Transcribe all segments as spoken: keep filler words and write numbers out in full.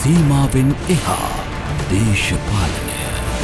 සීමාවෙන් එහා දේශපාලනය.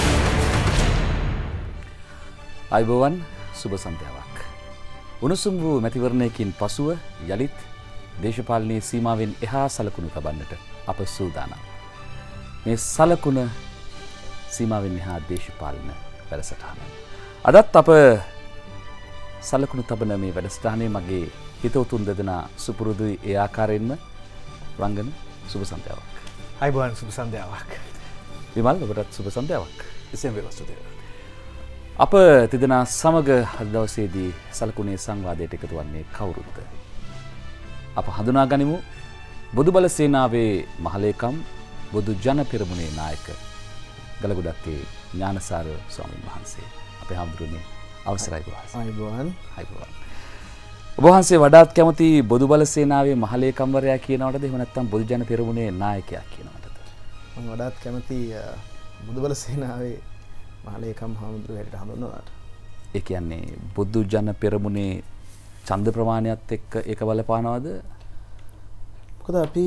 අයිබෝවන් සුබ සන්ධ්‍යාවක්. උණුසුම් වූ මැතිවරණයකින් පසුව යලිත් දේශපාලනයේ සීමාවෙන් එහා සලකුණු තබන්නට අප සූදානම්. මේ සලකුණ සීමාවෙන් එහා දේශපාලන වැඩසටහන. අදත් අප සලකුණු තබන මේ වැඩසටහනේ මගේ හිතවතුන් දෙදෙනා සුපුරුදුයි ඒ ආකාරයෙන්ම රංගන සුබ සන්ධ්‍යාවක්. අයිබෝවන් සුබ සන්ධ්‍යාවක්. විමල් ඔබටත් සුබ සන්ධ්‍යාවක්. එසේම වේවා සුදේ. අප තිදෙනා සමග අද දවසේදී සලකුණේ සංවාදයට එකතු වන්නේ කවුරුද? අප හඳුනා ගනිමු බොදුබල සේනාවේ මහලේකම් බොදු ජන පෙරමුණේ නායක ගලගොඩත්තේ ඥානසාර ස්වාමීන් වහන්සේ. අපේ හඳුරුනේ අවසරයි බොහොම. අයිබෝවන්. අයිබෝවන්. ඔබ වහන්සේ වඩාත් කැමති බොදුබල සේනාවේ මහලේකම්වරයා කියනවටද එහෙම නැත්නම් බොදු ජන පෙරමුණේ නායකයා කියනවටද? මම වඩාත් කැමති බොදුබල සේනාවේ මහලේකම් හාමුදුරුවෝ හැටියට හඳුන්වනවාට. ඒ කියන්නේ බොදු ජන පෙරමුණේ ඡන්ද ප්‍රමාණයත් එක්ක ඒක බලපානවද? මොකද අපි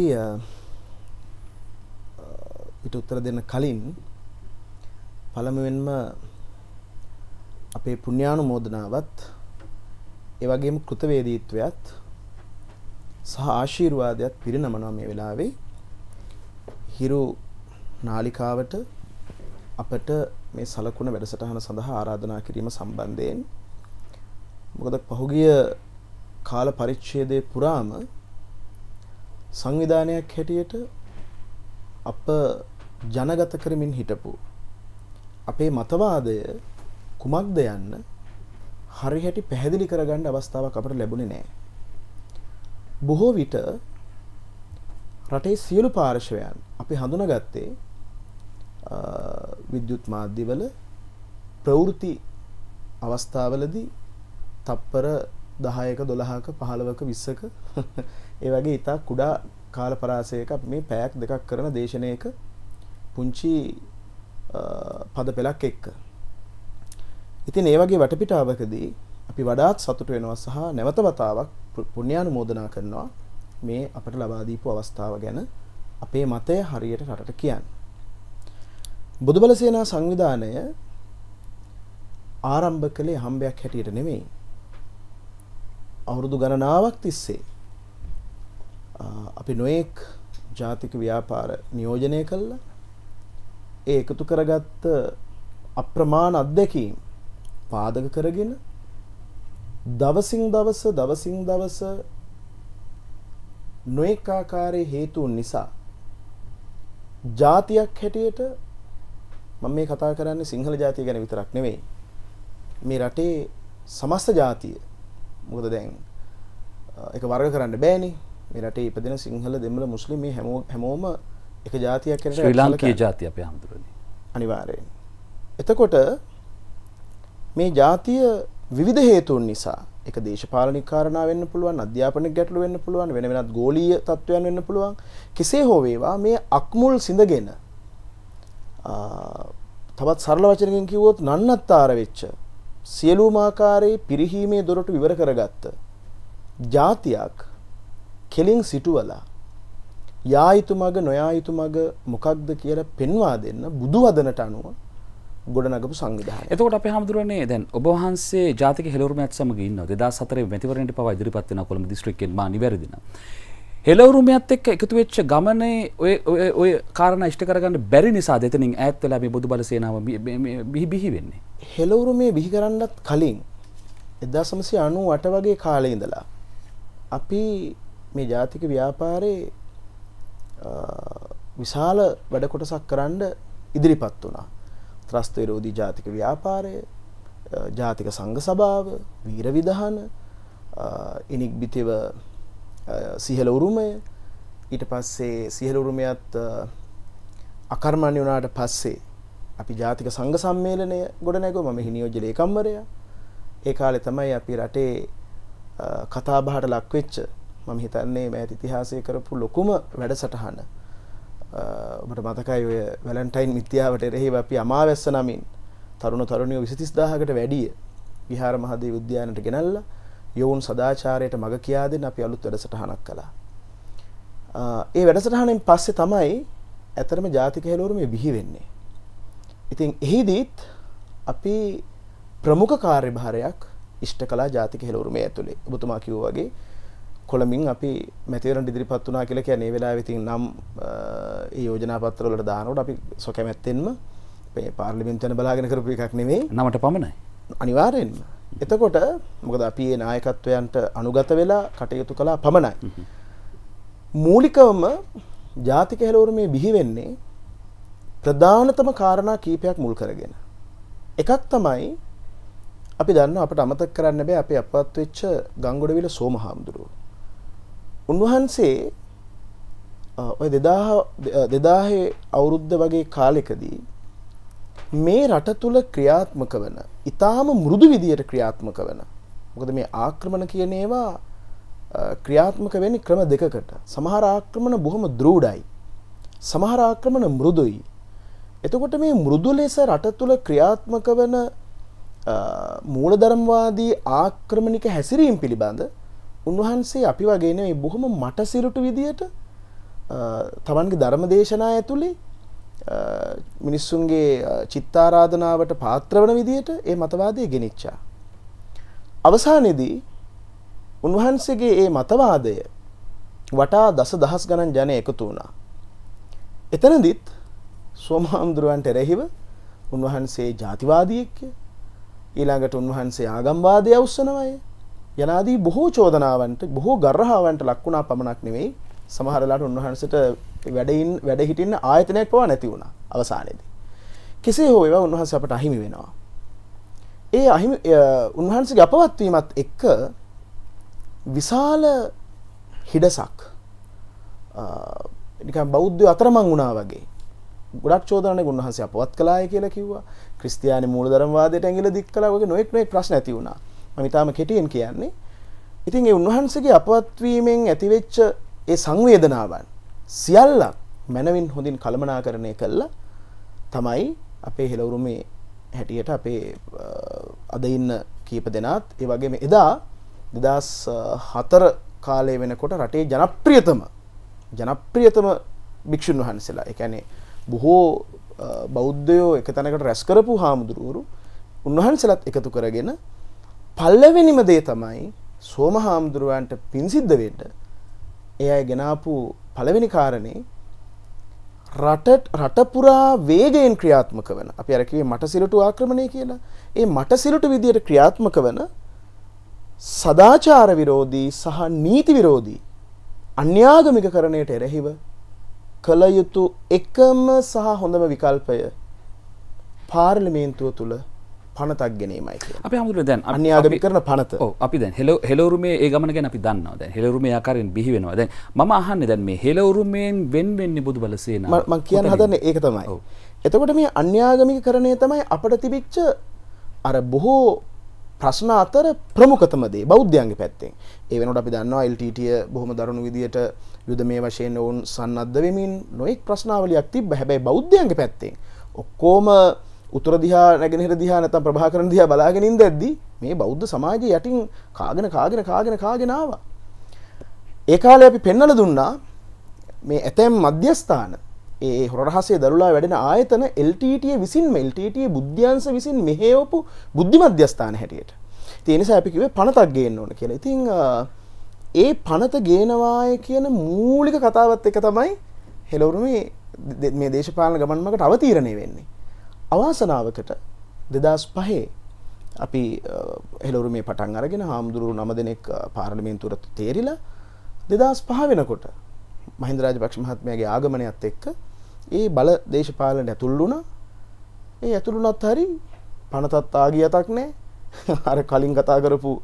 ඊට උත්තර දෙන්න කලින් පළමුවෙන්ම අපේ පුණ්‍යානුමෝදනාවත් ඒ වගේම කෘතවේදීත්වයත් සහ ආශිර්වාදයක් පිරිනමනවා මේ වෙලාවේ. හිරු නාලිකාවට අපට මේ සලකුණ වැඩසටහන සඳහා ආරාධනා කිරීම සම්බන්ධයෙන් මොකද පහුගිය කාල පරිච්ඡේදයේ පුරාම සංවිධානයක් හැටියට අප ජනගත කරමින් හිටපු අපේ මතවාදය කුමක්ද යන්න හරියට පැහැදිලි කරගන්න අවස්ථාවක් අපට ලැබුණේ නැහැ. බොහෝ විට රටේ සියලු පාර්ශවයන් අපි හඳුනාගත්තේ විද්‍යුත් මාධ්‍යවල ප්‍රවෘත්ති අවස්ථාවලදී තප්පර දහයක දොළහක පහළොවක විස්සක ඒ වගේ ඉතා කුඩා කාල පරාසයක අපි මේ පැයක් දෙකක් කරන දේශනයක පුංචි පද පෙළක් එක්ක. ඉතින් ඒ වගේ වටපිටාවකදී අපි වඩාත් සතුට වෙනවා සහ නැවත වතාවක් පුණ්‍යානුමෝදනා කරනවා මේ අපට ලබා දීපු අවස්ථාව ගැන අපේ මතය හරියට රටට කියන්න. බොදුබල සේනා සංවිධානය ආරම්භ කළේ හම්බයක් හැටියට නෙමෙයි. අවුරුදු ගණනාවක් තිස්සේ අපි නොඑක් ජාතික ව්‍යාපාර නියෝජනය කළා. ඒ එකතු කරගත්ත අප්‍රමාණ අත්දැකීම් පාදක කරගෙන දවසින් දවස දවසින් දවස නොඑක ආකාරයේ හේතුන් නිසා ජාතියක් හැටියට මම මේ කතා කරන්නේ සිංහල ජාතිය ගැන විතරක් නෙවෙයි මේ රටේ සමස්ත ජාතිය. මොකද දැන් ඒක වර්ග කරන්න බෑනේ. මේ රටේ ඉපදෙන සිංහල දෙමළ මුස්ලිම් මේ හැමෝම හැමෝම එක ජාතියක් හැටියට ශ්‍රී ලාංකීය ජාතිය අපේ හඳුරන්නේ. අනිවාර්යයෙන්. එතකොට මේ ජාතිය විවිධ හේතුන් නිසා ඒක දේශපාලනික කාරණා වෙන්න පුළුවන්, අධ්‍යාපනික ගැටලු වෙන්න පුළුවන්, වෙන වෙනත් ගෝලීය තත්ත්වයන් වෙන්න පුළුවන්. කෙසේ හෝ වේවා මේ අක්මුල් සිඳගෙන තවත් සරල වචනකින් කිව්වොත් නන්නත්තර වෙච්ච සියලුම ආකාරයේ පිරිහීමේ දොරටු විවර කරගත්ත ජාතියක් කෙලින් සිටුවලා යා යුතු මග නොයා යුතු මග මොකක්ද කියලා පෙන්වා දෙන්න බුදු වදනට අනුව ගොඩනගපු සංවිධානය. එතකොට අපේ හාමුදුරනේ දැන් ඔබ වහන්සේ ජාතික හෙළවුරුමත් සමග ඉන්නවා. දෙදාස් හතරේ මැතිවරණයට පවා ඉදිරිපත් වෙන කොළඹ දිස්ත්‍රික්කයෙන් මා නිවැරදි නම්. හෙළවුරුමත් එක්ක එකතු වෙච්ච ගමනේ ඔය ඔය ඔය කාරණා ඉෂ්ට කරගන්න බැරි නිසා දෙතනින් ඈත් වෙලා මේ බොදුබල සේනාව බිහි බිහි වෙන්නේ. හෙළවුරුමේ බිහි කරන්නත් කලින් එක්දාස් නවසිය අනූ අට වගේ කාලේ ඉඳලා අපි මේ ජාතික ව්‍යාපාරේ විශාල වැඩ කොටසක් කරන්න ඉදිරිපත් වුණා. ත්‍රස්ත විරෝධී ජාතික ව්‍යාපාරය, ජාතික සංඝ සභාව, වීර විධාන, ඉනිග්බිතිව සිහල උරුමය, ඊට පස්සේ සිහල උරුමයත් අකර්මණ්‍ය වුණාට පස්සේ අපි ජාතික සංඝ සම්මේලනය ගොඩනැගුවා. මම හිනියෝජ්‍ය ලේකම්වරයා. ඒ කාලේ තමයි අපි රටේ කතා බහට ලක් වෙච්ච මම හිතන්නේ මෑත ඉතිහාසයේ කරපු ලොකුම වැඩසටහන. ඔබට මතකයි ඔය වැලන්ටයින් මිත්‍යාවට එරෙහිව අපි අමාවැස්ස නමින් තරුණ තරුණියෝ විසි තිස් දාහකට වැඩිය විහාර මහදේව උද්‍යානයට ගෙනල්ලා යෝන් සදාචාරයට මඟ කියා දෙන්න අපි අලුත් වැඩසටහනක් කළා. ඒ වැඩසටහනෙන් පස්සේ තමයි ඇතරම ජාතික හෙළවුරුමේ බිහි වෙන්නේ. ඉතින් එහිදීත් අපි ප්‍රමුඛ කාර්යභාරයක් ඉෂ්ට කළා ජාතික හෙළවුරුමේ ඇතුලේ. ඔබතුමා කිව්වා වගේ කොළඹින් අපි මැතිවරණ ඉදිරිපත් වුණා කියලා කියන්නේ ඒ වෙලාවේ ඉතින් නම් ඒ යෝජනා පත්‍ර වලට දානකොට අපි සොකැමැත්තෙන්ම මේ පාර්ලිමේන්තුවෙන් බලාගෙන කරපු එකක් නෙමෙයි. නමට පමණයි. අනිවාර්යෙන්ම. එතකොට මොකද අපි මේ නායකත්වයන්ට අනුගත වෙලා කටයුතු කළා පමණයි. මූලිකවම ජාතික හෙළවුරුමේ බිහි වෙන්නේ ප්‍රධානතම කාරණා කීපයක් මුල් කරගෙන. එකක් තමයි අපි දන්නවා අපිට අමතක කරන්න බෑ අපේ අපවත් වෙච්ච ගංගොඩවිල සෝමහාමුදුරුවෝ. උන්වහන්සේ ඔය දෙදාහ අවුරුද්ද වගේ කාලෙකදී මේ රට තුල ක්‍රියාත්මක වන ඊටාම මෘදු විදියට ක්‍රියාත්මක වන මොකද මේ ආක්‍රමණ කියන ඒවා ක්‍රියාත්මක වෙන්නේ ක්‍රම දෙකකට. සමහර ආක්‍රමණ බොහොම දෘಢයි. සමහර ආක්‍රමණ මෘදුයි. එතකොට මේ මෘදු ලෙස රට තුල ක්‍රියාත්මක වන මූලධර්මවාදී ආක්‍රමණික හැසිරීම පිළිබඳ උන්වහන්සේ අපි වගේ නෙවෙයි බොහොම මටසිරුටු විදියට තමන්ගේ ධර්ම දේශනා ඇතුලේ මිනිස්සුන්ගේ චිත්තාරාධනාවට පාත්‍ර වන විදියට ඒ මතවාදය ගෙනිච්චා. අවසානයේදී උන්වහන්සේගේ ඒ මතවාදය වටා දසදහස් ගණන් ජනය එකතු වුණා. එතනදිත් සෝමහාමුදුරුවන්ට එරෙහිව උන්වහන්සේ ජාතිවාදියෙක් ඊළඟට උන්වහන්සේ ආගම්වාදය අවසනවයි යනාදී බොහෝ චෝදනාවන්ට බොහෝ ගර්හාවන්ට ලක් වුණා පමණක් නෙවෙයි සමහර වෙලාවට උන්වහන්සේට වැඩින් වැඩ හිටින්න ආයතනයක් පවා නැති වුණා අවසානයේදී. කෙසේ හෝ ඒවා උන්වහන්සේ අපට අහිමි වෙනවා. ඒ අහිමි උන්වහන්සේගේ අපවත් වීමත් එක්ක විශාල හිඩසක් නිකන් බෞද්ධයෝ අතරමං වුණා වගේ. ගොඩක් චෝදනානේ උන්වහන්සේ අපවත් කළාය කියලා කිව්වා. ක්‍රිස්තියානි මූලධර්මවාදයට ඇඟිල්ල දික් කළා වගේ නොඑක් නොඑක් ප්‍රශ්න ඇති වුණා. මම ඊටාම කෙටියෙන් කියන්නේ. ඉතින් ඒ උන්වහන්සේගේ අපවත් වීමෙන් ඇතිවෙච්ච ඒ සංවේදනාවන් සියල්ලක් මනවින් හොඳින් කළමනාකරණය කළා තමයි අපේ හෙළවුරුමේ හැටියට අපේ අද ඉන්න කීප දෙනාත් ඒ වගේම එදා දෙදහස් හතර කාලේ වෙනකොට රටේ ජනප්‍රියතම ජනප්‍රියතම භික්ෂුන් වහන්සේලා ඒ කියන්නේ බොහෝ බෞද්ධයෝ එක තැනකට රැස් කරපු හාමුදුරුවරු උන්වහන්සේලාත් එකතු කරගෙන පළවෙනිම දේ තමයි සෝම හාමුදුරුවන්ට පින් සිද්ධ වෙන්න ඒ අය ගෙනාපු පළවෙනි කාරණේ රට රට පුරා වේගයෙන් ක්‍රියාත්මක වෙන අපි අර කිව්වේ මටසිලටු ආක්‍රමණය කියලා. ඒ මටසිලටු විදියට ක්‍රියාත්මක වෙන සදාචාර විරෝධී සහ නීති විරෝධී අන්‍යාගමිකකරණයට එරෙහිව කළ යුතු එකම සහ හොඳම විකල්පය පාර්ලිමේන්තුව තුල පනතක් ගැනීමයි කියලා. අපි හැමෝටම දැන් අන්‍යාගමිකකරණ පනත. ඔව් අපි දැන් හෙළවුරුමේ ඒ ගමන ගැන අපි දන්නවා. දැන් හෙළවුරුමේ ආකාරයෙන් බිහි වෙනවා. දැන් මම අහන්නේ දැන් මේ හෙළවුරුමෙන් වෙන් වෙන්නේ බුදුබල සේනාව. මම කියන්න හදන්නේ ඒක තමයි. එතකොට මේ අන්‍යාගමිකකරණය තමයි අපිට තිබිච්ච අර බොහෝ ප්‍රශ්න අතර ප්‍රමුඛතම දේ බෞද්ධයන්ගේ පැත්තෙන්. ඒ වෙනකොට අපි දන්නවා එල් ටී ටී බොහොම දරුණු විදියට යුදමේ වශයෙන් වුන් සන්නද්ධ වෙමින් නොඑක් ප්‍රශ්නාවලියක් තිබ්බ. හැබැයි බෞද්ධයන්ගේ පැත්තෙන් ඔක්කොම උතුර දිහා නැගෙනහිර දිහා නැත්නම් ප්‍රභාකරන් දිහා බලාගෙන ඉඳද්දී මේ බෞද්ධ සමාජය යටින් කාගෙන කාගෙන කාගෙන කාගෙන ආවා. ඒ කාලේ අපි පෙන්වලා දුන්නා මේ ඇතැම් මධ්‍යස්ථාන ඒ හොරරහසේ දරුලා වැඩෙන ආයතන එල් ටී ටී විසින්ම එල් ටී ටී බුද්ධ්‍යංශ විසින් මෙහෙයවපු බුද්ධි මධ්‍යස්ථාන හැටියට. ඒ නිසා අපි කිව්වේ පනතක් ගේන්න ඕන කියලා. ඉතින් ඒ පනත ගේනවාය කියන මූලික කතාවත් එක තමයි හෙළවුරුමේ මේ දේශපාලන ගමන් මගට අවතීර්ණය වෙන්නේ. අවාසනාවකට දෙදහස් පහේ අපි හෙළවුරුමේ පටන් අරගෙන හාමුදුරුවෝ නම දෙනෙක් පාර්ලිමේන්තුවට තේරිලා දෙදහස් පහ වෙනකොට මහින්ද රාජපක්ෂ මහත්මයාගේ ආගමනයත් එක්ක ඒ බල දේශපාලනයට ඇතුල් වුණා. ඒ ඇතුල් වුණත් හරි පනතත් ආගියතක් නැහැ. අර කලින් කතා කරපු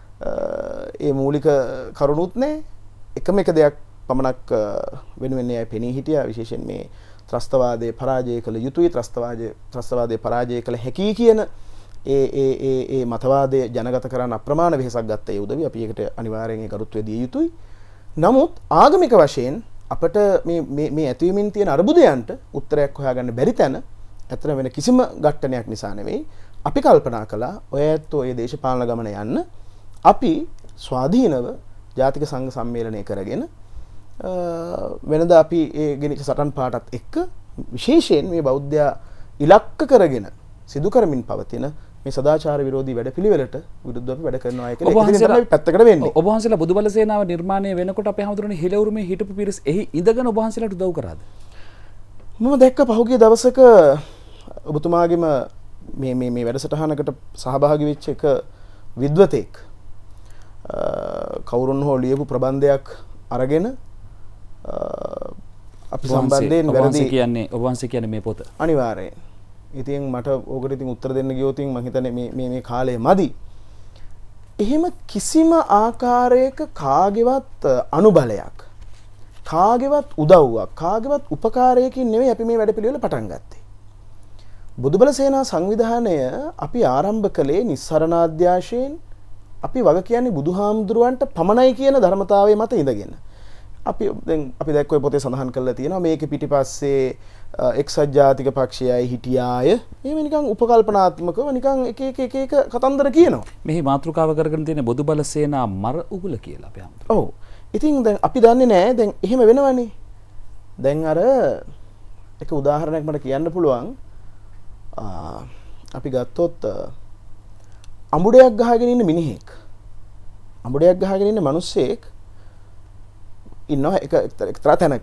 ඒ මූලික කරුණුත් නැහැ. එකම එක දෙයක් පමණක් වෙනුවෙන් අය පෙනී හිටියා. විශේෂයෙන් මේ ත්‍රස්තවාදයේ පරාජය කළ යුතුයි ත්‍රස්තවාදයේ ත්‍රස්තවාදයේ පරාජය කළ හැකි කියන ඒ ඒ ඒ ඒ මතවාදය ජනගත කරන්න අප්‍රමාණ වෙහෙසක් ගත්ත ඒ උදවිය අපි ඒකට අනිවාර්යෙන් ඒ ගරුත්වය දිය යුතුයි. නමුත් ආගමික වශයෙන් අපට මේ මේ මේ ඇතිවීමින් තියෙන අරුබුදයන්ට උත්තරයක් හොයාගන්න බැරි තැන ඇත්තට වෙන කිසිම ඝට්ටනයක් නිසා නෙවෙයි අපි කල්පනා කළා ඔය ඇත්තෝ ඒ දේශපාලන ගමන යන්න අපි ස්වාධීනව ජාතික සංඝ සම්මේලනය කරගෙන වෙනද අපි ඒ ගෙනිච්ච සටන් පාටත් එක්ක විශේෂයෙන් මේ බෞද්ධයා ඉලක්ක කරගෙන සිදු කරමින් පවතින මේ සදාචාර විරෝධී වැඩපිළිවෙලට විරුද්ධව අපි වැඩ කරනවා කියලා ඒක ඉතින් තමයි පැත්තකට වෙන්නේ. ඔබ වහන්සේලා බුදුබල සේනාව නිර්මාණය වෙනකොට අපේ හැමදෙරෝනේ හිලවුරුමේ හිටපු පිරිස එහි ඉඳගෙන ඔබ වහන්සේලාට උදව් කරාද? මම දැක්ක පහුගිය දවසක ඔබතුමාගේම මේ මේ මේ වැඩසටහනකට සහභාගී වෙච්ච එක විද්වතෙක් කවුරුන් හෝ ලියපු ප්‍රබන්ධයක් අරගෙන අපි සම්බන්ධයෙන් වැරදි කියන්නේ ඔබ වහන්සේ කියන්නේ මේ පොත අනිවාර්යයෙන්. ඉතින් මට ඕකට ඉතින් උත්තර දෙන්න ගියොත් මම හිතන්නේ මේ මේ මේ කාලය මදි. එහෙම කිසිම ආකාරයක කාගේවත් අනුබලයක් කාගේවත් උදව්වක් කාගේවත් උපකාරයකින් නෙවෙයි අපි මේ වැඩපිළිවෙල පටන් ගත්තේ. බුදුබල සේනා සංවිධානය අපි ආරම්භ කළේ නිස්සරණාධ්‍යාශයෙන් අපි වග කියන්නේ බුදුහාමුදුරුවන්ට පමණයි කියන ධර්මතාවය මත ඉඳගෙන. අපි දැන් අපි දැක්ක ඔය පොතේ සඳහන් කරලා තියෙනවා මේකේ පිටිපස්සේ එක්සත් ජාතික පක්ෂයයි හිටියාය. එහෙම නිකන් උපකල්පනාත්මකව නිකන් එක එක එක එක කතන්දර කියනවා. මෙහි මාතෘකාව කරගෙන තියෙන බුදුබල සේනා මර උගුල කියලා අපි අහනවා. ඔව්. ඉතින් දැන් අපි දන්නේ නැහැ දැන් එහෙම වෙනවනේ. දැන් අර එක උදාහරණයක් මට කියන්න පුළුවන්. අපි ගත්තොත් අඹුඩයක් ගහගෙන ඉන්න මිනිහෙක්. අඹුඩයක් ගහගෙන ඉන්න මිනිස්සෙක් ඉන්නවා එක එක්තරා තැනක.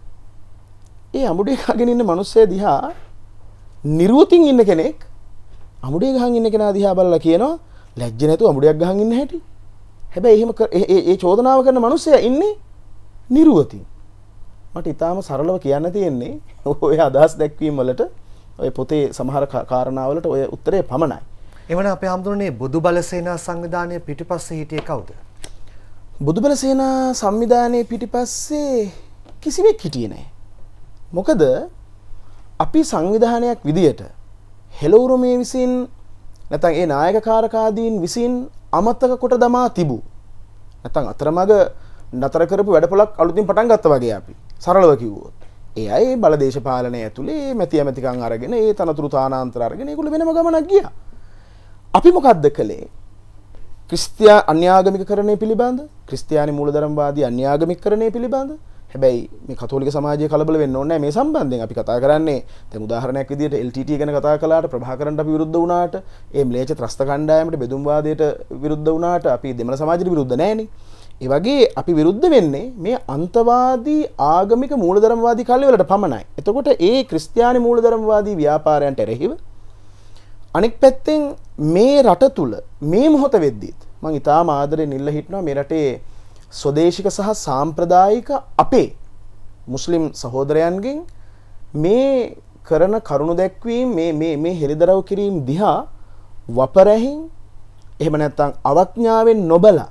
ඒ අඹුඩේ ගහගෙන ඉන්න මිනිස්සයා දිහා නිරුවතින් ඉන්න කෙනෙක් අඹුඩේ ගහන් ඉන්න කෙනා දිහා බලලා කියනවා ලැජ්ජ නැතුව අඹුඩයක් ගහන් ඉන්න හැටි. හැබැයි එහෙම ඒ ඒ චෝදනාව කරන මිනිස්සයා ඉන්නේ නිරුවතින්. මට ඊටාම සරලව කියන්න තියෙන්නේ ඔය අදහස් දැක්වීම වලට ඔය පොතේ සමහර කාරණාවලට ඔය උත්තරේ පමණයි. එවන අපේ හැමදෙරෝනේ බුදුබල සේනා සංවිධානයේ පිටිපස්සේ හිටියේ කවුද? බුදුබල සේනා සංවිධානයේ පිටිපස්සේ කිසිවෙක් හිටියේ නැහැ. මොකද අපි සංවිධානයක් විදියට හෙළවුරුමේ විසින් නැත්නම් ඒ නායක කාරකාදීන් විසින් අමතක කොට දමා තිබු. නැත්නම් අතරමඟ නතර කරපු වැඩපොලක් අලුතින් පටන් ගත්තා වගේ අපි. සරලව කිව්වොත්. ඒ අය බල දේශපාලනය ඇතුලේ මැති ඇමතිකම් අරගෙන ඒ තනතුරු තානාන්තර අරගෙන ඒගොල්ලෝ වෙනම ගමනක් ගියා. අපි මොකද්ද කළේ? ක්‍රිස්තියා අන්‍යාගමිකකරණය පිළිබඳ ක්‍රිස්තියානි මූලධර්මවාදී අන්‍යාගමිකකරණය පිළිබඳ හැබැයි මේ කතෝලික සමාජය කලබල වෙන්න ඕනේ නැහැ මේ සම්බන්ධයෙන් අපි කතා කරන්නේ දැන් උදාහරණයක් විදිහට එල් ටී ටී ගැන කතා කළාට ප්‍රභාකරන්ට අපි විරුද්ධ වුණාට ඒ ම්ලේච්ඡ ත්‍රස්ත කණ්ඩායමට බෙදුම්වාදයට විරුද්ධ වුණාට අපි දෙමළ සමාජයට විරුද්ධ නැහැනේ. ඒ වගේ අපි විරුද්ධ වෙන්නේ මේ අන්තවාදී ආගමික මූලධර්මවාදී කල්ලිවලට පමණයි. එතකොට ඒ ක්‍රිස්තියානි මූලධර්මවාදී ව්‍යාපාරයන්ට එරෙහිව අනෙක් පැත්තෙන් මේ රට තුල මේ මොහොත වෙද්දිත් මම ඊටාම ආදරෙන් ඉල්ල හිටනවා මේ රටේ ස්වදේශික සහ සාම්ප්‍රදායික අපේ මුස්ලිම් සහෝදරයන්ගෙන් මේ කරන කරුණු දැක්වීම මේ මේ මේ හෙළිදරව් කිරීම දිහා වපරැහින් එහෙම නැත්නම් අවඥාවෙන් නොබලා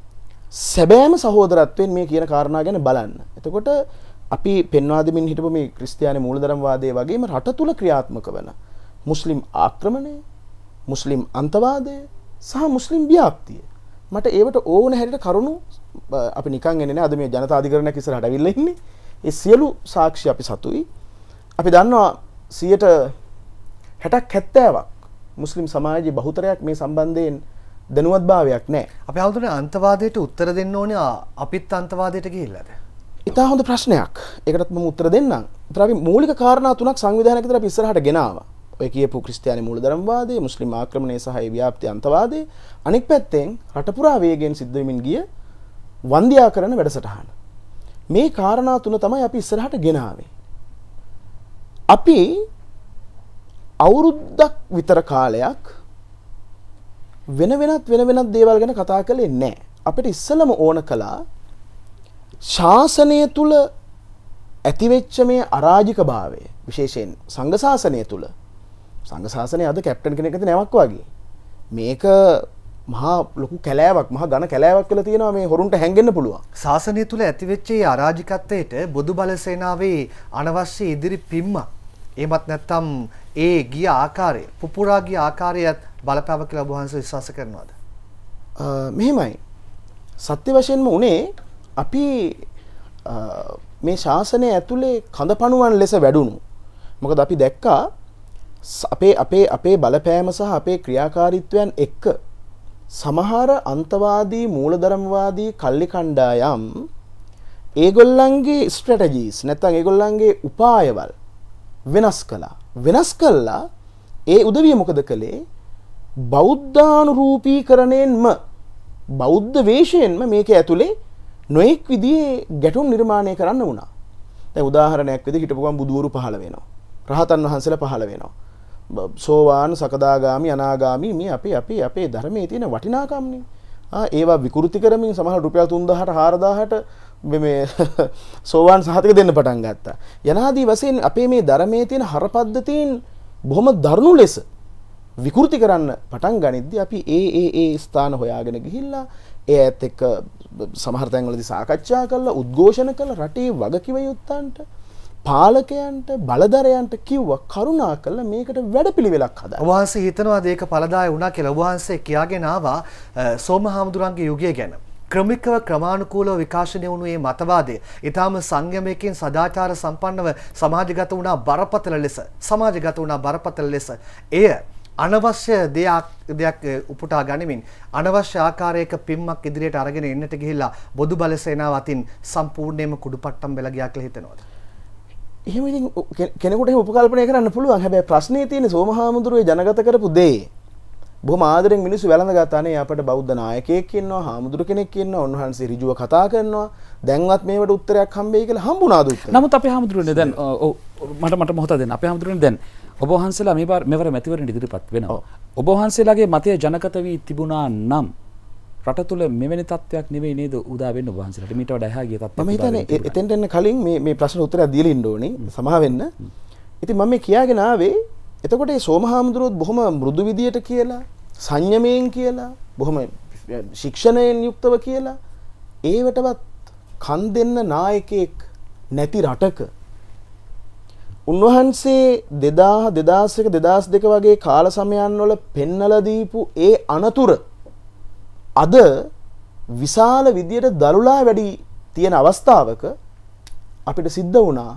සැබෑම සහෝදරත්වයෙන් මේ කියන කාරණා ගැන බලන්න. එතකොට අපි පෙන්වා දෙමින් හිටපු මේ ක්‍රිස්තියානි මූලධර්මවාදයේ වගේම රට තුල ක්‍රියාත්මක වෙන මුස්ලිම් ආක්‍රමණය, මුස්ලිම් අන්තවාදය සහ මුස්ලිම් ව්‍යාප්තිය මට ඒවට ඕන හැටියට කරුණු අපි නිකන් එන්නේ නැහැ. අද මේ ජනතා අධිකරණයක් ඉස්සරහට අවිල්ලා ඉන්නේ. ඒ සියලු සාක්ෂි අපි සතුයි. අපි දන්නවා සියයට හැටක් හැත්තෑවක් මුස්ලිම් සමාජයේ බහුතරයක් මේ සම්බන්ධයෙන් දැනුවත්භාවයක් නැහැ. අපි හවුදුනේ අන්තවාදයට උත්තර දෙන්න ඕනේ අපිත් අන්තවාදයට ගිහිල්ලාද? ඉතා හොඳ ප්‍රශ්නයක්. ඒකටත් මම උත්තර දෙන්නම්. ඒතර අපි මූලික කාරණා තුනක් සංවිධානයක විතර අපි ඉස්සරහට ගෙනාවා. ඔය කියපු ක්‍රිස්තියානි මූලධර්මවාදය, මුස්ලිම් ආක්‍රමණය සහ ඒ ව්‍යාප්ති අන්තවාදය, අනෙක් පැත්තෙන් රට පුරා වේගයෙන් සිද්ධ වෙමින් ගිය වන්දියාකරණ වැඩසටහන. මේ කාරණා තුන තමයි අපි ඉස්සරහට ගෙනාවේ. අපි අවුරුද්දක් විතර කාලයක් වෙන වෙනත් වෙන වෙනත් දේවල් ගැන කතා කළේ නැහැ. අපිට ඉස්සෙල්ලම ඕන කළා ශාසනය තුල ඇතිවෙච්ච මේ අරාජිකභාවය, විශේෂයෙන් සංඝ ශාසනය තුල. සංඝ ශාසනය අද කැප්ටන් කෙනෙක් ඇති නැවක් වගේ. මේක මහා ලොකු කැලෑවක්, මහා ඝන කැලෑවක් කියලා තියෙනවා මේ හොරුන්ට හැංගෙන්න පුළුවන්. ශාසනය තුල ඇතිවෙච්ච මේ අරාජිකත්වයට බුදුබල සේනාවේ අනවශ්‍ය ඉදිරි පිම්ම එහෙමත් නැත්නම් ඒ ගිය ආකාරය, පුපුරා ගිය ආකාරයත් බලපාව කියලා ඔබ වහන්සේ විශ්වාස කරනවද? මෙහෙමයි. සත්‍ය වශයෙන්ම උනේ අපි මේ ශාසනය ඇතුලේ කඳපණුවන් ලෙස වැඩුණු. මොකද අපි දැක්කා අපේ අපේ අපේ බලපෑම සහ අපේ ක්‍රියාකාරීත්වයන් එක්ක සමහර අන්තවාදී මූලධර්මවාදී කල්ලි කණ්ඩායම් ඒගොල්ලන්ගේ ස්ට්‍රැටජීස් නැත්නම් ඒගොල්ලන්ගේ උපායවල් වෙනස් කළා. වෙනස් කළා ඒ උදවිය මොකද කළේ? බෞද්ධානුරූපීකරණයෙන්ම බෞද්ධ වේශයෙන්ම මේක ඇතුලේ නොඑක් විදිහේ ගැටුම් නිර්මාණය කරන්න වුණා. දැන් උදාහරණයක් විදිහට හිටපු ගමන් බුදුවරු පහළ වෙනවා. රහතන් වහන්සේලා පහළ වෙනවා. සෝවාන්, සකදාගාමි, අනාගාමි මේ අපේ අපේ අපේ ධර්මයේ තියෙන වටිනාකම්නේ. ආ ඒවා විකෘති කරමින් සමහර රුපියල් තුන්දාහට හාරදාහට මේ සෝවාන් සහතික දෙන්න පටන් ගත්තා. යනාදී වශයෙන් අපේ මේ ධර්මයේ තියෙන හරපද්ධතීන් බොහොම දරුණු ලෙස විකෘති කරන්න පටන් ගනිද්දී අපි ඒ ඒ ඒ ස්ථාන හොයාගෙන ගිහිල්ලා ඒ ඇත් එක්ක සමහර තැන්වලදී සාකච්ඡා කළා, උද්ඝෝෂණ කළා, රටේ වගකිව යුත්තන්ට, පාලකයන්ට, බලධරයන්ට කිව්වා කරුණා කළා මේකට වැඩපිළිවෙලක් හදන්න. ඔබ වහන්සේ හිතනවාද ඒක ඵලදායී වුණා කියලා? ඔබ වහන්සේ කියාගෙන ආවා සෝමහාමුදුරන්ගේ යුගය ගැන. ක්‍රමිකව ක්‍රමානුකූලව විකාශනය වුණු මේ මතවාදය ඊටාම සංයමයකින් සදාචාර සම්පන්නව සමාජගත වුණා බරපතල ලෙස සමාජගත වුණා බරපතල ලෙස එය අනවශ්‍ය දෙයක් දෙයක් උපුටා ගනිමින් අනවශ්‍ය ආකාරයක පිම්මක් ඉදිරියට අරගෙන එන්නට ගිහිල්ලා බොදු බල සේනාව අතින් සම්පූර්ණයෙන්ම කුඩුපට්ටම් වෙලා ගියා කියලා හිතනවාද? එහෙම ඉතින් කෙනෙකුට එහෙම උපකල්පනය කරන්න පුළුවන්. හැබැයි ප්‍රශ්නේ තියෙන්නේ සෝමහාමුදුරුවෝ ජනගත කරපු දේ බොහොම ආදරෙන් මිනිස්සු වැළඳ ගත්තානේ. අපිට බෞද්ධ නායකයෙක් ඉන්නවා, හාමුදුරු කෙනෙක් ඉන්නවා, උන්වහන්සේ ඍජුව කතා කරනවා. දැන්වත් මේවට උත්තරයක් හම්බෙයි කියලා හම්බුණාද උත්තර? නමුත් අපේ හාමුදුරුවනේ දැන් ඔව් මට මට මොහොත දෙන්න. අපේ හාමුදුරුවනේ දැන් ඔබ වහන්සේලා මේ පාර මෙවර මැතිවරණ ඉදිරිපත් වෙනවා. ඔබ වහන්සේලාගේ මතය ජනගත වී තිබුණා නම් රට තුල මෙවැනි තත්ත්වයක් නෙවෙයි නේද උදා වෙන්න ඔබ වහන්සේලාට? මීට වඩා එහා ගිය තත්ත්වයක්. මම හිතන්නේ එතෙන්ට එන්න කලින් මේ මේ ප්‍රශ්න උත්තරයක් දීලා ඉන්න ඕනේ. සමා වෙන්න. ඉතින් මම මේ කියාගෙන ආවේ එතකොට මේ සෝමහාමුදුරුවෝ බොහොම මෘදු විදියට කියලා, සංයමයෙන් කියලා, බොහොම ශික්ෂණයෙන් යුක්තව කියලා ඒවටවත් කන් දෙන්න නායකයෙක් නැති රටක උන්වහන්සේ දෙදාහ දෙදාස් එක දෙදාස් දෙක වගේ කාල සමයන් වල පෙන්නලා දීපු ඒ අනතුර අද විශාල විදියට දළුලා වැඩි තියෙන අවස්ථාවක අපිට සිද්ධ වුණා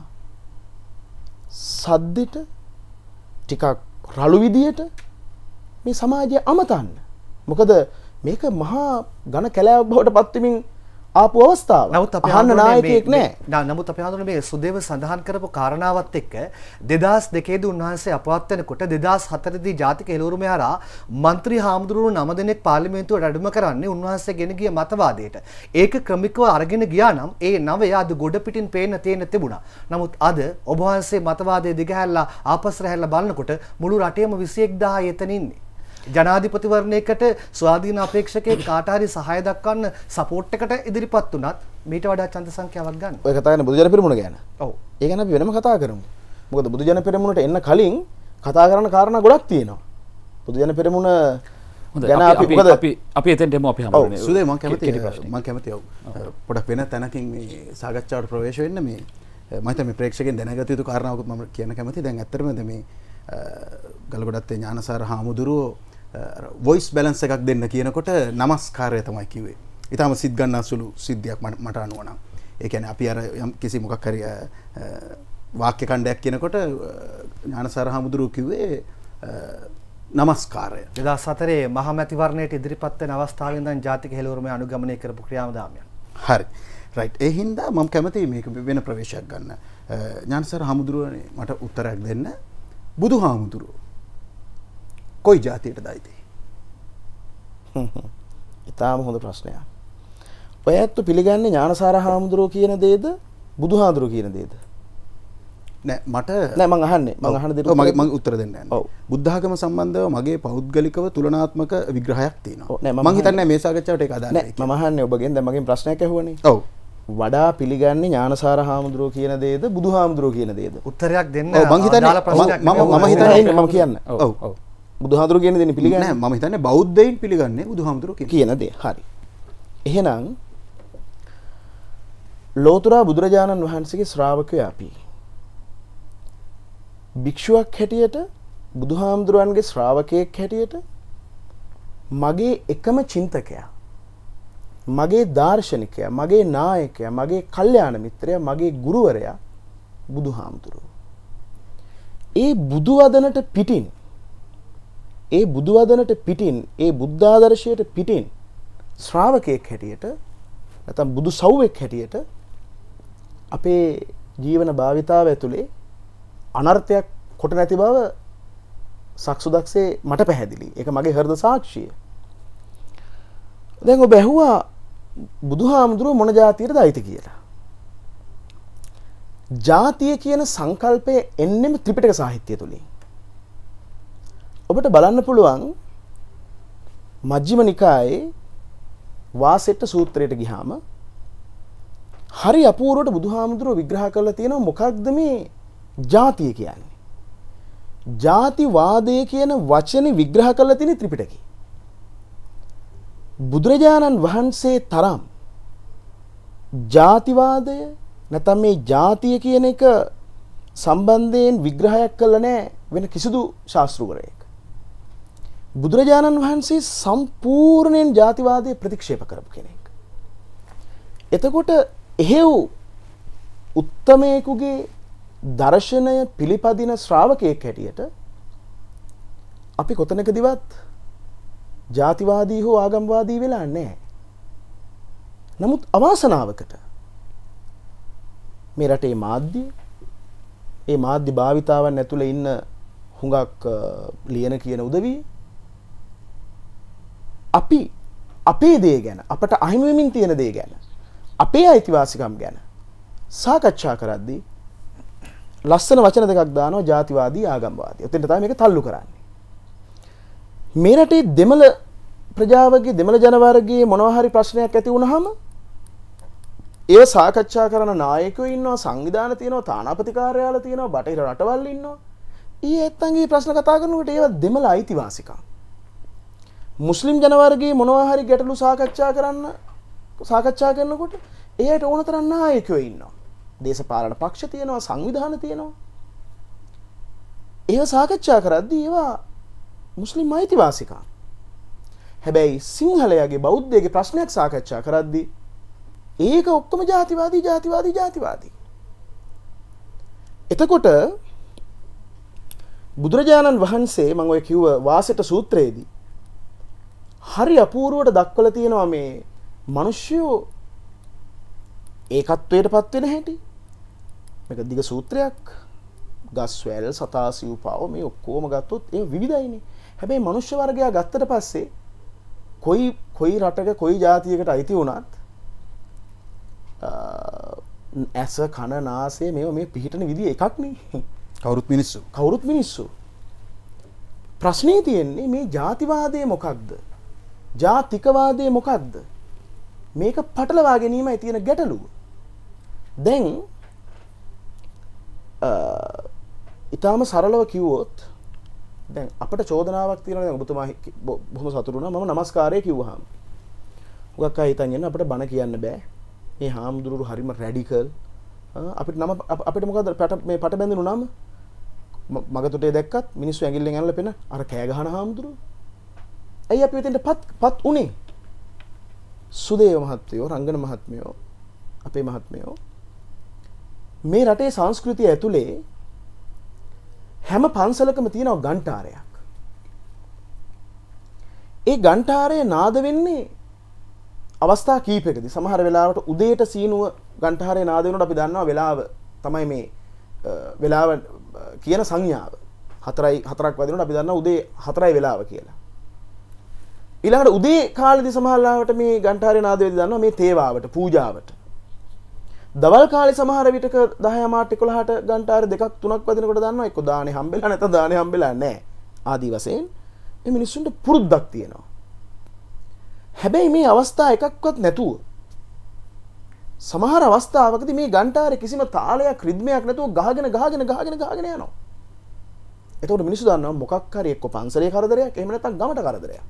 සද්දෙට ටිකක් රළු විදියට මේ සමාජය අමතන්න. මොකද මේක මහා ඝන කැලෑවක් බවට පත් වෙමින් ආපු අවස්ථාව. නමුත් අපි අහන්න නායකයෙක් නැහැ. නමුත් අපි හඳුනන මේ සුදේව සඳහන් කරපු කාරණාවත් එක්ක දෙදාස් දෙකේ දී උන්වහන්සේ අපවත් වෙනකොට දෙදාස් හතර දී ජාතික හෙළවුරුම හරහා മന്ത്രി හාමුදුරුවෝ නම දෙනෙක් පාර්ලිමේන්තුවට වැඩම කරන්නේ උන්වහන්සේ ගෙන ගිය මතවාදයට. ඒක ක්‍රමිකව අරගෙන ගියා නම් ඒ නවය අද ගොඩ පිටින් පේන්න තියෙන තිබුණා. නමුත් අද ඔබ වහන්සේ මතවාදයේ දිගහැරලා ආපස්සට හැරලා බලනකොට මුළු රටේම විසි එක් දහය එතන ඉන්නේ. ජනාධිපතිවරණයකට ස්වාධීන අපේක්ෂකයෙක් කාට හරි සහාය දක්වන්න සපෝට් එකට ඉදිරිපත් වුණත් මීට වඩා ඡන්ද සංඛ්‍යාවක් ගන්න. ඔය කතා කරන බුදුජන පෙරමුණ ගැන. ඔව්. ඒ ගැන අපි වෙනම කතා කරමු. මොකද බුදුජන පෙරමුණට එන්න කලින් කතා කරන්න කාරණා ගොඩක් තියෙනවා. බුදුජන පෙරමුණ ගැන අපි මොකද අපි අපි එතෙන්ට එමු අපි හම්බුනේ. සුදේ මම කැමති මම කැමති ඔව්. පොඩක් වෙන තැනකින් මේ සාකච්ඡාවට ප්‍රවේශ වෙන්න මේ මම හිතා මේ ප්‍රේක්ෂකයන් දැනගත යුතු කාරණාවකුත් මම කියන්න කැමති. දැන් ඇත්තටම මේ ගල්ගොඩත්තේ ඥානසාර හාමුදුරුවෝ වොයිස් බැලන්ස් එකක් දෙන්න කියනකොට নমස්කාරය තමයි කිව්වේ. ඊටම සිත් ගන්න සුළු සිද්ධියක් මට අනුව නම්. ඒ කියන්නේ අපි අර යම් කිසි මොකක් හරි වාක්‍ය ඛණ්ඩයක් කියනකොට ඥානසාර හාමුදුරුවෝ කිව්වේ নমස්කාරය. දෙදාස් හතරේ මහමැතිවරණයට ඉදිරිපත් වෙන අවස්ථාවේ ඉඳන් ජාතික හෙළවුරුමේ අනුගමනය කරපු ක්‍රියාදාමයන්. හරි. රයිට්. ඒ හින්දා මම කැමතියි මේක වෙන ප්‍රවේශයක් ගන්න. ඥානසාර හාමුදුරුවනේ මට උත්තරයක් දෙන්න. බුදුහාමුදුරුවෝ කොයි ජාතියටද අයිති? ඉතාම හොඳ ප්‍රශ්නයක්. ඔය ඇත්ත පිළිගන්නේ ඥානසාර හාමුදුරුවෝ කියන දේද බුදුහාමුදුරුවෝ කියන දේද? නෑ මට නෑ මං අහන්නේ මං අහන දෙයට මගේ මම උත්තර දෙන්න යන්නේ. ඔව්. බුද්ධ ආගම සම්බන්ධව මගේ පෞද්ගලිකව තුලනාත්මක විග්‍රහයක් තියෙනවා. මං හිතන්නේ මේ සාකච්ඡාවට ඒක අදාළ නැහැ. නෑ මම අහන්නේ ඔබගෙන් දැන් මගෙන් ප්‍රශ්නයක් ඇහුවනේ. ඔව්. වඩා පිළිගන්නේ ඥානසාර හාමුදුරුවෝ කියන දේද බුදුහාමුදුරුවෝ කියන දේද? උත්තරයක් දෙන්න මං හිතන්නේ මම මම හිතන්නේ මම කියන්න. ඔව් ඔව්. බුදුහාමුදුරුවෝ කියන දේ පිළිගන්නේ නැහැ. මම හිතන්නේ බෞද්ධයින් පිළිගන්නේ බුදුහාමුදුරුවෝ කියන දේ. හරි. එහෙනම් ලෝතර බුදුරජාණන් වහන්සේගේ ශ්‍රාවකයෝ අපි. භික්ෂුවක් හැටියට බුදුහාමුදුරන්ගේ ශ්‍රාවකයෙක් හැටියට මගේ එකම චින්තකයා, මගේ දාර්ශනිකයා, මගේ නායකයා, මගේ කල්යාණ මිත්‍රයා, මගේ ගුරුවරයා බුදුහාමුදුරුවෝ. ඒ බුදු වදනට පිටින් ඒ බුදු වදනට පිටින් ඒ බුද්ධ ආදර්ශයට පිටින් ශ්‍රාවකයෙක් හැටියට නැත්නම් බුදු සව්වෙක් හැටියට අපේ ජීවන භාවිතාව ඇතුලේ අනර්ථයක් කොට නැති බව සක්සුදක්සේ මට පැහැදිලි. ඒක මගේ හෘද සාක්ෂිය. දැන් ඔබ ඇහුවා බුදුහාමුදුරුවෝ මොන જાතියටද අයිති කියලා. ජාතිය කියන සංකල්පය එන්නෙම ත්‍රිපිටක සාහිත්‍යය තුලින්. ඔබට බලන්න පුළුවන් මජ්ක්‍ධිම නිකායේ වාසෙට්ට සූත්‍රයට ගියාම හරි අපූර්වට බුදුහාමුදුරුවෝ විග්‍රහ කරලා තියෙනවා මොකක්ද මේ ජාතිය කියන්නේ. ජාතිවාදය කියන වචනේ විග්‍රහ කරලා තියෙන ත්‍රිපිටකේ. බුදුරජාණන් වහන්සේ තරම් ජාතිවාදය නැත්නම් මේ ජාතිය කියන එක සම්බන්ධයෙන් විග්‍රහයක් කළා නෑ වෙන කිසිදු ශාස්ත්‍රවරයෙක්. බුදුරජාණන් වහන්සේ සම්පූර්ණයෙන් ජාතිවාදය ප්‍රතික්ෂේප කරපු කෙනෙක්. එතකොට එහෙව් උත්තමයෙකුගේ දර්ශනය පිළිපදින ශ්‍රාවකයෙක් හැටියට අපි කොතනකදීවත් ජාතිවාදී හෝ ආගම්වාදී වෙලා නැහැ. නමුත් අවාසනාවකට මේ රටේ මාධ්‍ය ඒ මාධ්‍ය භාවිතාවන් ඇතුළේ ඉන්න හුඟක් ලියන කියන උදවිය අපි අපේ දේ ගැන අපට අහිමි වෙමින් තියෙන දේ ගැන අපේ අයිතිවාසිකම් ගැන සාකච්ඡා කරද්දී ලස්සන වචන දෙකක් දානවා ජාතිවාදී ආගම්වාදී. ඔතෙන්ට තමයි මේක තල්ලු කරන්නේ. මේ රටේ දෙමළ ප්‍රජාවගේ දෙමළ ජනවර්ගයේ මොනවා හරි ප්‍රශ්නයක් ඇති වුණාම ඒව සාකච්ඡා කරන නායකයෝ ඉන්නවා, සංවිධාන තියෙනවා, තානාපති කාර්යාල තියෙනවා, බටහිර රටවල් ඉන්නවා. ඊ ඇත්තන්ගේ ප්‍රශ්න කතා කරනකොට ඒව දෙමළ අයිතිවාසිකම්. මුස්ලිම් ජනවර්ගයේ මොනවා හරි ගැටලු සාකච්ඡා කරන්න සාකච්ඡා කරනකොට එයාට ඕන තරම් නායකයෝ ඉන්නවා. දේශපාලන පක්ෂ තියෙනවා, සංවිධාන තියෙනවා. ඒව සාකච්ඡා කරද්දී ඒවා මුස්ලිම් අයිතිවාසිකම්. හැබැයි සිංහලයාගේ බෞද්ධයාගේ ප්‍රශ්නයක් සාකච්ඡා කරද්දී ඒක ඔක්කොම ජාතිවාදී ජාතිවාදී ජාතිවාදී. එතකොට බුදුරජාණන් වහන්සේ මම ඔය කිව්ව වාසෙට සූත්‍රයේදී හරි අපූර්වට දක්වලා තියෙනවා මේ මිනිස්සු ඒකත්වයටපත් වෙන හැටි. මේක දිග සූත්‍රයක්. ගස් වැල් සතා සිව්පාව මේ ඔක්කොම ගත්තොත් ඒ විවිධයිනේ. හැබැයි මනුෂ්‍ය වර්ගයා ගත්තට පස්සේ කොයි කොයි රටක කොයි ජාතියකට අයිති වුණත් ඇස කන නාසය මේවා මේ පිහිටන විදිය එකක් නේ. කවුරුත් මිනිස්සු. කවුරුත් මිනිස්සු. ප්‍රශ්නේ තියෙන්නේ මේ ජාතිවාදය මොකක්ද? ජාතිකවාදය මොකක්ද? මේක පටලවා ගැනීමයි තියෙන ගැටලුව. දැන් ඊටාම සරලව කිව්වොත් දැන් අපිට චෝදනාවක් තියෙනවා. දැන් ඔබතුමා බොහොම සතුටු වුණා මම নমස්කාරය කිව්වහම. හුඟක් අය හිතන් ඉන්න අපිට බණ කියන්න බෑ. මේ හාමුදුරුවෝ හරිම රැඩිකල්. අපිට නම අපිට මොකද මේ පට බැඳුණු නම මගතොටේ දැක්කත් මිනිස්සු ඇඟිල්ලෙන් ඇනලා පෙන අර කෑ ගහන හාමුදුරුවෝ. ඇයි අපි මෙතෙන්ට පත් පත් උනේ? සුදේව මහත්මයෝ, රංගන මහත්මයෝ, අපේ මහත්මයෝ මේ රටේ සංස්කෘතිය ඇතුලේ හැම පන්සලකම තියෙනවා ඝණ්ඨාරයක්. ඒ ඝණ්ඨාරය නාද වෙන්නේ අවස්ථා කීපයකදී. සමහර වෙලාවට උදේට සීනුව ඝණ්ඨාරය නාද වෙනකොට අපි දන්නවා වෙලාව තමයි මේ වෙලාව කියන සංඥාව. හතරයි හතරක් වදිනකොට අපි දන්නවා උදේ හතරයි වෙලාව කියලා. ඊළඟට උදේ කාලේදී සමහර වෙලාවට මේ ඝණ්ඨාරය නාද වෙද්දී දන්නවා මේ තේවාවට පූජාවට. දවල් කාලේ සමහර විටක දහය මාට එකොළහට ඝණ්ඨාර දෙකක් තුනක් වදිනකොට දන්නවා එක්ක දානේ හම්බෙලා නැත්නම් දානේ හම්බෙලා නැහැ. ආදි වශයෙන් මේ මිනිස්සුන්ට පුරුද්දක් තියෙනවා. හැබැයි මේ අවස්ථා එකක්වත් නැතුව සමහර අවස්ථාවකදී මේ ඝණ්ඨාරේ කිසිම තාලයක් රිද්මයක් නැතුව ගහගෙන ගහගෙන ගහගෙන ගහගෙන යනවා. එතකොට මිනිස්සු දන්නවා මොකක් හරි එක්ක පන්සලේ කරදරයක් එහෙම නැත්නම් ගමට කරදරයක්.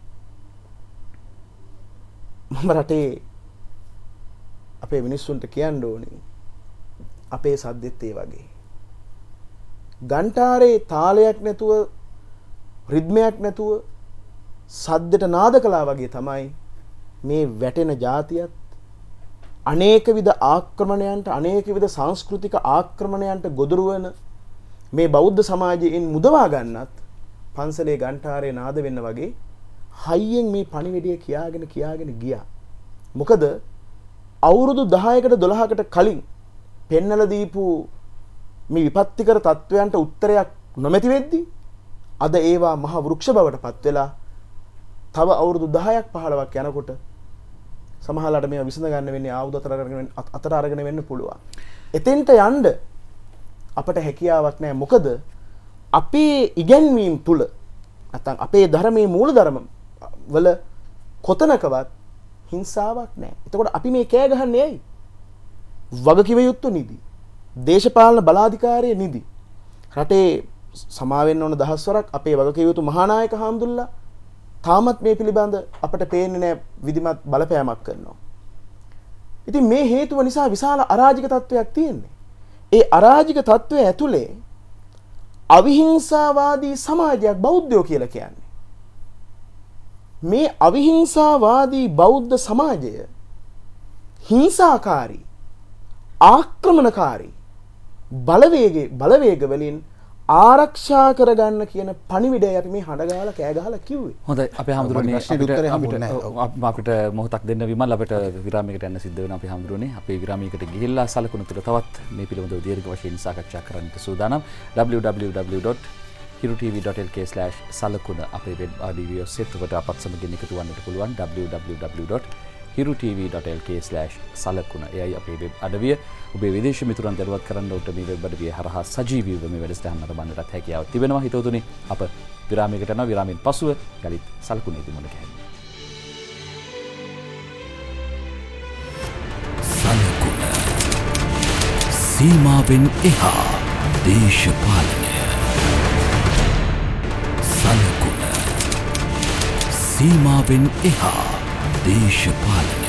මම රටේ අපේ මිනිස්සුන්ට කියන්න ඕනේ අපේ සද්දෙත් ඒ වගේ. ඝණ්ඨාරේ තාලයක් නැතුව රිද්මයක් නැතුව සද්දට නාද කළා වගේ තමයි මේ වැටෙන જાතියත් අනේක විද ආක්‍රමණයන්ට අනේක විද සංස්කෘතික ආක්‍රමණයන්ට ගොදුරු වෙන මේ බෞද්ධ සමාජයෙන් මුදවා ගන්නත් පන්සලේ ඝණ්ඨාරේ නාද වෙන්න වගේ හයියෙන් මේ පණිවිඩය කියාගෙන කියාගෙන ගියා. මොකද අවුරුදු දහයකට දොළහකට කලින් පෙන්නලා දීපු මේ විපත්තිකර තත්වයන්ට උත්තරයක් නොමැති වෙද්දී අද ඒවා මහ වෘක්ෂ බවට පත් වෙලා තව අවුරුදු දහයක් පහළොවක් යනකොට සමහරලාට මේවා විසඳ ගන්න වෙන්නේ ආයුධ අතර අරගෙන අතර අරගෙන වෙන්න පුළුවන්. එතෙන්ට යන්න අපට හැකියාවක් නැහැ. මොකද අපේ ඉගැන්වීම් තුල නැත්නම් අපේ ධර්මයේ මූලධර්ම වල කොතනකවත් හිංසාවක් නැහැ. එතකොට අපි මේ කෑ ගහන්නේ ඇයි? වගකිව යුතු නිදි. දේශපාලන බලාධිකාරිය නිදි. රටේ සමාවෙන්න ඕන දහස්වරක් අපේ වගකිව යුතු මහානායක හාමුදුරුවෝ තාමත් මේ පිළිබඳ අපට පේන්නේ නැහැ විධිමත් බලපෑමක් කරනවා. ඉතින් මේ හේතුව නිසා විශාල අරාජික තත්වයක් තියෙන්නේ. ඒ අරාජික තත්වය ඇතුලේ අවිහිංසාවාදී සමාජයක් බෞද්ධයෝ කියලා කියන්නේ. මේ අවිහිංසාවාදී බෞද්ධ සමාජය හිංසාකාරී ආක්‍රමණකාරී බලවේග බලවේග වලින් ආරක්ෂා කරගන්න කියන පණිවිඩය අපි මේ හඬ ගහලා කෑ ගහලා කිව්වේ. හොඳයි අපේ හැමදෙරෝනේ අපිට අපිට මොහොතක් දෙන්න විමල් අපිට විරාමයකට යන්න සිද්ධ වෙනවා අපේ හැමදෙරෝනේ. අපේ විරාමයකට ගිහිල්ලා සලකුණු තුල තවත් මේ පිළිබඳව දීර්ඝ වශයෙන් සාකච්ඡා කරන්නට සූදානම්. w w w dot hiru t v dot l k slash සලකුණ අපේ වෙබ් ආඩියෝ සෙට් එකට අපත් සමගින් එකතු වන්නට පුළුවන්. w w w dot hiru t v dot l k slash සලකුණ. එයයි අපේ වෙබ් අඩවිය. ඔබේ විදේශ මිතුරන් දරුවත් කරන්න උට මේ වෙබ් අඩවිය හරහා සජීවීව මේ වැඩසටහන නරඹන්නට හැකියාවක් තිබෙනවා. හිතවතුනි අප විරාමයකට යනවා. විරාමයෙන් පසුව යලිත් සලකුණේදී මුණ ගැහෙනවා. සලකුණ සීමාවෙන් එහා දේශපාලනය. සලකුණ සීමාවෙන් එහා දේශපාලනය.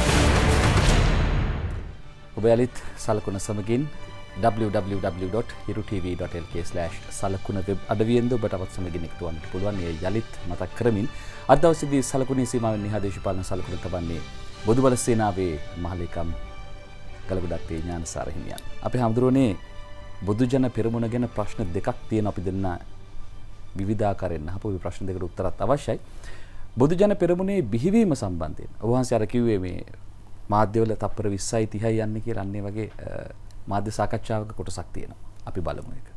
ඔබ යලිත් සලකුණ සමගින් w w w dot hiru t v dot l k slash සලකුණ වෙබ් අඩවියෙන්ද ඔබට අපත් සමගින් එකතු වන්නට පුළුවන්. මේ යලිත් මතක් කරමින් අද දවසේදී සලකුණේ සීමාවෙන් එහා දේශපාලන සලකුණ තබන්නේ බොදුබල සේනාවේ මහලේකම් ගලගොඩත්තේ ඥානසාර හිමියන්. අපේ හැමදෙරෝනේ බොදු ජන පෙරමුණ ගැන ප්‍රශ්න දෙකක් තියෙන අපි දෙන්න විවිධාකාරයෙන් අහපු මේ ප්‍රශ්න දෙකට උත්තරත් අවශ්‍යයි. බොදු ජන පෙරමුණේ බිහිවීම සම්බන්ධයෙන් ඔබ වහන්සේ අර කිව්වේ මේ මාධ්‍යවල තප්පර විස්සයි තිහයි යන්නේ කියලා අන්නේ වගේ මාධ්‍ය සාකච්ඡාවක කොටසක් තියෙනවා. අපි බලමු ඒක.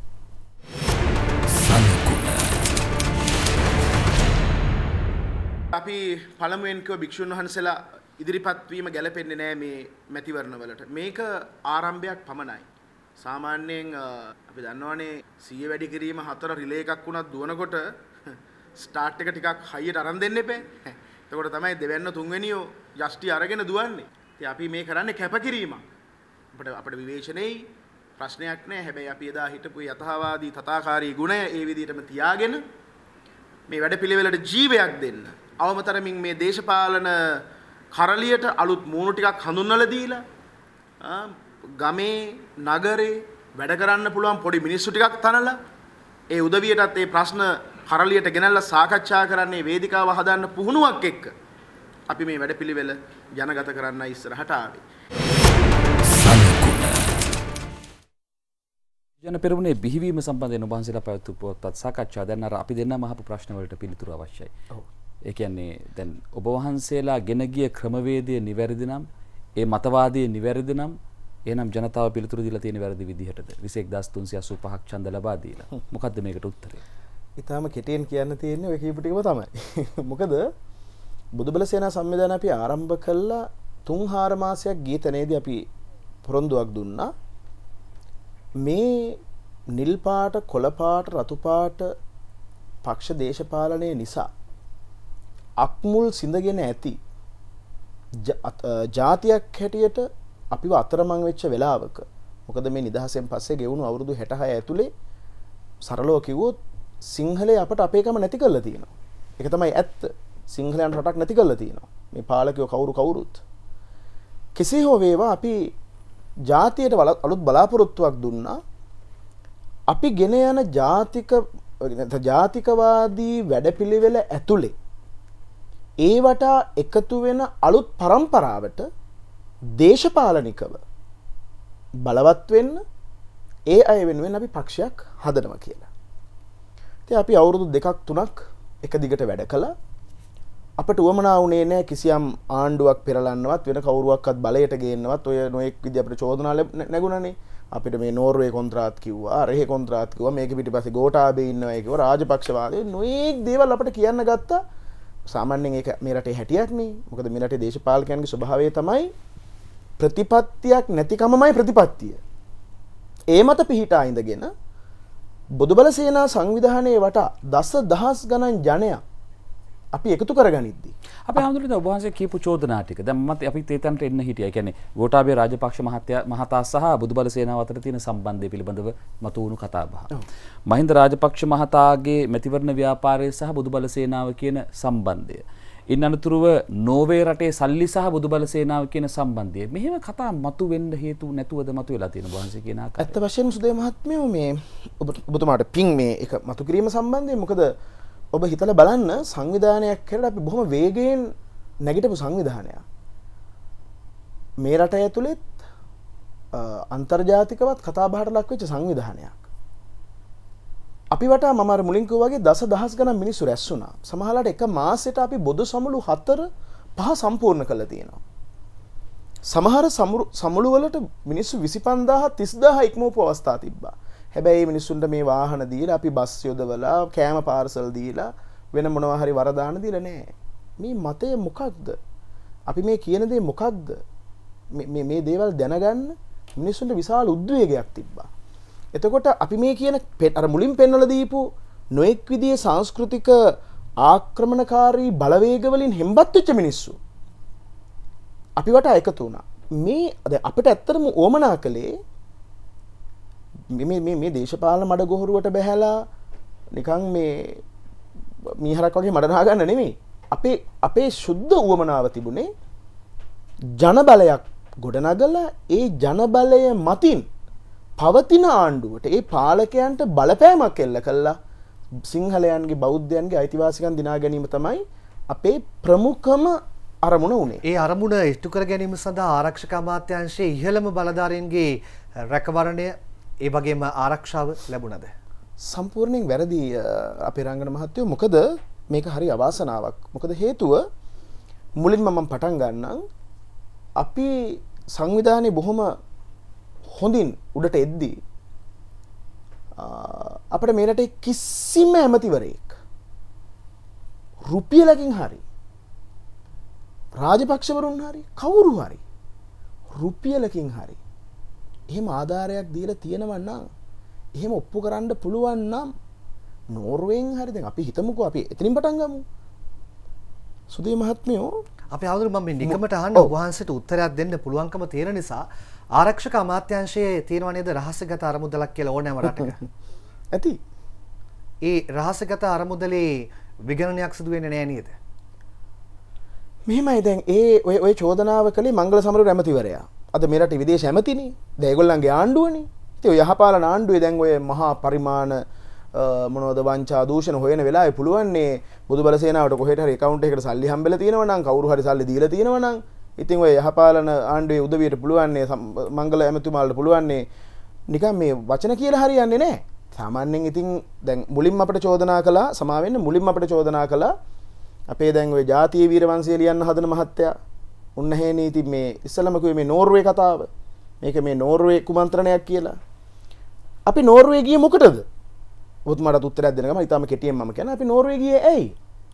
අපි පළමුවෙන් කිව්ව භික්ෂුන් වහන්සේලා ඉදිරිපත් වීම ගැලපෙන්නේ නැහැ මේ මැතිවරණ වලට. මේක ආරම්භයක් පමණයි. සාමාන්‍යයෙන් අපි දන්නවනේ සීය වැඩි කිරීම හතර රිලේ එකක් වුණත් දුවනකොට ස්ටාර්ට් එක ටිකක් හයියට අරන් දෙන්න එපේ. එතකොට තමයි දෙවැන්න තුන්වෙනියෝ යෂ්ටි අරගෙන දුවන්නේ. ඉතින් අපි මේ කරන්නේ කැපකිරීමක්. අපිට අපිට විවේචනයේ ප්‍රශ්නයක් නැහැ. හැබැයි අපි එදා හිටපු යථාවාදී තථාකාරී ගුණය ඒ විදිහටම තියාගෙන මේ වැඩපිළිවෙලට ජීවයක් දෙන්න. අවමතරමින් මේ දේශපාලන කරලියට අලුත් මූණු ටිකක් හඳුන්වලා දීලා ගමේ නගරේ වැඩ කරන්න පුළුවන් පොඩි මිනිස්සු ටිකක් තනලා ඒ උදවියටත් ඒ ප්‍රශ්න කරලියට ගෙනල්ලා සාකච්ඡා කරන්නේ වේදිකාව හදන්න පුහුණුවක් එක්ක අපි මේ වැඩපිළිවෙල ජනගත කරන්න ඉස්සරහට ආවේ. ජන පෙරමුණේ බිහිවීම සම්බන්ධයෙන් ඔබ වහන්සේලා පැවැත්වූ පොත්පත් සාකච්ඡා දැන් අර අපි දෙන්නම අහපු ප්‍රශ්න වලට පිළිතුරු අවශ්‍යයි. ඔව්. ඒ කියන්නේ දැන් ඔබ වහන්සේලා ගෙන ගිය ක්‍රමවේදය නිවැරදි නම් ඒ මතවාදයේ නිවැරදි නම් එහෙනම් ජනතාව පිළිතුරු දීලා තියෙන වැරදි විදිහටද විසි එක් දහස් තුන්සිය අසූ පහක් ඡන්ද ලබා දීලා. මොකද්ද මේකට උත්තරේ? ඊටාම කෙටියෙන් කියන්න තියෙන්නේ ඔය කීප ටිකම තමයි. මොකද බුදුබල සේනා සංවිධානය අපි ආරම්භ කළා තුන් හාර මාසයක් ගිය තැනේදී අපි පොරොන්දුවක් දුන්නා. මේ නිල් පාට, කොළ පාට, රතු පාට පක්ෂ දේශපාලනය නිසා අක්මුල් සිඳගෙන ඇති ජාතියක් හැටියට අපිව අතරමං වෙච්ච වෙලාවක මොකද මේ නිදහසෙන් පස්සේ ගෙවුණු අවුරුදු හැටහය ඇතුලේ සරලව කිව්වොත් සිංහලයේ අපට අපේකම නැති කරලා තියෙනවා. ඒක තමයි ඇත්ත. සිංහලයන් රටක් නැති කරලා තියෙනවා. මේ පාලකයෝ කවුරු කවුරුත්. කෙසේ හෝ වේවා අපි ජාතියට අලුත් බලාපොරොත්තුවක් දුන්නා. අපි ගෙන යන ජාතික ජාතිකවාදී වැඩපිළිවෙල ඇතුලේ ඒවට එකතු වෙන අලුත් પરම්පරාවට දේශපාලනිකව බලවත් වෙන්න ඒ අය වෙනුවෙන් අපි පක්ෂයක් හදනවා කියලා. ඉතින් අපි අවුරුදු දෙකක් තුනක් එක දිගට වැඩ කළා. අපට උවමනා වුණේ නැහැ කිසියම් ආණ්ඩුවක් පෙරලන්නවත් වෙන කවුරුවක්වත් බලයට ගේන්නවත් ඔය නොඑක් විදිහ අපිට චෝදනා නැගුණානේ. අපිට මේ නෝර්වේ කොන්ත්‍රාත් කිව්වා, රෙහි කොන්ත්‍රාත් කිව්වා, මේක පිටිපස්සේ ගෝඨාභය ඉන්නවා කිව්වා, රාජපක්ෂවාදී නොඑක් දේවල් අපිට කියන්න ගත්තා. සාමාන්‍යයෙන් ඒක මේ රටේ හැටියක් නේ. මොකද මේ රටේ දේශපාලකයන්ගේ ස්වභාවය තමයි ප්‍රතිපත්තියක් නැතිකමමයි ප්‍රතිපත්තිය. ඒ මත පිහිටා ඉඳගෙන බොදුබල සේනා සංවිධානයේ වටා දස දහස් ගණන් ජනයා අපි එකතු කරගනිද්දී අපි හැමෝටම ඔබ වහන්සේ කියපු චෝදනා ටික දැන් මම අපිත් ඒ තැනට එන්න හිටියා. ඒ කියන්නේ ගෝඨාභය රාජපක්ෂ මහත්තයා මහතා සහ බුදුබල සේනාව අතර තියෙන සම්බන්ධය පිළිබඳව මතුවුණු කතා බහ. මහින්ද රාජපක්ෂ මහතාගේ මැතිවරණ ව්‍යාපාරය සහ බුදුබල සේනාව කියන සම්බන්ධය. ඉන් අනතුරුව නෝර්වේ රටේ සල්ලි සහ බුදුබල සේනාව කියන සම්බන්ධය. මෙහෙම කතා මතුවෙන්න හේතු නැතුවද මතුවලා තියෙන ඔබ වහන්සේ කියන ආකාරය. ඇත්ත වශයෙන්ම සුදේ මහත්මයෝ මේ ඔබතුමාට පිං මේ එක මතු කිරීම සම්බන්ධයෙන් මොකද ඔබ හිතලා බලන්න සංවිධානයක් කරලා අපි බොහොම වේගයෙන් නැගිටපු සංවිධානයක්. මේ රට ඇතුළෙත් අන්තර්ජාතිකවත් කතා බහට ලක් වෙච්ච සංවිධානයක්. අපි වටා මම අර මුලින් කිව්වා වගේ දස දහස් ගණන් මිනිස්සු රැස් වුණා. සමහරවිට එක මාසෙට අපි බොදු සමුළු හතර පහ සම්පූර්ණ කළා තියෙනවා. සමහර සමුළු වලට මිනිස්සු විසිපන්දාහ තිස්දාහ ඉක්මවපු අවස්ථා තිබ්බා. හැබැයි මිනිස්සුන්ට මේ වාහන දීලා අපි බස් යොදවලා කෑම පාර්සල් දීලා වෙන මොනවා හරි වරදාන දීලා නැහැ. මේ මතය මොකක්ද? අපි මේ කියන දේ මොකක්ද? මේ මේ දේවල් දැනගන්න මිනිස්සුන්ට විශාල උද්වේගයක් තිබ්බා. එතකොට අපි මේ කියන අර මුලින් පෙන්වලා දීපු නොඑක් විදිහේ සංස්කෘතික ආක්‍රමණකාරී බලවේග වලින් හෙම්බත් වෙච්ච මිනිස්සු අපි වට එකතු වුණා. මේ දැන් අපිට ඇත්තටම ඕමනා කළේ මේ මේ මේ දේශපාලන මඩ ගොහරුවට බැහැලා නිකන් මේ මීහරක් වගේ මඩ නා ගන්න නෙමෙයි. අපේ අපේ සුද්ධ උවමනාව තිබුණේ ජන බලයක් ගොඩනගලා ඒ ජන බලය මතින් පවතින ආණ්ඩුවට ඒ පාලකයන්ට බලපෑමක් එල්ල කළා සිංහලයන්ගේ බෞද්ධයන්ගේ අයිතිවාසිකම් දිනා ගැනීම තමයි අපේ ප්‍රමුඛම අරමුණ උනේ. ඒ අරමුණ ඉෂ්ට කර ගැනීම සඳහා ආරක්ෂක අමාත්‍යාංශයේ ඉහළම බලධාරීන්ගේ රැකවරණය ඒ වගේම ආරක්ෂාව ලැබුණද? සම්පූර්ණයෙන් වැරදි අපේ රංගන මහත්තයෝ. මොකද මේක හරි අවාසනාවක්. මොකද හේතුව මුලින්ම මම පටන් ගන්නම් අපි සංවිධානයේ බොහොම හොඳින් උඩට එද්දී අපිට මේ රටේ කිසිම ඇමතිවරයෙක් රුපියලකින් හරි රාජපක්ෂවරුන් හරි කවුරු හරි රුපියලකින් හරි එහෙම ආධාරයක් දීලා තියෙනවා නම් එහෙම ඔප්පු කරන්න පුළුවන් නම් නෝර්වේෙන් හරි දැන් අපි හිතමුකෝ අපි එතනින් පටන් ගමු. සුදේ මහත්මයෝ අපි ආවුරු මම මේ නිකමට අහන්න ඔබ වහන්සේට උත්තරයක් දෙන්න පුළුවන්කම තියෙන නිසා ආරක්ෂක අමාත්‍යාංශයේ තියෙනව නේද රහස්‍යගත අරමුදලක් කියලා ඕනෑම රටක. ඇති. ඒ රහස්‍යගත අරමුදලේ විගණනයක් සිදු වෙන්නේ නැහැ නේද? මෙහෙමයි දැන් ඒ ඔය ඔය චෝදනාව කළේ මංගල සමරු ඇමතිවරයා. අද මේ රටේ විදේශ ඇමතිනේ. දැන් ඒගොල්ලන්ගේ ආණ්ඩුවනේ. ඉතින් ඔය යහපාලන ආණ්ඩුවේ දැන් ඔය මහා පරිමාණ මොනවද වංචා දූෂණ හොයන වෙලාවේ පුළුවන් නේ බුදුබල සේනාවට කොහෙට හරි account එකකට සල්ලි හම්බෙලා තියෙනවා නම් කවුරු හරි සල්ලි දීලා තියෙනවා නම් ඉතින් ඔය යහපාලන ආණ්ඩුවේ උදවියට පුළුවන් නේ මංගල ඇමතුමාලට පුළුවන් නේ නිකන් මේ වචන කියලා හරියන්නේ නැහැ. සාමාන්‍යයෙන් ඉතින් දැන් මුලින්ම අපිට චෝදනා කළා සමා වෙන්න මුලින්ම අපිට චෝදනා කළා අපේ දැන් ඔය ජාතිය වීරවංශය ලියන්න හදන මහත්තයා උන්නහේනේ ඉතින් මේ ඉස්සලම කිව්වේ මේ නෝර්වේ කතාව. මේක මේ නෝර්වේ කුමන්ත්‍රණයක් කියලා. අපි නෝර්වේ ගියේ මොකටද? ඔබතුමාට උත්තරයක් දෙන්න ගම ඊටම කෙටියෙන් මම කියන්නේ අපි නෝර්වේ ගියේ ඇයි?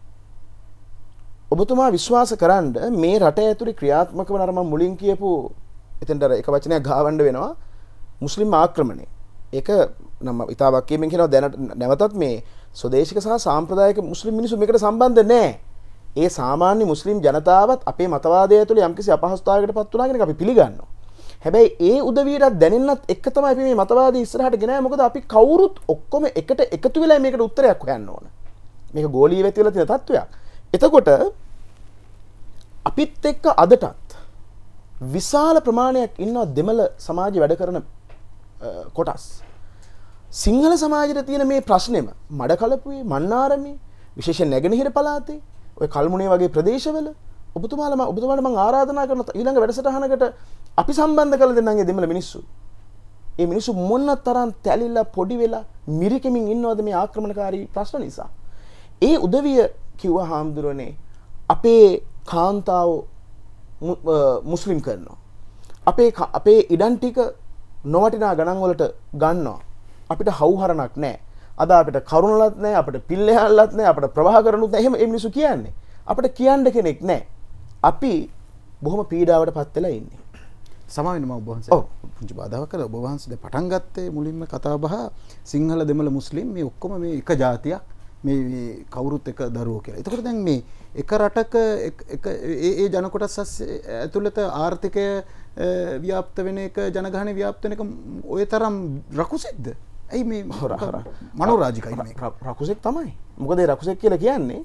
ඔබතුමා විශ්වාස කරන්න මේ රට ඇතුලේ ක්‍රියාත්මක වන අර මම මුලින් කියපු එතෙන්ට එක වචනයක් ගහවන්න වෙනවා මුස්ලිම් ආක්‍රමණය. ඒක නම් ඉතාලක් කියමින් කියනවා දැනට නැවතත් මේ ස්වදේශික සහ සාම්ප්‍රදායික මුස්ලිම් මිනිස්සු මේකට සම්බන්ධ නැහැ. ඒ සාමාන්‍ය මුස්ලිම් ජනතාවත් අපේ මතවාදය ඇතුලේ යම්කිසි අපහසුතාවයකට පත් වුණා කියන එක අපි පිළිගන්නවා. හැබැයි ඒ උදවියටත් දැනෙන්නත් එක්ක තමයි අපි මේ මතවාදී ඉස්සරහට ගෙනාවේ. මොකද අපි කවුරුත් ඔක්කොම එකට එකතු වෙලා මේකට උත්තරයක් හොයන්න ඕන. මේක ගෝලීය වෙති වෙලා තියෙන තත්වයක්. එතකොට අපිත් එක්ක අදටත් විශාල ප්‍රමාණයක් ඉන්නවා දෙමළ සමාජය වැඩ කරන කොටස්. සිංහල සමාජයට තියෙන මේ ප්‍රශ්නෙම මඩකලපුවේ මන්නාරමේ විශේෂයෙන් නැගෙනහිර පළාතේ ඔය කල්මුණේ වගේ ප්‍රදේශවල ඔබතුමාලා ඔබතුමාට මම ආරාධනා කරන ඊළඟ වැඩසටහනකට අපි සම්බන්ධ කරලා දෙන්නන්ගේ දෙමළ මිනිස්සු. ඒ මිනිස්සු මොන තරම් තැලිලා පොඩි වෙලා මිරිකෙමින් ඉන්නවද මේ ආක්‍රමණකාරී ප්‍රශ්න නිසා. ඒ උදවිය කිව්වා හාමුදුරනේ අපේ කාන්තාව මුස්ලිම් කරනවා. අපේ අපේ ඉඩම් ටික නොවටිනා ගණන් වලට ගන්නවා. අපිට හවුහරණක් නැහැ. අද අපිට කරුණලත් නැහැ, අපිට පිල්ලෙහල්ලත් නැහැ, අපිට ප්‍රවාහකරණුත් නැහැ. එහෙම ඒ මිනිස්සු කියන්නේ. අපිට කියන්න කෙනෙක් නැහැ. අපි බොහොම පීඩාවට පත් වෙලා ඉන්නේ. සමාවෙන්න මම ඔබ වහන්සේ පුංචි බාධාවක් කළා. ඔබ වහන්සේ පටන් ගත්තේ මුලින්ම කතා බහ සිංහල දෙමළ මුස්ලිම් මේ ඔක්කොම මේ එක ජාතියක් මේ කවුරුත් එක දරුවෝ කියලා. එතකොට දැන් මේ එක රටක එක ඒ ඒ ජන කොටස් ඇතුළත ආර්ථිකය ව්‍යාප්ත වෙන එක ජනගහනය ව්‍යාප්ත වෙන එක ඔය තරම් රකුසෙක්ද? ඇයි මේ මනෝරාජිකයි මේ රකුසෙක් තමයි. මොකද ඒ රකුසෙක් කියලා කියන්නේ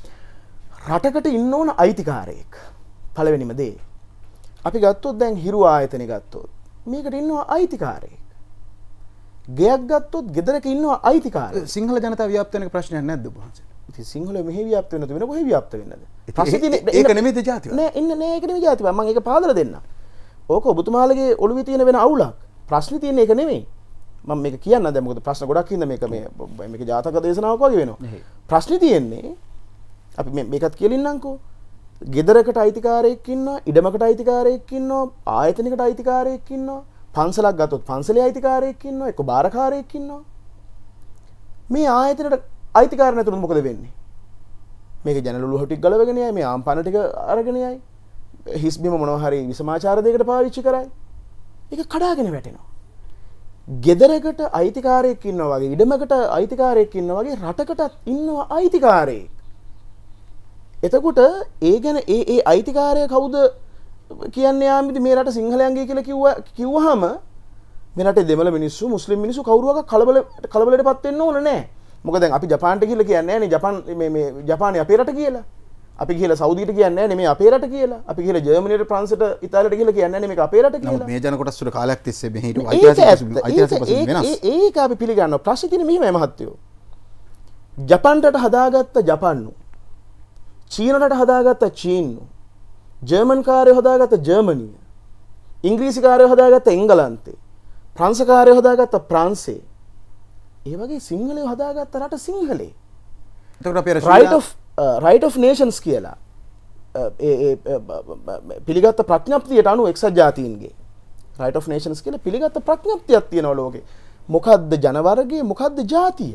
රටකට ඉන්න ඕන අයිතිකාරයෙක්. පළවෙනිම දේ. අපි ගත්තොත් දැන් හිරු ආයතනෙ ගත්තොත් මේකට ඉන්නවා අයිතිකාරයෙක්. ගෙයක් ගත්තොත් ගෙදරක ඉන්නවා අයිතිකාරයෙක්. සිංහල ජනතාව ව්‍යාප්ත වෙන ප්‍රශ්නයක් නැද්ද ඔබ වහන්සේ? ඉතින් සිංහලෝ මෙහි ව්‍යාප්ත වෙනද වෙන කොහේ ව්‍යාප්ත වෙන්නද? ප්‍රශ්නේ තියෙන්නේ ඒක නෙමෙයිද ජාතිවාද? නෑ ඉන්න නෑ ඒක නෙමෙයි ජාතිවාද. මම ඒක පාදලා දෙන්නම්. ඕක ඔබතුමාලගේ ඔළුවේ තියෙන වෙන අවුලක්. ප්‍රශ්නේ තියෙන්නේ ඒක නෙමෙයි. මම මේක කියන්න දැන් මොකද ප්‍රශ්න ගොඩක් ඉන්න මේක මේ මේක ජාතක දේශනාවක් වගේ වෙනවා. ප්‍රශ්නේ තියෙන්නේ අපි මේකත් කියලින්නම්කෝ. ගෙදරකට අයිතිකාරයෙක් ඉන්නවා, ඉඩමකට අයිතිකාරයෙක් ඉන්නවා, ආයතනයකට අයිතිකාරයෙක් ඉන්නවා, පන්සලක් ගත්තොත් පන්සලේ අයිතිකාරයෙක් ඉන්නවා, එක්ක බාරකාරයෙක් ඉන්නවා. මේ ආයතනයට අයිතිකාර නැතුනොත් මොකද වෙන්නේ? මේක ජනලුළු ටික ගලවගෙන යයි, මේ ආම්පන ටික අරගෙන යයි. හිස් බිම මොනවා හරි විසමාචාර දෙයකට පාවිච්චි කරයි. ඒක කඩාගෙන වැටෙනවා. ගෙදරකට අයිතිකාරයෙක් ඉන්නවා වගේ, ඉඩමකට අයිතිකාරයෙක් ඉන්නවා වගේ රටකටත් ඉන්නවා අයිතිකාරයෙක්. එතකොට ඒ ගැන ඒ ඒ අයිතිකාරය කවුද කියන්නේ යාමිද මේ රට සිංහලයන්ගේ කියලා කිව්වා කිව්වහම මේ රටේ දෙමළ මිනිස්සු මුස්ලිම් මිනිස්සු කවුරුවක කලබල කලබලයටපත් වෙන්න ඕන නෑ. මොකද දැන් අපි ජපාන්ට ගිහලා කියන්නේ නෑනේ ජපාන් මේ මේ ජපානය අපේ රට කියලා. අපි ගිහලා සෞදියට කියන්නේ නෑනේ මේ අපේ රට කියලා. අපි ගිහලා ජර්මනියට ප්‍රංශයට ඉතාලියට ගිහලා කියන්නේ නෑනේ මේක අපේ රට කියලා. මේ ජන කොටස් වල කාලයක් තිස්සේ මෙහි හිටු ඓතිහාසික ඓතිහාසික වශයෙන් වෙනස්. ඒක අපි පිළිගන්නවා. ප්‍රශ්නේ තියෙන්නේ මෙහිමයි මහත්තයෝ. ජපාන්ට හදාගත්ත ජපාන්නු චීනට හදාගත්ත චීන්නු, ජර්මන් කාර්යය හදාගත්ත ජර්මනිය, ඉංග්‍රීසි කාර්යය හදාගත්ත එංගලන්තේ, ප්‍රංශ කාර්යය හදාගත්ත ප්‍රංශේ. ඒ වගේ සිංහලය හදාගත්ත රට සිංහලේ. එතකොට අපේ right of uh, right of nations කියලා ඒ ඒ පිළිගත්ත ප්‍රඥප්තියට අනුව එක්සත් ජාතීන්ගේ right of nations කියලා පිළිගත්ත ප්‍රඥප්තියක් තියෙනවා ලෝකේ. මොකද්ද ජන වර්ගය, මොකද්ද ජාතිය?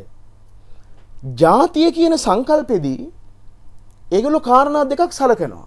ජාතිය කියන සංකල්පෙදී ඒගොල්ලෝ කාරණා දෙකක් සලකනවා.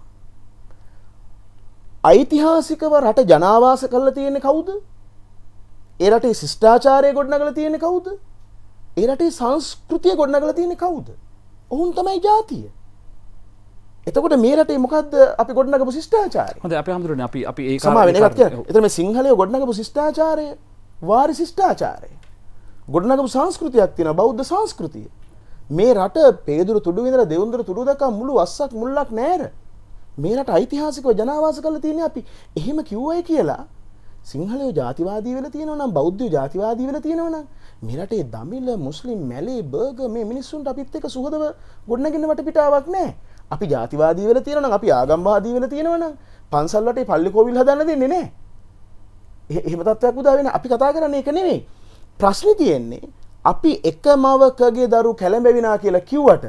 ඓතිහාසිකව රට ජනාවාස කරලා තියෙන්නේ කවුද? ඒ රටේ ශිෂ්ටාචාරය ගොඩනගලා තියෙන්නේ කවුද? ඒ රටේ සංස්කෘතිය ගොඩනගලා තියෙන්නේ කවුද? ඔවුන් තමයි ජාතිය. එතකොට මේ රටේ මොකද්ද අපි ගොඩනගපු ශිෂ්ටාචාරය? හොඳයි අපි හඳුරන්නේ අපි අපි ඒ සමාවෙන එකක් කියන්නේ. එතන මේ සිංහලයේ ගොඩනගපු ශිෂ්ටාචාරය වාරි ශිෂ්ටාචාරය. ගොඩනගපු සංස්කෘතියක් තියෙනවා බෞද්ධ සංස්කෘතිය. මේ රට පේදුරු තුඩු විඳලා දෙවුන්දර තුඩු දක්වා මුළු අස්සක් මුල්ලක් නෑර. මේ රට ඓතිහාසිකව ජනාවාස කරලා තියෙන්නේ අපි. එහෙම කිව්වයි කියලා සිංහලයෝ ජාතිවාදී වෙලා තියෙනවා නම් බෞද්ධයෝ ජාතිවාදී වෙලා තියෙනවා නම් මේ රටේ දමිළ මුස්ලිම් මැලේ බර්ගර් මේ මිනිස්සුන්ට අපිත් එක්ක සුහදව ගොඩනගින්න වටපිටාවක් නෑ. අපි ජාතිවාදී වෙලා තියෙනවා නම් අපි ආගම්වාදී වෙලා තියෙනවා නම් පන්සල් වටේ පල්ලි කෝවිල් හදන්න දෙන්නේ නෑ. එහෙම තත්ත්වයක් උදා වෙන අපි කතා කරන්නේ ඒක නෙමෙයි. ප්‍රශ්නේ තියෙන්නේ අපි එක මවකගේ දරු කැළඹෙවිනා කියලා කිව්වට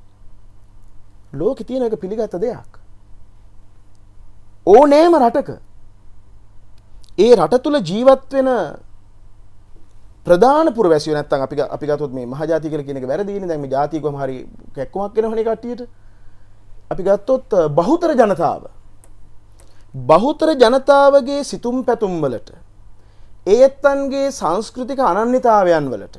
ලෝකේ තියෙන එක පිළිගත්ත දෙයක්. ඕනෑම රටක ඒ රට තුල ජීවත් වෙන ප්‍රධාන පුරවැසියෝ නැත්තම් අපි අපි ගත්තොත් මේ මහජාතිය කියලා කියන එක වැරදිනේ. දැන් මේ ජාතිය කොහම හරි කැක්කමක් වෙනවනේ කට්ටියට. අපි ගත්තොත් බහුතර ජනතාව බහුතර ජනතාවගේ සිතුම් පැතුම් වලට ඒත්තන්ගේ සංස්කෘතික අනන්‍යතාවයන් වලට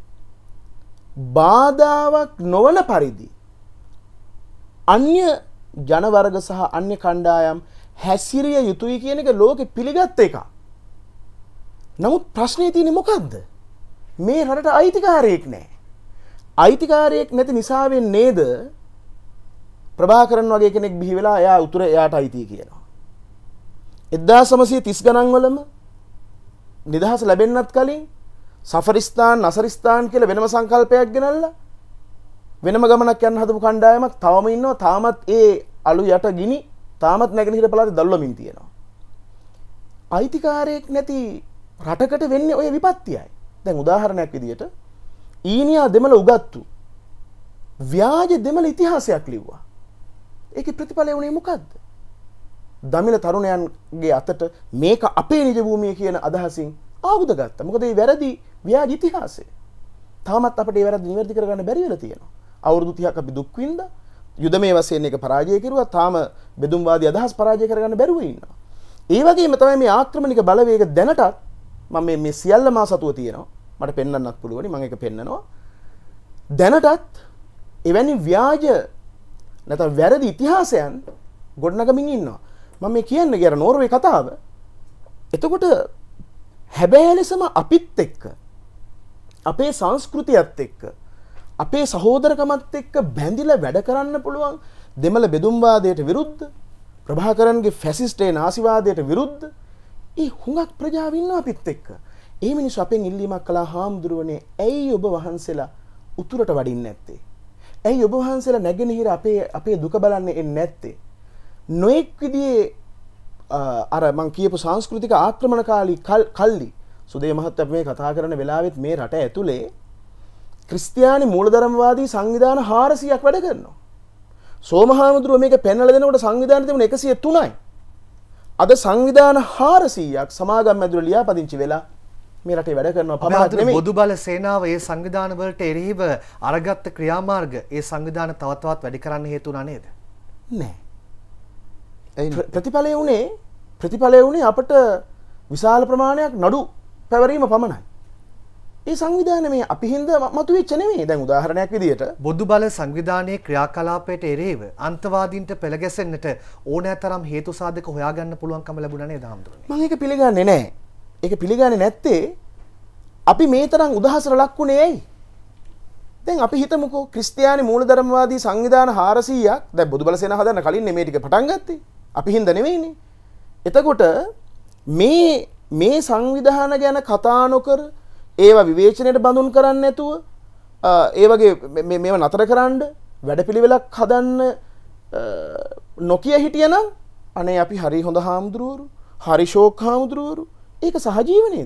බාධාවක් නොවන පරිදි අන්‍ය ජනවර්ග සහ අන්‍ය කණ්ඩායම් හැසිරිය යුතුයි කියන එක ලෝකෙ පිළිගත් එකක්. නමුත් ප්‍රශ්නේ තියෙන්නේ මොකද්ද? මේ රටට අයිතිකාරයෙක් නැහැ. අයිතිකාරයෙක් නැති නිසාවෙන් නේද ප්‍රභාකරන් වගේ කෙනෙක් බිහි වෙලා එයා උතුර එයාට අයිතියි කියනවා. එක්දාස් නවසිය තිස් ගණන් වලම නිදහස ලැබෙන්නත් කලින් සෆරිස්තාන් නසරිස්තාන් කියලා වෙනම සංකල්පයක් ගෙනල්ලා වෙනම ගමනක් යන්න හදපු කණ්ඩායමක් තවම ඉන්නවා. තාමත් ඒ අලු යට ගිනි තාමත් නැගෙනහිර පළාතේ දල්වමින් තියෙනවා. අයිතිකාරයෙක් නැති රටකට වෙන්නේ ඔය විපත්තියයි. දැන් උදාහරණයක් විදියට ඊනියා දෙමළ උගත්තු ව්‍යාජ දෙමළ ඉතිහාසයක් ලිව්වා. ඒකේ ප්‍රතිඵලය වුණේ මොකද්ද? දමිළ තරුණයන්ගේ අතට මේක අපේ නිජ භූමිය කියන අදහසින් ආයුධ ගත්තා. මොකද මේ වැරදි ව්‍යාජ ඉතිහාසය. තාමත් අපිට මේ වැරදි නිවැරදි කරගන්න බැරි වෙලා තියෙනවා. අවුරුදු තිහක් අපි දුක් විඳා යුදමේ වශයෙන් එක පරාජය කෙරුවා. තාම බෙදුම්වාදී අදහස් පරාජය කරගන්න බැරුව ඉන්නවා. ඒ වගේම තමයි මේ ආක්‍රමණික බලවේග දැනටත් මම මේ මේ සියල්ල මා සතුව තියෙනවා. මට පෙන්වන්නත් පුළුවනි. මම ඒක පෙන්නනවා. දැනටත් එවැනි ව්‍යාජ නැත්නම් වැරදි ඉතිහාසයන් ගොඩනගමින් ඉන්නවා. මම මේ කියන්නේ ගියර නෝර්වේ කතාව. එතකොට හැබැයි ලෙසම අපිත් එක්ක අපේ සංස්කෘතියත් එක්ක අපේ සහෝදරකමත් එක්ක බැඳිලා වැඩ කරන්න පුළුවන් දෙමළ බෙදුම්වාදයට විරුද්ධ ප්‍රභාකරන්ගේ ෆැසිස්ට් නාසිවාදයට විරුද්ධ ඒ හුඟක් ප්‍රජාව ඉන්නවා අපිත් එක්ක. ඒ මිනිස්සු අපෙන් ඉල්ලීමක් කළා හාමුදුරුවනේ ඇයි ඔබ වහන්සේලා උතුරට වඩින්නේ නැත්තේ? ඇයි ඔබ වහන්සේලා නැගෙනහිර අපේ අපේ දුක බලන්නේ එන්නේ නැත්තේ? නොඑක් විදිහේ අර මං කියපු සංස්කෘතික ආක්‍රමණකාරී කල්ලි සුදේ මහත්තයා මේ කතා කරන වෙලාවෙත් මේ රට ඇතුලේ ක්‍රිස්තියානි මූලධර්මවාදී සංවිධාන හාරසියක් වැඩ කරනවා. සෝමහාමුදුරුව මේක පෙන්වලා දෙනකොට සංවිධාන තිබුණ එකසිය තුනයි. අද සංවිධාන හාරසියක් සමාගම් ඇතුළේ ලියාපදිංචි වෙලා මේ රටේ වැඩ කරනවා. පමණක් නෙමෙයි බොදු බල සේනාව ඒ සංවිධාන වලට එරෙහිව අරගත්ත ක්‍රියාමාර්ග ඒ සංවිධාන තව තවත් වැඩි කරන්න හේතු වුණා නේද? නෑ. ප්‍රතිඵලය වුණේ ප්‍රතිඵලය වුණේ අපට විශාල ප්‍රමාණයක් නඩු පැවරීම පමණයි. ඒ සංවිධානය මේ අපි හින්දා මතුවෙච්ච නෙමෙයි. දැන් උදාහරණයක් විදියට බොදු බල සංවිධානයේ ක්‍රියාකලාපයට එරෙහිව අන්තවාදීන්ට පෙළගැසෙන්නට ඕනෑතරම් හේතු සාධක හොයාගන්න පුළුවන්කම ලැබුණා නේද හාමුදුරනේ? මම ඒක පිළිගන්නේ නැහැ. ඒක පිළිගන්නේ නැත්තේ අපි මේ තරම් උදහසට ලක්ුණේ ඇයි? දැන් අපි හිතමුකෝ ක්‍රිස්තියානි මූලධර්මවාදී සංවිධාන හාරසීයක් දැන් බොදුබල සේනාව හදන්න කලින් මේ ටික පටන් ගත්තේ. අපි හින්දා නෙවෙයිනේ. එතකොට මේ මේ සංවිධාන ගැන කතා නොකර ඒවා විවේචනයට බඳුන් කරන්නේ නැතුව ඒ වගේ මේව නතර කරන්න වැඩපිළිවෙලක් හදන්න නොකිය හිටියනම් අනේ අපි හරි හොඳ හාමුදුරුවරු හරි ෂෝක් හාමුදුරුවරු ඒක සහජීවනයේද?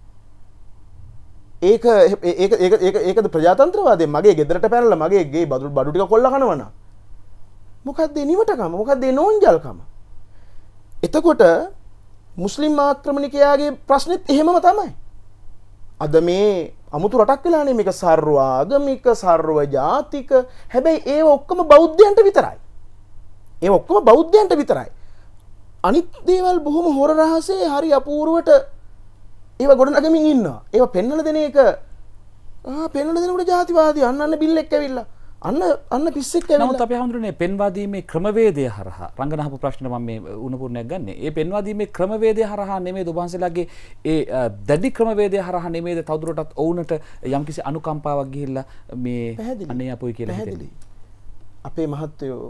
ඒක ඒක ඒක ඒක ඒකද ප්‍රජාතන්ත්‍රවාදය? මගේ ගෙදරට පැනලා මගේ ගේ බඩු බඩු ටික කොල්ල කනවනම් මොකද්ද ඒ නිවටකම? මොකද්ද ඒ නෝන්ජල්කම? එතකොට මුස්ලිම් ආක්‍රමණිකයාගේ ප්‍රශ්නෙත් එහෙමම තමයි. අද මේ අමුතු රටක් වෙලානේ මේක සර්ව ආගමික සර්ව ජාතික. හැබැයි ඒව ඔක්කොම බෞද්ධයන්ට විතරයි. ඒව ඔක්කොම බෞද්ධයන්ට විතරයි. අනිත් දේවල් බොහොම හොර රහසේ හරි අපූර්වට ඒව ගොඩනගමින් ඉන්නවා. ඒව පෙන්වලා දෙන එක ආ පෙන්වලා දෙනකොට ජාතිවාදී අන්න අන්න බිල් එක්ක ඇවිල්ලා අන්න අන්න පිස්සෙක් ඇවිල්ලා. නමුත් අපි හඳුනන්නේ පෙන්වාදීමේ ක්‍රමවේදය හරහා රංගනහපු ප්‍රශ්න මම මේ උණපුරණයක් ගන්නෙ. ඒ පෙන්වාදීමේ ක්‍රමවේදය හරහා නෙමෙයි ඔබ වහන්සේලාගේ ඒ දැඩි ක්‍රමවේදය හරහා නෙමෙයිද තවදුරටත් ඔවුන්ට යම්කිසි අනුකම්පාවක් ගිහිල්ලා මේ අනේ අපොයි කියලා හිතෙන්නේ. අපේ මහත්තයෝ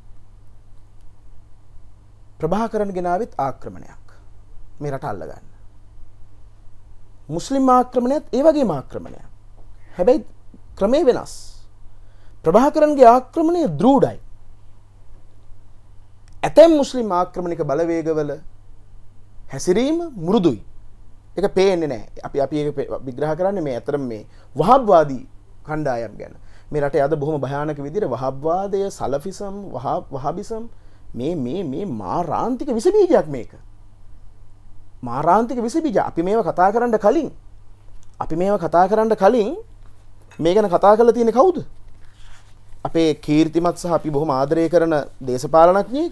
ප්‍රභාකරන් ගෙනාවිත් ආක්‍රමණයක් මේ රට අල්ලගන්න. මුස්ලිම් ආක්‍රමණයත් ඒ වගේම ආක්‍රමණයක්. හැබැයි ක්‍රමේ වෙනස්. ප්‍රභාකරන්ගේ ආක්‍රමණය දෘಢයි. ඇතැම් මුස්ලිම් ආක්‍රමණික බලවේගවල හැසිරීම මෘදුයි. ඒක පේන්නේ නැහැ. අපි අපි ඒක විග්‍රහ කරන්නේ මේ අතරම මේ වහබ්වාදී කණ්ඩායම් ගැන. මේ රටේ අද බොහොම භයානක විදිහට වහබ්වාදය, සලෆිසම්, වහබිසම් මේ මේ මේ මාරාන්තික විස බීජයක් මේක. මාරාන්තික විස බීජ. අපි මේව කතා කරන්න කලින් අපි මේව කතා කරන්න කලින් මේ ගැන කතා කරලා තියෙන්නේ කවුද? අපේ කීර්තිමත් සහ අපි බොහොම ආදරය කරන දේශපාලනඥයෙක්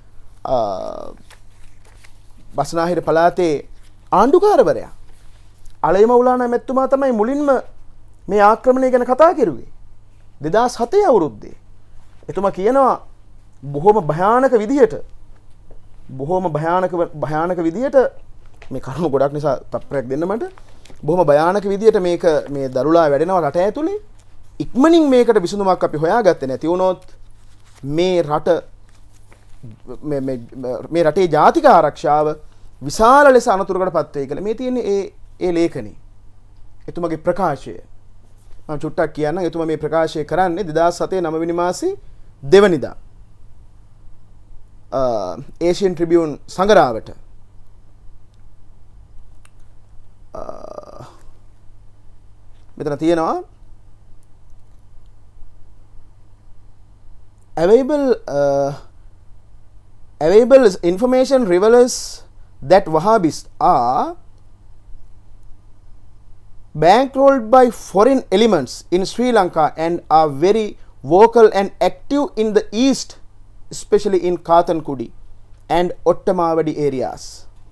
බස්නාහිර පළාතේ ආණ්ඩුකාරවරයා අලයි මෞලානා මැතිතුමා තමයි මුලින්ම මේ ආක්‍රමණය ගැන කතා කරුවේ දෙදාස් හතේ අවුරුද්දේ. එතුමා කියනවා බොහොම භයානක විදිහට බොහොම භයානක භයානක විදිහට මේ කරුණු ගොඩක් නිසා තප්පරයක් දෙන්න මට බොහොම භයානක විදිහට මේක මේ දරුලා වැඩෙනවා රට ඇතුලේ. ඉක්මනින් මේකට විසඳුමක් අපි හොයාගත්තේ නැති වුණොත් මේ රට මේ මේ රටේ ජාතික ආරක්ෂාව විශාල ලෙස අනතුරකට පත් වෙයි කියලා මේ තියෙන්නේ ඒ ඒ ලේඛනේ. එතුමගේ ප්‍රකාශය. මම චුට්ටක් කියන්නම්. එතුමා මේ ප්‍රකාශය කරන්නේ දෙදාස් හතේ නව වෙනි මාසේ දෙවනිදා. ඒෂියන් ට්‍රිබියුන් සංගරාවට මෙතන තියෙනවා available uh, available information reveals that Wahhabists are bankrolled by foreign elements in Sri Lanka and are very vocal and active in the east, especially in Kathankudi and Ottamawadi areas.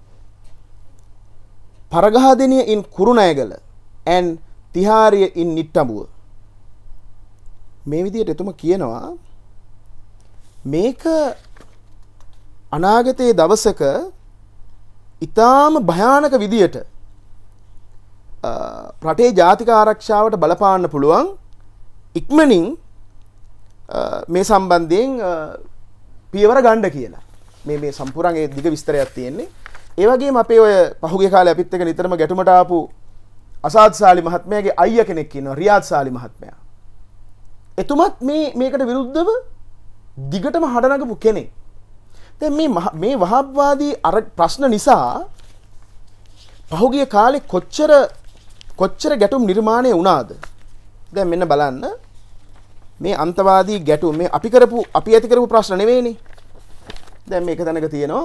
Paragahadeniya in Kurunayagala and Tihariya in Nittambuwa. මේ විදිහට එතුම කියනවා මේක අනාගතයේ දවසක ඊටාම භයානක විදියට රටේ ජාතික ආරක්ෂාවට බලපාන්න පුළුවන් ඉක්මනින් මේ සම්බන්ධයෙන් පියවර ගන්න කියලා. මේ මේ සම්පූර්ණ ඒ දිග විස්තරයක් තියෙන්නේ. ඒ වගේම අපේ ඔය පහුගිය කාලේ අපිත් එක්ක නිතරම ගැටුමට ආපු අසාද් සාලි මහත්මයාගේ අයියා කෙනෙක් ඉන්නවා රියාද් සාලි මහත්මයා. එතුමත් මේ මේකට විරුද්ධව දිගටම හඩනගපු කෙනෙක්. දැන් මේ මේ වහාබ්වාදී අර ප්‍රශ්න නිසා පහුගිය කාලේ කොච්චර කොච්චර ගැටුම් නිර්මාණය වුණාද? දැන් මෙන්න බලන්න මේ අන්තවාදී ගැටුම් මේ අපි කරපු අපි ඇති කරපු ප්‍රශ්න නෙවෙයිනේ. දැන් මේක තැනක තියෙනවා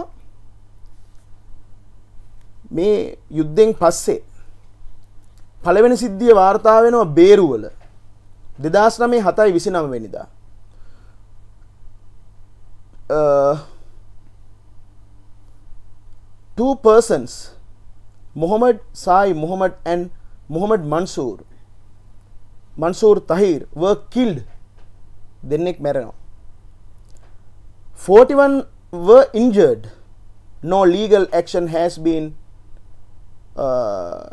මේ යුද්ධෙන් පස්සේ පළවෙනි සිද්ධිය වාර්තා වෙනවා බේරුවල දෙදාස් නවය හතයි විසිනව වෙනිදා. uh, two persons Muhammad Sai Muhammad and Muhammad Mansoor Mansoor Tahir were killed. දෙන්නෙක් මැරෙනවා. forty-one were injured. No legal action has been uh,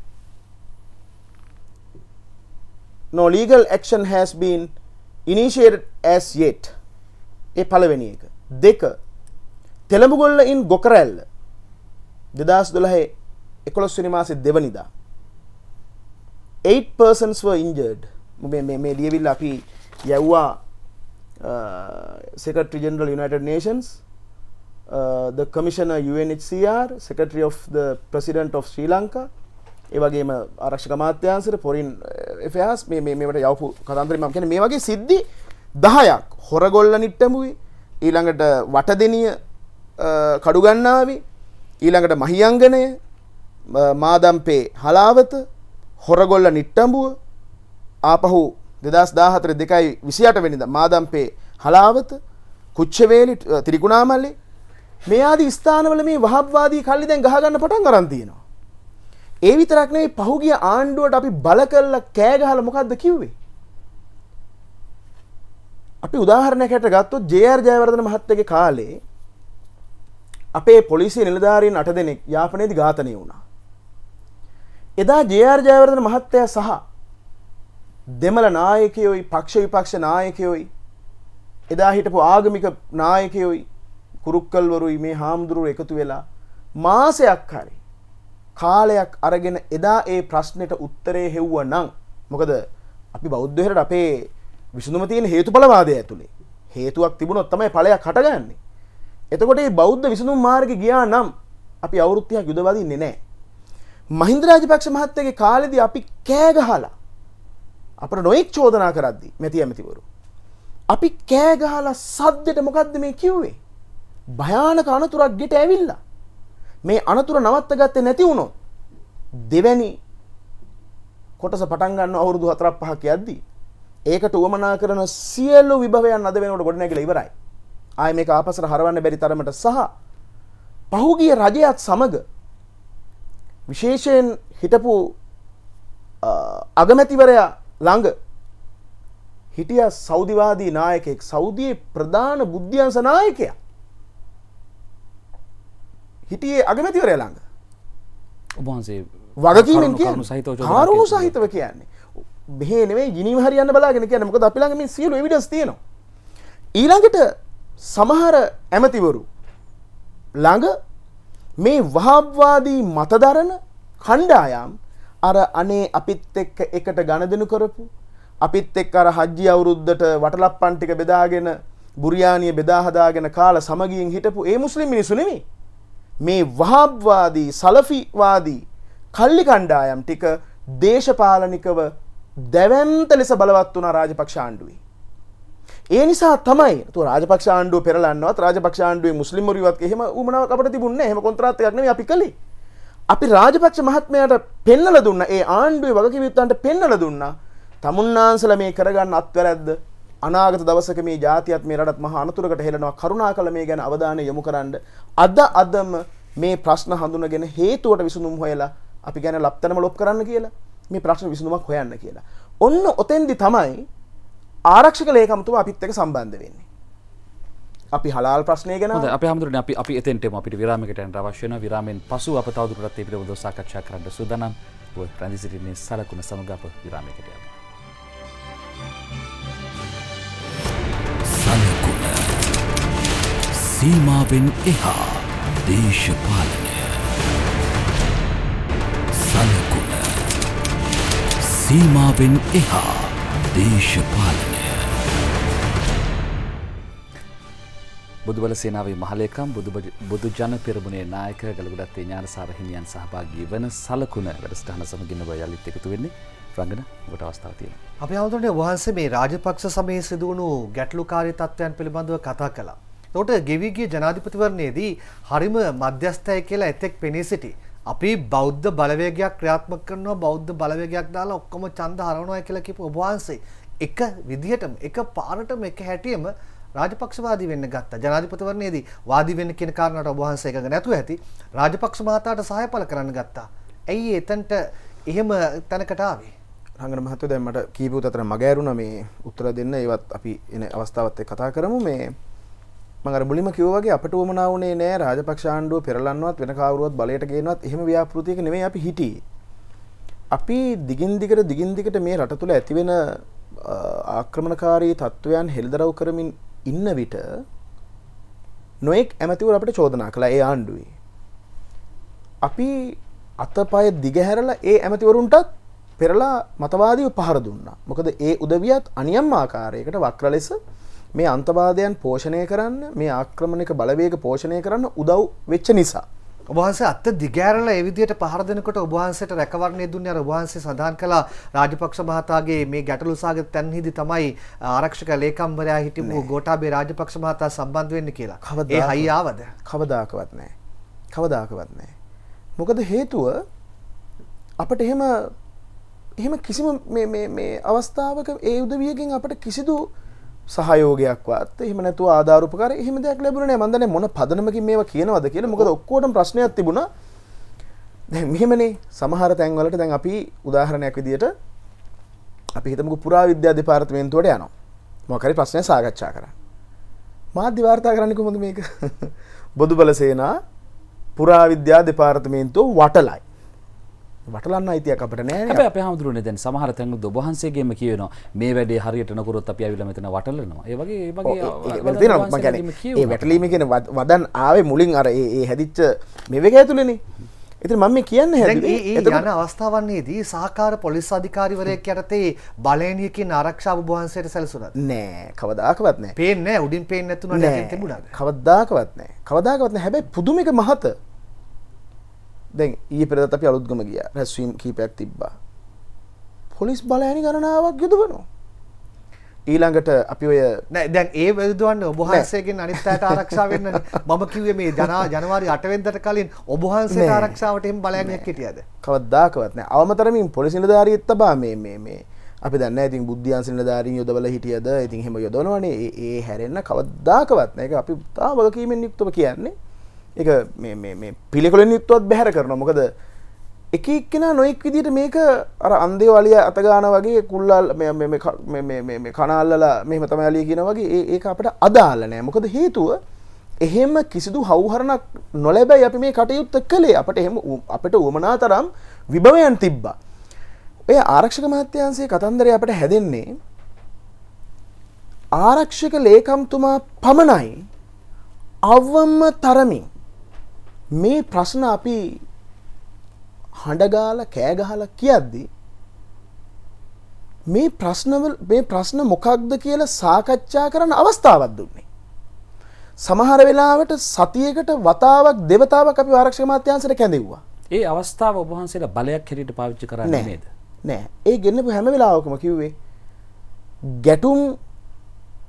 no legal action has been initiated as yet. ඒ පළවෙනි එක. දෙක තෙලඹුගොල්ල in ගොකරැල්ල දෙදාස් දොළහ එකොළොස් වෙනි මාසේ දෙවනිදා eight persons were injured. මේ මේ මේ ලියවිල්ල අපි යවුවා uh, Secretary General United Nations, uh, the Commissioner U N H C R, Secretary of the President of Sri Lanka, ඒ වගේම ආරක්ෂක අමාත්‍යාංශයට foreign affairs මේ මේ මේවට යවපු කතන්දරේ මම කියන්නේ මේ වගේ සිද්ධි දහයක් හොරගොල්ල නිට්ටඹුවේ ඊළඟට වටදෙනිය කඩුගන්නාවේ ඊළඟට මහියංගනය මාදම්පේ හලාවත හොරගොල්ල නිට්ටඹුව ආපහු දෙදාස් දාහතර දෙකයි විසිඅට වෙනිදා මාදම්පේ හලාවත කුච්චවේලි ත්‍රිකුණාමල්ලේ මේ ආදී ස්ථානවල මේ වහබ්වාදී කල්ලි දැන් ගහ ගන්න පටන් අරන් තියෙනවා. ඒ විතරක් නෙවෙයි පහුගිය ආණ්ඩුවට අපි බල කළා කෑ ගහලා මොකද්ද කිව්වේ? අපි උදාහරණයකට ගත්තොත් ජේ ආර් ජයවර්ධන මහත්තයාගේ කාලේ අපේ පොලිසිය නිලධාරීන් අට දෙනෙක් යාපනයේදී ඝාතනය වුණා. එදා ජේ ආර් ජයවර්ධන මහත්තයා සහ දෙමළ නායකයෝයි පක්ෂ විපක්ෂ නායකයෝයි එදා හිටපු ආගමික නායකයෝයි කුරුක්කල්වරුයි මේ හාමුදුරුවෝ එකතු වෙලා මාසයක් හරි කාලයක් අරගෙන එදා ඒ ප්‍රශ්නෙට උත්තරේ හෙව්වා නම් මොකද අපි බෞද්ධයරට අපේ විසඳුම තියෙන හේතුඵලවාදය ඇතුලේ හේතුවක් තිබුණොත් තමයි ඵලයක් හටගන්නේ. එතකොට මේ බෞද්ධ විසඳුම් මාර්ගේ ගියා නම් අපි අවුරුදු තිහක් යුද වදින්නේ නැහැ. මහින්ද රාජපක්ෂ මහත්තයාගේ කාලෙදී අපි කෑ ගහලා අපිට නොඑක් චෝදනා කරද්දී මෙති ඇමතිවරු අපි කෑ ගහලා සද්දෙට මොකද්ද මේ කිව්වේ? භයානක අනතුරක් ගෙට ඇවිල්ලා මේ අනතුර නවත්ත ගත්තේ නැති වුණොත් දෙවැනි කොටස පටන් ගන්න අවුරුදු හතරක් පහක් යද්දී ඒකට උවමනා කරන සියලු විභවයන් අද වෙනකොට ගොඩ නැගිලා ඉවරයි. ආයේ මේක ආපස්සට හරවන්න බැරි තරමට සහ පහුගිය රජයත් සමග විශේෂයෙන් හිටපු අගමැතිවරයා ළඟ හිටිය සෞදිවාදී නායකයෙක් සෞදියේ ප්‍රධාන බුද්ධියංශ නායකයා හිටියේ අගමැතිවරයා ළඟ ඔබ වහන්සේ වගකීමෙන් කියන්නේ කාරුණු සහිතව කියන්නේ මෙහෙ නෙවෙයි ජිනීව හරියන්න බලාගෙන කියන්නේ මොකද අපි ළඟ මේ සියලු එවිඩන්ස් තියෙනවා. ඊළඟට සමහර ඇමතිවරු ළඟ මේ වහාබ්වාදී මතදරන කණ්ඩායම් අර අනේ අපිත් එක්ක එකට ගණදෙනු කරපු අපිත් එක්ක අර හජ්ජි අවුරුද්දට වටලප්පන් ටික බෙදාගෙන බුරියානිය බෙදා හදාගෙන කාලා සමගියෙන් හිටපු ඒ මුස්ලිම් මිනිස්සු නෙමෙයි. මේ වහාබ්වාදී සලෆිවාදී කල්ලි කණ්ඩායම් ටික දේශපාලනිකව දැවැන්ත ලෙස බලවත් වුණා රාජපක්ෂ ආණ්ඩුවේ. ඒ නිසා තමයි તો රාජපක්ෂ ආණ්ඩුව පෙරලන්නවත් රාජපක්ෂ ආණ්ඩුවේ මුස්ලිම් වරිවත් එහෙම උමනාවක් අපිට තිබුණේ නැහැ. එහෙම කොන්ත්‍රාත් එකක් නෙවෙයි අපි කළේ. අපි රාජපක්ෂ මහත්මයාට පෙන්නලා දුන්නා. ඒ ආණ්ඩුවේ වගකීම් පෙන්නලා දුන්නා. තමුන්නාන්සලා මේ කරගන්න අත්වැරද්ද අනාගත දවසක මේ ජාතියත් මේ රටත් මහා අනතුරකට හෙළනවා. කරුණාකර මේ ගැන අවධානය යොමු කරන්න. අද අදම මේ ප්‍රශ්න හඳුනගෙන හේතුවට විසඳුම් හොයලා අපි ගැන ලප්තනම ලොප් කරන්න කියලා. මේ ප්‍රශ්න විසඳුමක් හොයන්න කියලා. ඔන්න ඔතෙන්දි තමයි ආරක්ෂක ලේකම්තුමා අපිත් එක්ක සම්බන්ධ වෙන්නේ. අපි හලාල් ප්‍රශ්නය ගැන හොඳයි අපි හැමදෙරේ අපි අපි එතෙන්ට එමු. අපිට විරාමයකට යන්න අවශ්‍ය වෙනවා. විරාමයෙන් පසු අප තවදුරටත් මේ පිළිබඳව සාකච්ඡා කරන්න සූදානම්. ඔය රැඳී සිටින්නේ සලකුණ සමග අප විරාමයකට යමු. සලකුණ සීමාවෙන් එහා දේශපාලනය. සලකුණ සීමාවෙන් එහා දේශපාලනය. බුදුබල සේනාවේ මහලේකම් බුදු ජන පෙරමුණේ නායක ගලගොඩත්තේ ඥානසාර හිමියන් සහභාගී වන සලකුණ වැඩසටහන සමගින් ඔබ යලිත් එකතු වෙන්නේ. රංගන ඔබට අවස්ථාව තියෙනවා. අපි ආවතුනේ වහන්සේ මේ රාජපක්ෂ සමයේ සිදුවුණු ගැටලුකාරී තත්ත්වයන් පිළිබඳව කතා කළා. ඒකට ගෙවි ගිය ජනාධිපතිවරණයේදී හරිම මධ්‍යස්ථය කියලා එතෙක් පෙනී සිටි. අපි බෞද්ධ බලවේගයක් ක්‍රියාත්මක කරනවා බෞද්ධ බලවේගයක් දාලා ඔක්කොම ඡන්ද හරවනවා කියලා කියපු ඔබ වහන්සේ එක විදිහටම එක පාරටම එක හැටියෙම රාජපක්ෂවාදී වෙන්න ගත්තා. ජනාධිපතිවරණයේදී වාදී වෙන්න කියන කාරණාට ඔබ වහන්සේ එකඟ නැතුව ඇති. රාජපක්ෂ මහතාට සහායපල කරන්න ගත්තා. ඇයි එතනට එහෙම තැනකට ආවේ? රංගන මහත්තයෝ දැන් මට කීපුවත් අතර මග ඇරුණා මේ උත්තර දෙන්න. ඒවත් අපි එන අවස්ථාවත් එක්ක කතා කරමු. මේ මම අර මුලින්ම කිව්වා වගේ අපට උවමනා වුණේ නෑ රාජපක්ෂ ආණ්ඩුව පෙරලන්නවත් වෙන කවුරුවත් බලයට ගේනවත් එහෙම ව්‍යාපෘතියක නෙමෙයි අපි හිටියේ. අපි දිගින් දිගට දිගින් දිගට මේ රට තුළ ඇතිවෙන ආක්‍රමණකාරී තත්ත්වයන් හෙළිදරව් කරමින් ඉන්න විට නොඑක් ඇමතිවරු අපිට චෝදනා කළා ඒ ආණ්ඩුවේ. අපි අතපය දිගහැරලා ඒ ඇමතිවරුන්ටත් පෙරලා මතවාදීව පහර දුන්නා. මොකද ඒ උදවියත් අනියම් ආකාරයකට වක්‍ර ලෙස මේ අන්තවාදයන් පෝෂණය කරන්න මේ ආක්‍රමණික බලවේග පෝෂණය කරන්න උදව් වෙච්ච නිසා. ඔබ වහන්සේ අත දිගෑරලා ඒ විදිහට පහර දෙනකොට ඔබ වහන්සේට රැකවරණය දුන්නේ අර ඔබ වහන්සේ සඳහන් කළා රාජපක්ෂ මහතාගේ මේ ගැටලු සාගත තැන්හිදී තමයි ආරක්ෂක ලේකම්වරයා හිටපු ගෝඨාභය රාජපක්ෂ මහතා සම්බන්ධ වෙන්නේ කියලා. ඒ හයි ආවද? කවදාකවත් නැහැ. කවදාකවත් නැහැ. මොකද හේතුව අපිට එහෙම එහෙම කිසිම මේ මේ මේ අවස්ථාවක ඒ උදවියකින් අපිට කිසිදු සහයෝගයක්වත් එහෙම නැතුව ආධාර උපකාර එහෙම දෙයක් ලැබුණේ නැහැ. මම දන්නේ මොන පදනමකින් මේවා කියනවද කියලා. මොකද ඔක්කොටම ප්‍රශ්නයක් තිබුණා. දැන් මෙහෙමනේ සමහර තැන්වලට දැන් අපි උදාහරණයක් විදියට අපි හිතමුකෝ පුරාවිද්‍යා දෙපාර්තමේන්තුවට යනවා. මොකක් හරි ප්‍රශ්නයක් සාකච්ඡා කරන්න. මාධ්‍ය වාර්තා කරන්නේ කොහොමද මේක? බොදුබල සේනා පුරාවිද්‍යා දෙපාර්තමේන්තුව වටලයි. වටලන්න අයිතියක් අපිට නැහැ නේ. හැබැයි අපේ හැමදෙරුනේ දැන් සමහර තැන්වල ඔබ වහන්සේගෙම කියනවා මේ වැඩේ හරියට නකරොත් අපි ආවිලා මෙතන වටලනවා. ඒ වගේ ඒ වගේ තියෙනවා. මම කියන්නේ ඒ වැටලීම කියන වදන් ආවේ මුලින් අර ඒ ඒ හැදිච්ච මෙවක ඇතුළේනේ. ඉතින් මම මේ කියන්නේ හැදුවේ ඒ යන අවස්ථාවන්නේදී සහකාර පොලිස් අධිකාරිවරයෙක් යටතේ බලයනියකින් ආරක්ෂාව ඔබ වහන්සේට සැලසුණාද? නෑ කවදාකවත් නෑ. පේන්නේ නෑ උඩින් පේන්නේ නැතුණා නැතින් තිබුණාද? කවදාකවත් නෑ. කවදාකවත් නෑ. හැබැයි පුදුමික මහත දැන් ඊයේ පෙරේදත් අපි අලුත්ගම ගියා. රැස්වීම් කීපයක් තිබ්බා. පොලිස් බලයනි ගණනාවක් යොදවනවා. ඊළඟට අපි ඔය නෑ දැන් ඒ වෙදුවන්නේ ඔබ වහන්සේගෙන් අනිත් අයට ආරක්ෂා වෙන්නනේ. මම කිව්වේ මේ ජනවාරි අට වෙනිදාට කලින් ඔබ වහන්සේට ආරක්ෂාවට එහෙම බලයන්යක් හිටියද? කවදාකවත් නෑ. අවමතරමින් පොලිස් නිලධාරියෙක් තබා මේ මේ මේ අපි දන්නේ නැහැ ඉතින් බුද්ධියන්ස නිලධාරීන් යොදවලා හිටියද? ඉතින් එහෙම යොදවනවනේ. ඒ ඒ හැරෙන්න කවදාකවත් නෑ. ඒක අපි තා වගකීමෙන් යුක්තව කියන්නේ. ඒක මේ මේ මේ පිළිකොලෙන් යුක්තවත් බැහැර කරනවා. මොකද එක එක්කෙනා නොඑක් විදිහට මේක අර අන්දේ වලිය අත ගන්න වගේ කුල්ලල් මේ මේ මේ මේ මේ කනාල්ලලා මෙහෙම තමයි අලිය කියන වගේ ඒ ඒක අපිට අදාළ නැහැ. මොකද හේතුව එහෙම කිසිදු හවුහරණක් නොලැබයි අපි මේ කටයුත්ත කළේ. අපිට එහෙම අපිට උවමනා තරම් විභවයන් තිබ්බා. ඔය ආරක්ෂක මහත්යාංශයේ කතන්දරය අපිට හැදෙන්නේ ආරක්ෂක ලේකම්තුමා පමණයි අවම තරමින් මේ ප්‍රශ්න අපි හඬගාලා කෑ ගහලා කියද්දි මේ ප්‍රශ්නවල මේ ප්‍රශ්න මොකක්ද කියලා සාකච්ඡා කරන්න අවස්ථාවක් දුන්නේ. සමහර වෙලාවට සතියකට වතාවක් දෙවතාවක් අපි ආරක්ෂක මාත්‍යාංශයට කැඳෙව්වා. ඒ අවස්ථාව ඔබ වහන්සේලා බලයක් හැටියට පාවිච්චි කරන්නේ නේද? නෑ. ඒ ගෙන්නපු හැම වෙලාවකම කිව්වේ ගැටුම්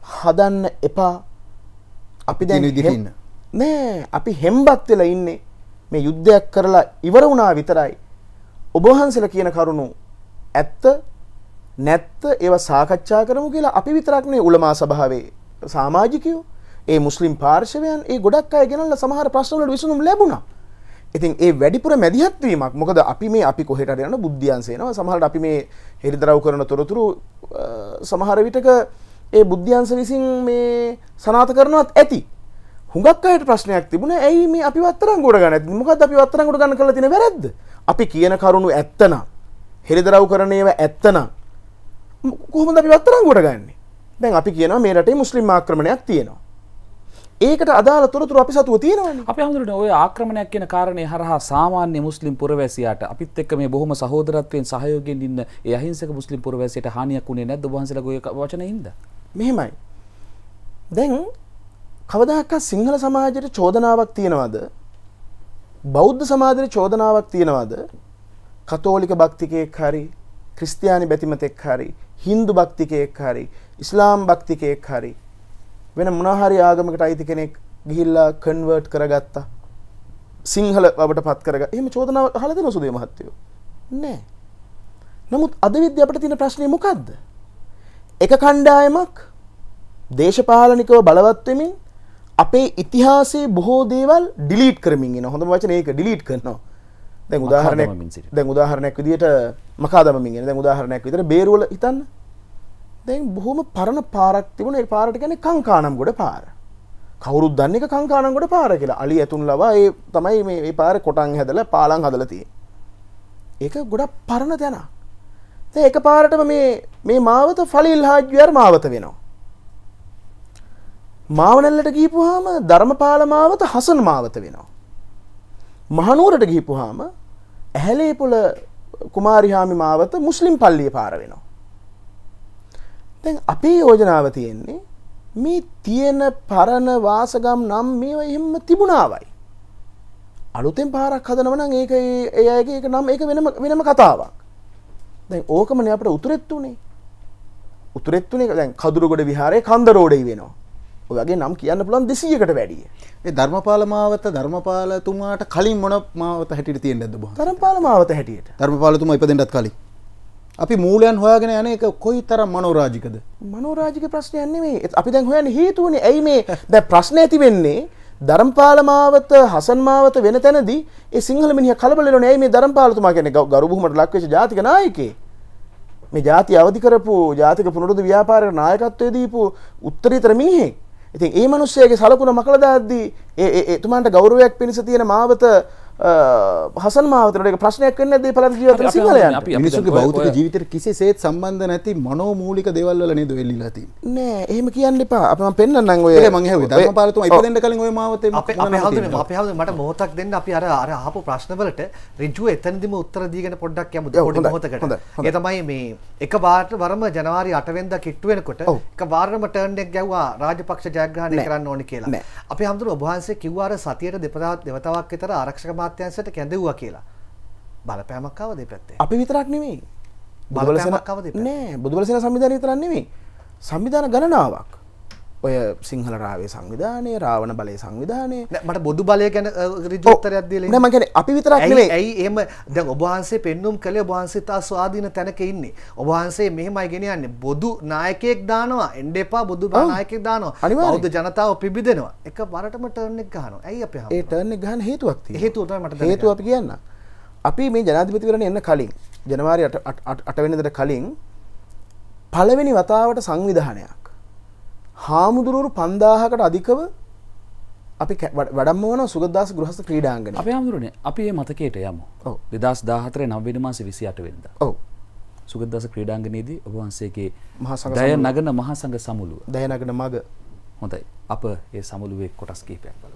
හදන්න එපා. අපි දැන් නෑ අපි හෙම්බත් වෙලා ඉන්නේ මේ යුද්ධයක් කරලා ඉවර වුණා විතරයි. ඔබ වහන්සේලා කියන කරුණු ඇත්ත නැත්ත ඒවා සාකච්ඡා කරමු කියලා අපි විතරක් නෙවෙයි උලමා සභාවේ සමාජිකයෝ ඒ මුස්ලිම් පාර්ශවයන් ඒ ගොඩක් අය ගෙනල්ලා සමහර ප්‍රශ්න වලට විසඳුම් ලැබුණා. ඉතින් ඒ වැඩිපුර මැදිහත් වීමක් මොකද අපි මේ අපි කොහෙට හරි යන බුද්ධියන්ස එනවා සමහරවිට අපි මේ හෙළිදරව් කරන තොරතුරු සමහර විටක ඒ බුද්ධියන්ස විසින් මේ සනාථ කරනවත් ඇති. හුඟක් අයට ප්‍රශ්නයක් තිබුණා ඇයි මේ අපි වත්තරංගුවට ගන්න නැති මොකද්ද අපි වත්තරංගුවට ගන්න කරලා තියෙන වැරද්ද? අපි කියන කරුණු ඇත්තනම් හෙළිදරව් කරන ඒවා ඇත්තනම් කොහොමද අපි වත්තරංගුවට ගන්නෙ? දැන් අපි කියනවා මේ රටේ මුස්ලිම් ආක්‍රමණයක් තියෙනවා. ඒකට අදාළ තොරතුරු අපි සතුව තියෙනවනේ. අපි හඳුනන ඔය ආක්‍රමණයක් කියන කාරණේ හරහා සාමාන්‍ය මුස්ලිම් පුරවැසියාට අපිත් එක්ක මේ බොහොම සහෝදරත්වයෙන් සහයෝගයෙන් ඉන්න ඒ අහිංසක මුස්ලිම් පුරවැසියට හානියක් උනේ නැද්ද ඔබ වහන්සේලාගේ ඔය වචනේ හින්දා? මෙහෙමයි. දැන් කවදාකවත් සිංහල සමාජයට චෝදනාවක් තියනවද? බෞද්ධ සමාජයට චෝදනාවක් තියනවද? කතෝලික භක්තිකයෙක් හරි, ක්‍රිස්තියානි බැතිමතෙක් හරි, හින්දු භක්තිකයෙක් හරි, ඉස්ලාම් භක්තිකයෙක් හරි වෙන මොනවා හරි ආගමකට අයිති කෙනෙක් ගිහිල්ලා කන්වර්ට් කරගත්තා. සිංහල බවට පත් කරගත්තා. එහෙම චෝදනාවක් අහලා තියෙනවද සුදේ මහත්තයෝ? නෑ. නමුත් අද විද්‍යාව අපිට තියෙන ප්‍රශ්නේ මොකද්ද? එක කණ්ඩායමක් දේශපාලනිකව බලවත් වෙමින් අපේ ඉතිහාසයේ බොහෝ දේවල් ඩිලීට් කරමින් ඉනවා. හොඳම වචනේ ඒක ඩිලීට් කරනවා. දැන් උදාහරණයක් දැන් උදාහරණයක් විදියට මකාදමමින් ඉන්නේ. දැන් උදාහරණයක් විදියට බේරුවල හිතන්න. දැන් බොහොම පරණ පාරක් තිබුණා. ඒ පාරට කියන්නේ කංකානම්ගොඩ පාර. කවුරුත් දන්නේ ඒක කංකානම්ගොඩ පාර කියලා. අලි ඇතුන් ලවා ඒ තමයි මේ මේ පාරේ කොටන් හැදලා පාලම් හදලා තියෙන්නේ. ඒක ගොඩක් පරණ තැනක්. දැන් එක පාරටම මේ මේ මාවත ෆලිල් හාජ්වියර් මාවත වෙනවා. මාවනැල්ලට ගිහිපුවාම ධර්මපාල මාවත හසන් මාවත වෙනවා. මහනුවරට ගිහිපුවාම ඇහැලේපොළ කුමාරිහාමි මාවත මුස්ලිම් පල්ලිය පාර වෙනවා. දැන් අපේ යෝජනාව තියෙන්නේ මේ තියෙන පරණ වාසගම් නම් මේවා එහෙම තිබුණාවයි. අලුතෙන් පාරක් හදනව නම් ඒක ඒ අයගේ ඒක නම් ඒක වෙනම වෙනම කතාවක්. දැන් ඕකමනේ අපිට උතුරෙත් උනේ. උතුරෙත් උනේ දැන් කදුරුගොඩ විහාරයේ කන්ද රෝඩේ වෙනවා. ඔය වගේ නම් කියන්න පුළුවන් දෙසීයකට වැඩිය. ඒ ධර්මපාල මාවත ධර්මපාලතුමාට කලින් මොන මාවත හැටියට තියෙන්නේ නැද්ද බොහොම? ධර්මපාල මාවත හැටියට. ධර්මපාලතුමා ඉපදෙන්නත් කලින්. අපි මූලයන් හොයාගෙන යන එක කොයිතරම් මනෝරාජිකද? මනෝරාජික ප්‍රශ්නයක් නෙමෙයි. අපි දැන් හොයන්නේ හේතුවනේ. ඇයි මේ දැන් ප්‍රශ්න ඇති වෙන්නේ ධර්මපාල මාවත හසන් මාවත වෙන තැනදී ඒ සිංහල මිනිහා කලබල වෙනෝනේ. ඇයි මේ ධර්මපාලතුමා කියන්නේ ගරු බුහුමට ලක් වෙච්ච ජාතික නායකයෙක්. මේ ජාතිය අවදි කරපු ජාතික පුනරුද්ධ ව්‍යාපාරයේ නායකත්වයේ දීපු උත්තරීතර මිනිහෙක්. ඉතින් ඒ මිනිස්සයාගේ සලකුණ මකලා දාද්දී ඒ ඒ එතුමාන්ට ගෞරවයක් පිණිස තියෙන මාවත හසන් මාවතට ඒක ප්‍රශ්නයක් වෙන්නේ නැද්ද? ඒ පළාත ජීවිතේ සිංහලයන්ට මිනිසුන්ගේ භෞතික ජීවිතේට කිසිසේත් සම්බන්ධ නැති මනෝමූලික දේවල් වල නේද වෙලිලා තියෙන්නේ. නෑ එහෙම කියන්න එපා. අපි මම පෙන්නන්නම් ඔය ඒක මං ඇහුවේ ධර්මපාලතුමා ඉපදෙන්න කලින් ඔය මාවතේ අපේ අපේ හවුද අපේ හවුද මට මොහොතක් දෙන්න අපි අර අර අහපු ප්‍රශ්න වලට ඍජුව එතනදිම උත්තර දීගෙන පොඩ්ඩක් යමු පොඩි මොහොතකට. ඒ තමයි මේ එක වාරට වරම ජනවාරි අට වෙනිදා කිට්ටු වෙනකොට එක වාරම ටර්න් එක ගැව්වා රාජපක්ෂ ජයග්‍රහණය කරන්න ඕනේ කියලා. අපි හැමදෙර ඔබ වහන්සේ කිව්වා අර සතියට දෙපතාවක් දෙවතාවක් විතර ආරක්ෂක මාත්‍යාංශයට කැඳෙව්වා කියලා. බලපෑමක් ආවද ඒ පැත්තේ? අපි විතරක් නෙමෙයි. බලපෑමක් ආවද ඒ පැත්තේ? නෑ බුදුබල සේනා සංවිධානය විතරක් නෙමෙයි. සංවිධාන ගණනාවක්. ඔය සිංහල රාවේ සංවිධානය, රාවණ බලයේ සංවිධානය. නෑ මට බොදු බලය ගැන ඍජු උත්තරයක් දීලා නෑ මම කියන්නේ අපි විතරක් නෙමෙයි. ඇයි එහෙම දැන් ඔබ වහන්සේ පෙන්눔 කළේ ඔබ වහන්සේ තා ස්වාධීන තැනක ඉන්නේ. ඔබ වහන්සේ මෙහෙමයි ගෙන යන්නේ. බොදු නායකයෙක් දානවා. එන්න එපා බොදු නායකයෙක් දානවා. බෞද්ධ ජනතාව පිබිදෙනවා. එක වරටම ටර්න් එක ගහනවා. ඇයි අපි ඒ ටර්න් එක ගහන්න හේතුවක් තියෙනවා. හේතුව තමයි මට දැනගන්න. හේතුව අපි කියන්න. අපි මේ ජනාධිපතිවරණය එන්න කලින් ජනවාරි අට වෙනිදාට කලින් පළවෙනි වතාවට සංවිධානයක් හාමුදුරුවරු පන්දාහකට අධිකව අපි වැඩම්මවන සුගතදාස ගෘහස්ත ක්‍රීඩාංගණය. අපේ හාමුදුරනේ අපි මේ මතකයට යමු. ඔව්. දෙදාස් දාහතර නවවෙනි මාසේ විසිඅට වෙනිදා. ඔව්. සුගතදාස ක්‍රීඩාංගණයේදී ඔබ වහන්සේගේ මහා සංඝ දය නගන මහා සංඝ සමුළුව. දය නගන මග. හොඳයි. අප ඒ සමුළුවේ කොටස් කිහිපයක් බලමු.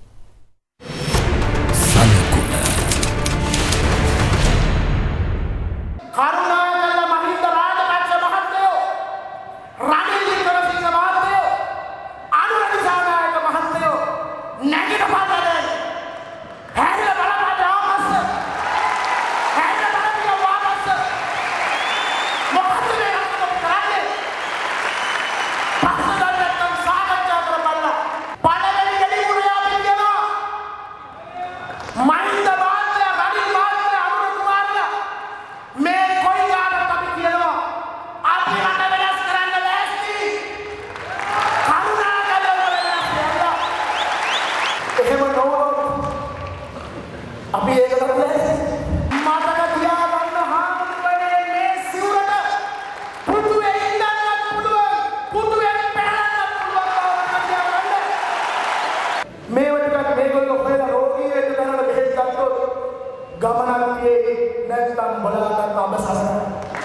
සලකුණ කරුණාකර මහින්ද රාජපක්ෂ මහත්තයෝ රනිල් වික්‍රමසිංහ මහත්තයෝ අනුර දිසානායක මහත්තයෝ නැගිට පාඩේ හැරිලා බලපෑම ආමස්ස හැරිලා බලපෑම ආමස්ස මොකද මේ අන්තිම කරන්නේ පස්සට බාරගත්ත ඔබ සසර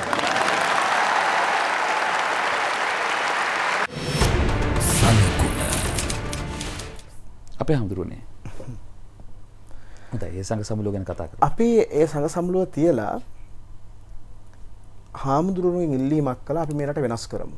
අපේ හඳුරුනේ හොඳයි ඒ සංඝ සමුළුව ගැන කතා කරමු. අපි ඒ සංඝ සමුළුව තියලා හාමුදුරුවන්ගෙන් ඉල්ලීමක් කළා අපි මේ රට වෙනස් කරමු.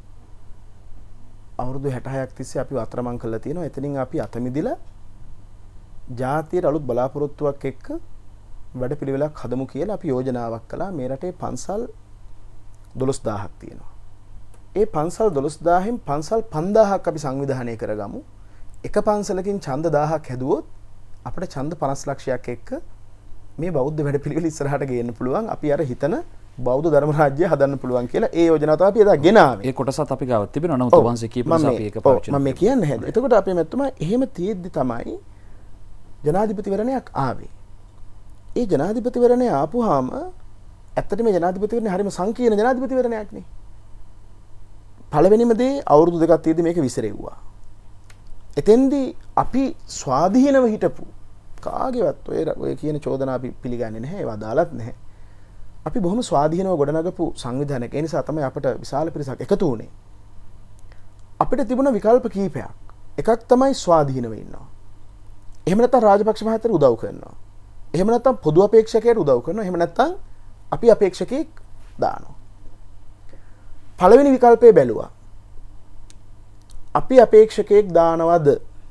අවුරුදු හැටහයක් තිස්සේ අපි අතරමං කළා තියෙනවා. එතනින් අපි අත මිදිලා ජාතියට අලුත් බලාපොරොත්තුවක් එක්ක වැඩපිළිවෙලක් හදමු කියලා අපි යෝජනාවක් කළා. මේ රටේ පන්සල් දොළොස් දාහක් තියෙනවා. ඒ පන්සල් දොළොස් දාහෙන් පන්සල් පන්දාහක් අපි සංවිධානය කරගමු. එක පන්සලකින් ඡන්ද දාහක් හැදුවොත් අපිට ඡන්ද පනස් ලක්ෂයක් එක්ක මේ බෞද්ධ වැඩපිළිවෙල ඉස්සරහට ගේන්න පුළුවන්. අපි අර හිතන බෞද්ධ ධර්ම රාජ්‍යය හදන්න පුළුවන් කියලා ඒ යෝජනාව තමයි අපි එදා ගෙනාවේ. ඒ කොටසත් අපි ගාව තිබෙනවා. නමුත් වංශේ කීප නිසා අපි ඒක පාවිච්චි කරනවා. මම කියන්නේ නැහැ. එතකොට අපේ මෙතුමා එහෙම තියෙද්දි තමයි ජනාධිපතිවරණයක් ආවේ. ඒ ජනාධිපතිවරණය ආපුවාම ඇත්තටම මේ ජනාධිපතිවරණය හරිම සංකීර්ණ ජනාධිපතිවරණයක් නේ. පළවෙනිම දේ අවුරුදු දෙකක් තියදී මේක විසිරෙව්වා. එතෙන්දී අපි ස්වාධීනව හිටපු කාගේවත් ඔය ඔය කියන චෝදනා අපි පිළිගන්නේ නැහැ. ඒවා අදාළත් නැහැ. අපි බොහොම ස්වාධීනව ගොඩනගපු සංවිධානයක්. ඒ නිසා තමයි අපිට විශාල පිරිසක් එකතු වුණේ. අපිට තිබුණ විකල්ප කීපයක්. එකක් තමයි ස්වාධීනව ඉන්නවා. එහෙම නැත්නම් රාජපක්ෂ මහත්තයාට උදව් කරනවා. එහෙම නැත්නම් පොදු අපේක්ෂකයට උදව් කරනවා. එහෙම නැත්නම් අපි අපේක්ෂකෙක් දානවා. පළවෙනි විකල්පය බැලුවා. අපි අපේක්ෂකයෙක් දානවද?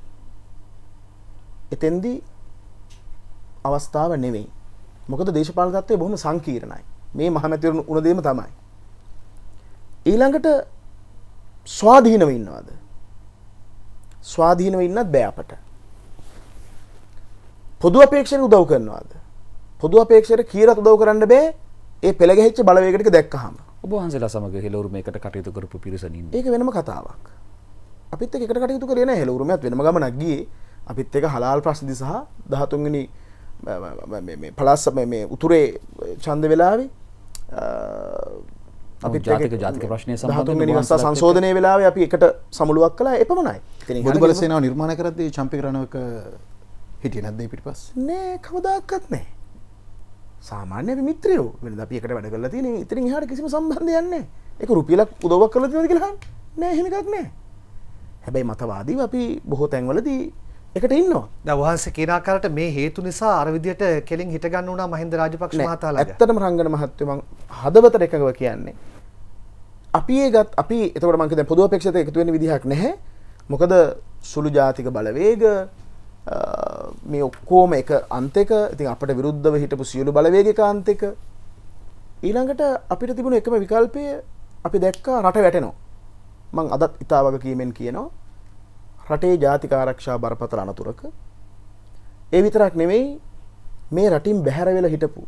එතෙන්දී අවස්ථාව නෙවෙයි. මොකද දේශපාලන තත්ත්වය බොහොම සංකීර්ණයි. මේ මහමැතිවරුන් උන දෙයම තමයි. ඊළඟට ස්වාධීනව ඉන්නවද? ස්වාධීනව ඉන්නත් බෑ අපට. පොදු අපේක්ෂකයට උදව් කරනවද? පොදු අපේක්ෂකයට කීරත් උදව් කරන්න බෑ. ඒ පෙළ ගැහිච්ච බලවේග ටික දැක්කහම. ඔබ වහන්සේලා සමග හෙළවුරු මේකට කටයුතු කරපු පිරිසන් ඉන්නේ. ඒක වෙනම කතාවක්. අපිත් එක්ක එකට කටයුතු කරේ නැහැ. හෙළවුරුමත් වෙනම ගමනක් ගියේ. අපිත් එක්ක හලාල් ප්‍රශ්නදි සහ දහතුන් වෙනි මේ මේ පලාස් මේ උතුරේ ඡන්ද වෙලාවේ අපිත් ජාතික ජාතික ප්‍රශ්නය සම්බන්ධව දහතුන් වෙනි වසර සංශෝධනයේ වෙලාවේ අපි එකට සමුළුවක් කළා. එපමණයි. බොදු බල සේනාව නිර්මාණය කරද්දී චම්පික රණවක හිටියේ නැද්ද ඒ පිටිපස්සේ? නෑ කවදාකවත් නෑ. සාමාන්‍ය අපි මිත්‍රයෝ වෙනද අපි එකට වැඩ කරලා තියෙන්නේ. ඉතින් එහාට කිසිම සම්බන්ධයක් නෑ. ඒක රුපියලක් උදව්වක් කරලා තියෙනවද කියලා අහන්න. නෑ එහෙම එකක් නෑ. හැබැයි මතවාදීව අපි බොහෝ තැන්වලදී එකට ඉන්නවා. දැන් වහන්සේ කියන ආකාරයට මේ හේතු නිසා අර විදියට කෙලින් හිට ගන්න උනා මහින්ද රාජපක්ෂ මහතාලාට. ඇත්තටම රංගන මහත්තයෝ මං හදවතට එකඟව කියන්නේ. අපි ඒගත් අපි එතකොට මං කියන්නේ පොදු අපේක්ෂිත එකතු වෙන්න විදිහක් නැහැ. මොකද සුළු ජාතික බලවේග මේ ඔක්කොම එක අන්තයක. ඉතින් අපිට විරුද්ධව හිටපු සියලු බලවේග එක අන්තයක. ඊළඟට අපිට තිබුණ එකම විකල්පය අපි දැක්කා රට වැටෙනවා. මං අදත් ඉතා වගකීමෙන් කියනවා රටේ ජාතික ආරක්ෂා බරපතල අනතුරක. ඒ විතරක් නෙවෙයි මේ රටින් බැහැර වෙලා හිටපු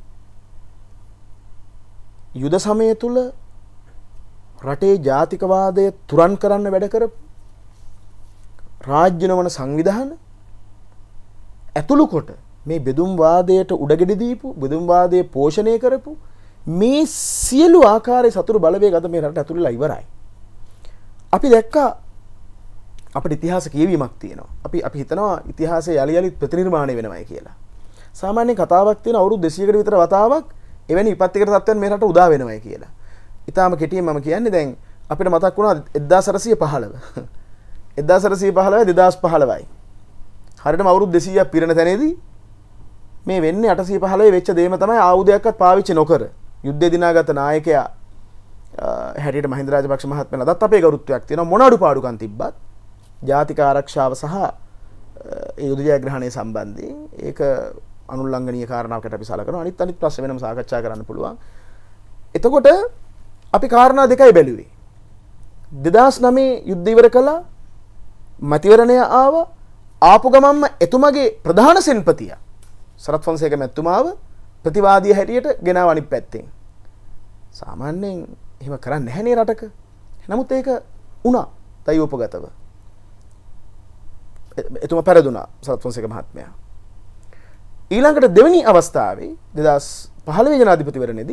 යුද සමය තුල රටේ ජාතිකවාදය තුරන් කරන්න වැඩ කරපු රාජ්‍ය නොවන සංවිධාන ඇතුළු කොට මේ බෙදුම් වාදයට උඩගෙඩි දීපු බෙදුම් වාදයේ පෝෂණය කරපු මේ සියලු ආකාරයේ සතුරු බලවේග අද මේ රට ඇතුළේලා ඉවරයි. අපි දැක්කා අපිට ඉතිහාස කියවීමක් තියෙනවා. අපි අපි හිතනවා ඉතිහාසය යලි යලිත් ප්‍රතිනිර්මාණය වෙනවයි කියලා. සාමාන්‍යයෙන් කතාවක් තියෙන අවුරුදු දෙසීයකට විතර වතාවක් එවැනි විපත්තිකට තත්ත්වයන් මේ රට උදා වෙනවයි කියලා. ඊටාම කෙටියෙන් මම කියන්නේ දැන් අපිට මතක් වුණා එක්දාස් අටසිය පහළොව. එක්දාස් අටසිය පහළොව දෙදාස් පහළොවයි. හරියටම අවුරුදු දෙසීයක් පිරෙන තැනේදී මේ වෙන්නේ අටසිය පහළොව වෙච්ච දේම තමයි ආයුධයක්වත් පාවිච්චි නොකර යුද්ධය දිනාගත නායකයා හැටියට මහින්ද රාජපක්ෂ මහත්මයාට අදත් අපේ ගෞරවයක් තියෙනවා. මොන අඩුපාඩුකම් තිබ්බත් ජාතික ආරක්ෂාව සහ ඒ යුද ජයග්‍රහණය සම්බන්ධයෙන් ඒක අනුල්ලංඝනීය කාරණාවකට අපි සලකනවා. අනිත් අනිත් ප්‍රශ්න වෙනම සාකච්ඡා කරන්න පුළුවන්. එතකොට අපි කාරණා දෙකයි බැලුවේ. දෙදාස් නවය යුද්ධ ඉවර කළා. මැතිවරණය ආවා. ආපු ගමන්ම එතුමගේ ප්‍රධාන සෙන්පතිය සරත් ෆොන්සේක මැතිතුමාව ප්‍රතිවාදී හැටියට ගෙනාව අනිත් පැත්තෙන්. සාමාන්‍යයෙන් එහෙම කරන්නේ නැහැ නේ රටක. නමුත් ඒක වුණා දෛවෝපගතව. එතුමා පෙරදුනා සරත් ෆොන්සේක මහත්මයා. ඊළඟට දෙවෙනි අවස්ථාවේ දෙදාස් පහළොව ජනාධිපතිවරණයේදී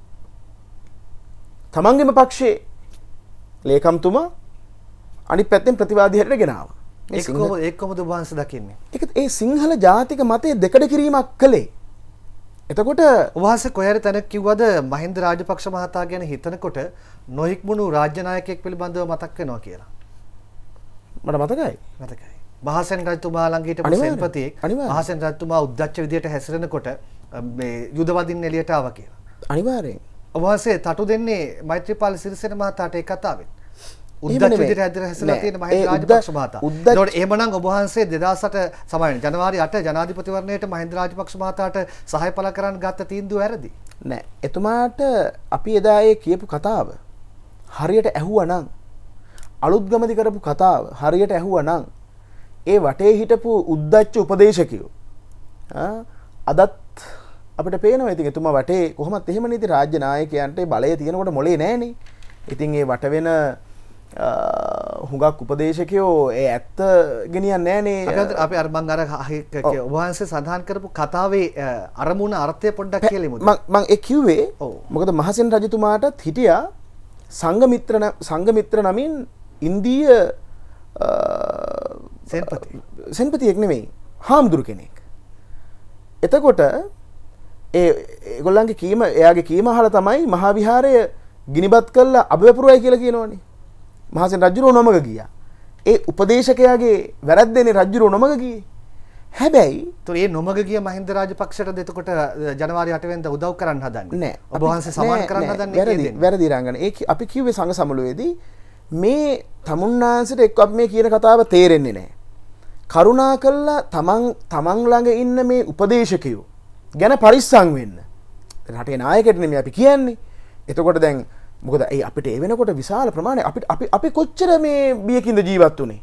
තමන්ගේම පක්ෂයේ ලේකම්තුමා අනිත් පැත්තෙන් ප්‍රතිවාදී හැටියට ගෙනාවා. ඒක කොහොමද ඒක කොහොමද වහන්සේ දකින්නේ? ඒක ඒ සිංහල ජාතික මතය දෙකඩ කිරීමක් කළේ. එතකොට ඔබවහන්සේ කොහේරි තැනක කිව්වද මහින්ද රාජපක්ෂ මහතා ගැන හිතනකොට නොහික්මුණු රාජ්‍ය නායකයෙක් පිළිබඳව මතක් වෙනවා කියලා. මට මතකයි. මතකයි. මහසෙන් රජතුමා ළඟ හිටපු සෙන්පතියෙක් මහසෙන් රජතුමා උද්දච්ච විදියට හැසිරෙනකොට මේ යුදවදින් එළියට ආවා කියලා. අනිවාර්යෙන්. ඔබ වහන්සේ තටු දෙන්නේ මෛත්‍රීපාල සිරිසේන මහතාට ඒ කතාවෙන්. උද්දච්ච විදියට හැසිරලා තියෙන මහින්ද රාජපක්ෂ මහතා. ඒතකොට එහෙමනම් ඔබ වහන්සේ දෙදාස් අට සමාවෙන්න ජනවාරි අට ජනාධිපතිවරණයට මහින්ද රාජපක්ෂ මහතාට සහාය පළ කරන්න ගත්ත තීන්දුව වැරදි. නෑ. එතුමාට අපි එදා ඒ කියපු කතාව හරියට ඇහුවා නම් අලුත්ගමදි කරපු කතාව හරියට ඇහුවා නම් ඒ වටේ හිටපු උද්දච්ච උපදේශකයෝ අදත් අපිට පේනවා. ඉතින් එතුමා වටේ කොහොමත් එහෙමනේ. ඉතින් රාජ්‍ය නායකයන්ට බලය තියෙනකොට මොලේ නැහනේ. ඉතින් ඒ වට වෙන හුඟක් උපදේශකයෝ ඒ ඇත්ත ගෙනියන්නේ නැහනේ. අපි අර මං අර ඔබ වහන්සේ සඳහන් කරපු කතාවේ අරමුණ අර්ථය පොඩ්ඩක් කියලෙමුද? මං මං ඒ කිව්වේ මොකද මහසෙන් රජතුමාටත් හිටියා සංඝමිත්‍ර සංඝමිත්‍ර නමින් ඉන්දීය සෙන්පති සෙන්පතියෙක් නෙමෙයි හාමුදුරු කෙනෙක්. එතකොට ඒ ඒගොල්ලන්ගේ කීම එයාගේ කීම අහලා තමයි මහා විහාරය ගිනිබත් කළා අබවපුරයි කියලා කියනවනේ. මහසෙන් රජුරෝ නොමග ගියා. ඒ උපදේශකයාගේ වැරද්දනේ රජුරෝ නොමග ගියේ. හැබැයි તો ඒ නොමග ගිය මහින්ද රාජපක්ෂට එතකොට ජනවාරි අට වෙනිදා උදව් කරන්න හදන්නේ නෑ. ඔබ වහන්සේ සමාන කරන්න හදන්නේ වැරදි වැරදි රංගන. ඒ අපි කිව්වේ සංඝ සමුළුවේදී මේ තමුන්නාන්සට එක්ක අපි මේ කියන කතාව තේරෙන්නේ නැහැ. කරුණා කළා තමන් තමන් ළඟ ඉන්න මේ උපදේශකයෝ ගැන පරිස්සම් වෙන්න. රටේ නායකයෙක් නෙමෙයි අපි කියන්නේ. එතකොට දැන් මොකද ඒ අපිට ඒ වෙනකොට විශාල ප්‍රමාණයක් අපිට අපි අපි කොච්චර මේ බියකින්ද ජීවත් වුනේ?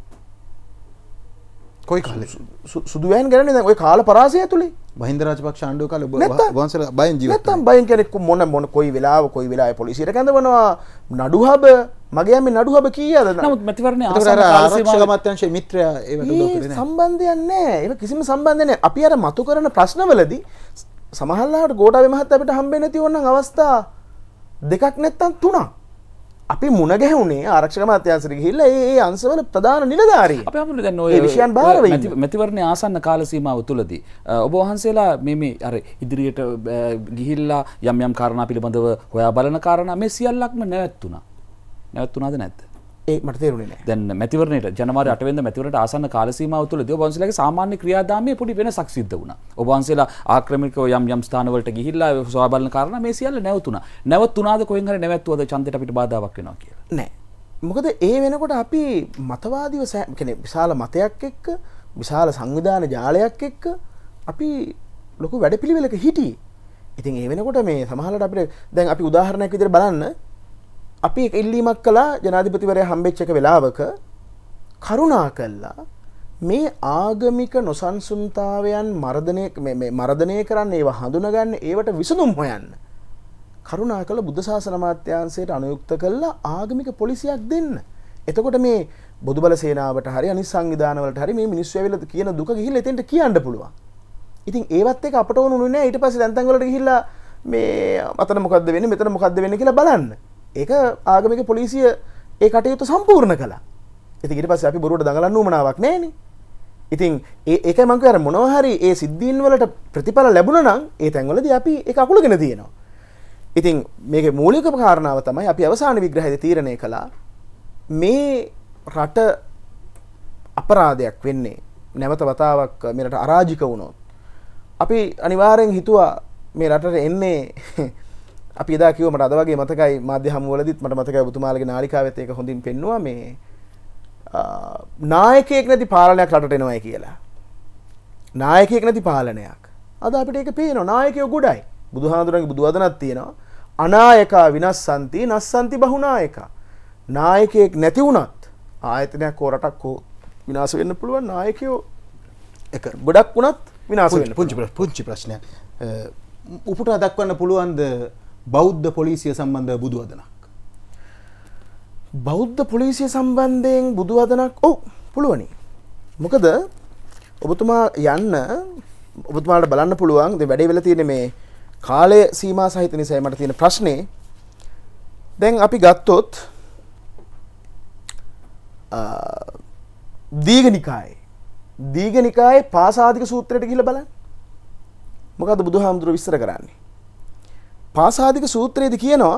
කොයි කාලේ? සුදු වෑන් ගණනේ දැන් ওই කාල පරාසය ඇතුලේ මහින්ද රාජපක්ෂ ආණ්ඩුව කාලේ ඔබ වහන්සේලා බයෙන් ජීවත් වෙනවා. නැත්තම් බයෙන් කෙනෙක් මොන මොන කොයි වෙලාව කොයි වෙලාවේ පොලිසියට කැඳවනවා නඩුහබ මගේ යන්නේ නඩුහබ කීයද? නමුත් මැතිවරණයේ ආසන්න ආරක්ෂක අමාත්‍යාංශයේ මිත්‍රයා ඒවට උදව් කරේ නැහැ. සම්බන්ධයක් නැහැ. ඒක කිසිම සම්බන්ධයක් නැහැ. අපි අර මතු කරන ප්‍රශ්නවලදී සමහරවිට ගෝඨාභය මහත්තයා අපිට හම්බෙන්නේ නැති ඕනනම් අවස්ථා දෙකක් නැත්තම් තුනක් අපි මුණ ගැහුනේ ආරක්ෂක අමාත්‍යාංශයට ගිහිල්ලා ඒ ඒ අංශවල ප්‍රධාන නිලධාරීන් අපි හමුනේ දැන් ඔය ඒ විෂයන් බාර වෙන්නේ මැතිවරණයේ ආසන්න කාල සීමාව තුලදී ඔබ වහන්සේලා මේ මේ අර ඉදිරියට ගිහිල්ලා යම් යම් කාරණා පිළිබඳව හොයා බලන කාරණා මේ සියල්ලක්ම නැවතුණා. නැවතුණාද නැද්ද? ඒ මට තේරුනේ නැහැ. දැන් මැතිවරණයට ජනවාරි අට වෙනිදා මැතිවරණයට ආසන්න කාල සීමාව තුලදී ඔබ වහන්සේලාගේ සාමාන්‍ය ක්‍රියාදාමයේ පොඩි වෙනසක් සිද්ධ වුණා. ඔබ වහන්සේලා ආක්‍රමණිකව යම් යම් ස්ථානවලට ගිහිල්ලා සොයා බලන කාරණා මේ සියල්ල නැවතුණා. නැවතුණාද කොහෙන් හරි නැවැත්තුවද ඡන්දයට අපිට බාධාවක් වෙනවා කියලා? නැහැ. මොකද ඒ වෙනකොට අපි මතවාදීව කියන්නේ විශාල මතයක් එක්ක විශාල සංවිධාන ජාලයක් එක්ක අපි ලොකු වැඩපිළිවෙලක හිටියේ. ඉතින් ඒ වෙනකොට මේ සමහරවිට අපිට දැන් අපි උදාහරණයක් විදිහට බලන්න අපි එක ඉල්ලීමක් කළා ජනාධිපතිවරයා හම්බෙච්ච එක වෙලාවක කරුණා කළා මේ ආගමික නොසන්සුන්තාවයන් මර්ධනය මේ මර්ධනය කරන්න ඒවා හඳුනගන්න ඒවට විසඳුම් හොයන්න කරුණා කළ බුද්ධ ශාසන අමාත්‍යාංශයට අනුයුක්ත කළා ආගමික පොලිසියක් දෙන්න. එතකොට මේ බොදුබල සේනාවට හරි අනිත් සංවිධානවලට හරි මේ මිනිස්සු ඇවිල්ලා කියන දුක ගිහිල්ලා එතෙන්ට කියන්න පුළුවන්. ඉතින් ඒවත් එක අපට ඕනුනේ නැහැ. ඊට පස්සේ දැන් තැන් වලට ගිහිල්ලා මේ අතන මොකද්ද වෙන්නේ මෙතන මොකද්ද වෙන්නේ කියලා බලන්න. ඒක ආගමික පොලිසිය ඒ කටයුතු සම්පූර්ණ කළා. ඉතින් ඊට පස්සේ අපි බොරුවට දඟලන්න උවමනාවක් නැහැනේ. ඉතින් ඒ ඒකයි මම කියවර මොනවා හරි ඒ සිද්ධීන් වලට ප්‍රතිඵල ලැබුණා නම් ඒ තැන්වලදී අපි ඒක අකුලගෙන තියෙනවා. ඉතින් මේකේ මූලිකම කාරණාව තමයි අපි අවසාන විග්‍රහයේදී තීරණය කළා මේ රට අපරාධයක් වෙන්නේ නැවත වතාවක් මේ රට අරාජික වුණොත් අපි අනිවාර්යෙන් හිතුවා මේ රටට එන්නේ අපි එදා කිව්ව මට අද වගේ මතකයි මාධ්‍ය හමුවලදීත් මට මතකයි ඔබතුමාලගේ නාලිකාවෙත් ඒක හොඳින් පෙන්නුවා මේ නායකයෙක් නැති පාලනයක් රටට එනවයි කියලා. නායකයෙක් නැති පාලනයක්. අද අපිට ඒක පේනවා නායකයෝ ගොඩයි. බුදුහාඳුරන්ගේ බුදුවදනක් තියෙනවා. අනායකා විනස්සන්ති නස්සන්ති බහුනායකා. නායකයෙක් නැති වුණත් ආයතනයක් හෝ රටක් හෝ විනාශ වෙන්න පුළුවන්. නායකයෝ එක ගොඩක් වුණත් විනාශ වෙන්න පුංචි පුංචි ප්‍රශ්නයක්. උපුටා දක්වන්න පුළුවන්ද බෞද්ධ පොලිසිය සම්බන්ධ බුදුවදනක්? බෞද්ධ පොලිසිය සම්බන්ධයෙන් බුදුවදනක් ඔව් පුළුවනි. මොකද ඔබතුමා යන්න ඔබතුමාට බලන්න පුළුවන් දැන් වැඩේ වෙලා තියෙන්නේ මේ කාලය සීමා සහිත නිසා මට තියෙන ප්‍රශ්නේ දැන් අපි ගත්තොත් දීඝනිකායේ දීඝනිකායේ පාසාදික සූත්‍රයට ගිහිල්ලා බලන්න. මොකද්ද බුදුහාමුදුරුවෝ විස්තර කරන්නේ? පාසාදික සූත්‍රයේදී කියනවා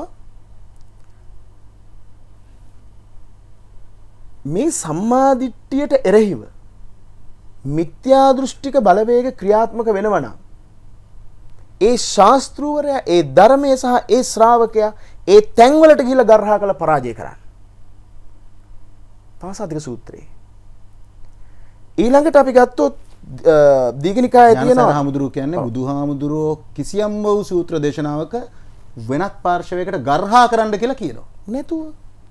මේ සම්මාදිට්ඨියට එරෙහිව මිත්‍යා දෘෂ්ටික බලවේග ක්‍රියාත්මක වෙනවා නම් ඒ ශාස්ත්‍රූවරයා ඒ ධර්මයේ සහ ඒ ශ්‍රාවකයා ඒ තැන්වලට ගිහිල්ලා ගර්හා කළ පරාජය කරන්න. පාසාදික සූත්‍රයේ ඊළඟට අපි ගත්තොත් දීඝනිකායේ තියෙනවා හාමුදුරුවෝ කියන්නේ බුදුහාමුදුරුවෝ කිසියම් වූ සූත්‍ර දේශනාවක වෙනත් පාර්ශවයකට ගර්හා කරන්න කියලා කියනවා. නැතුව.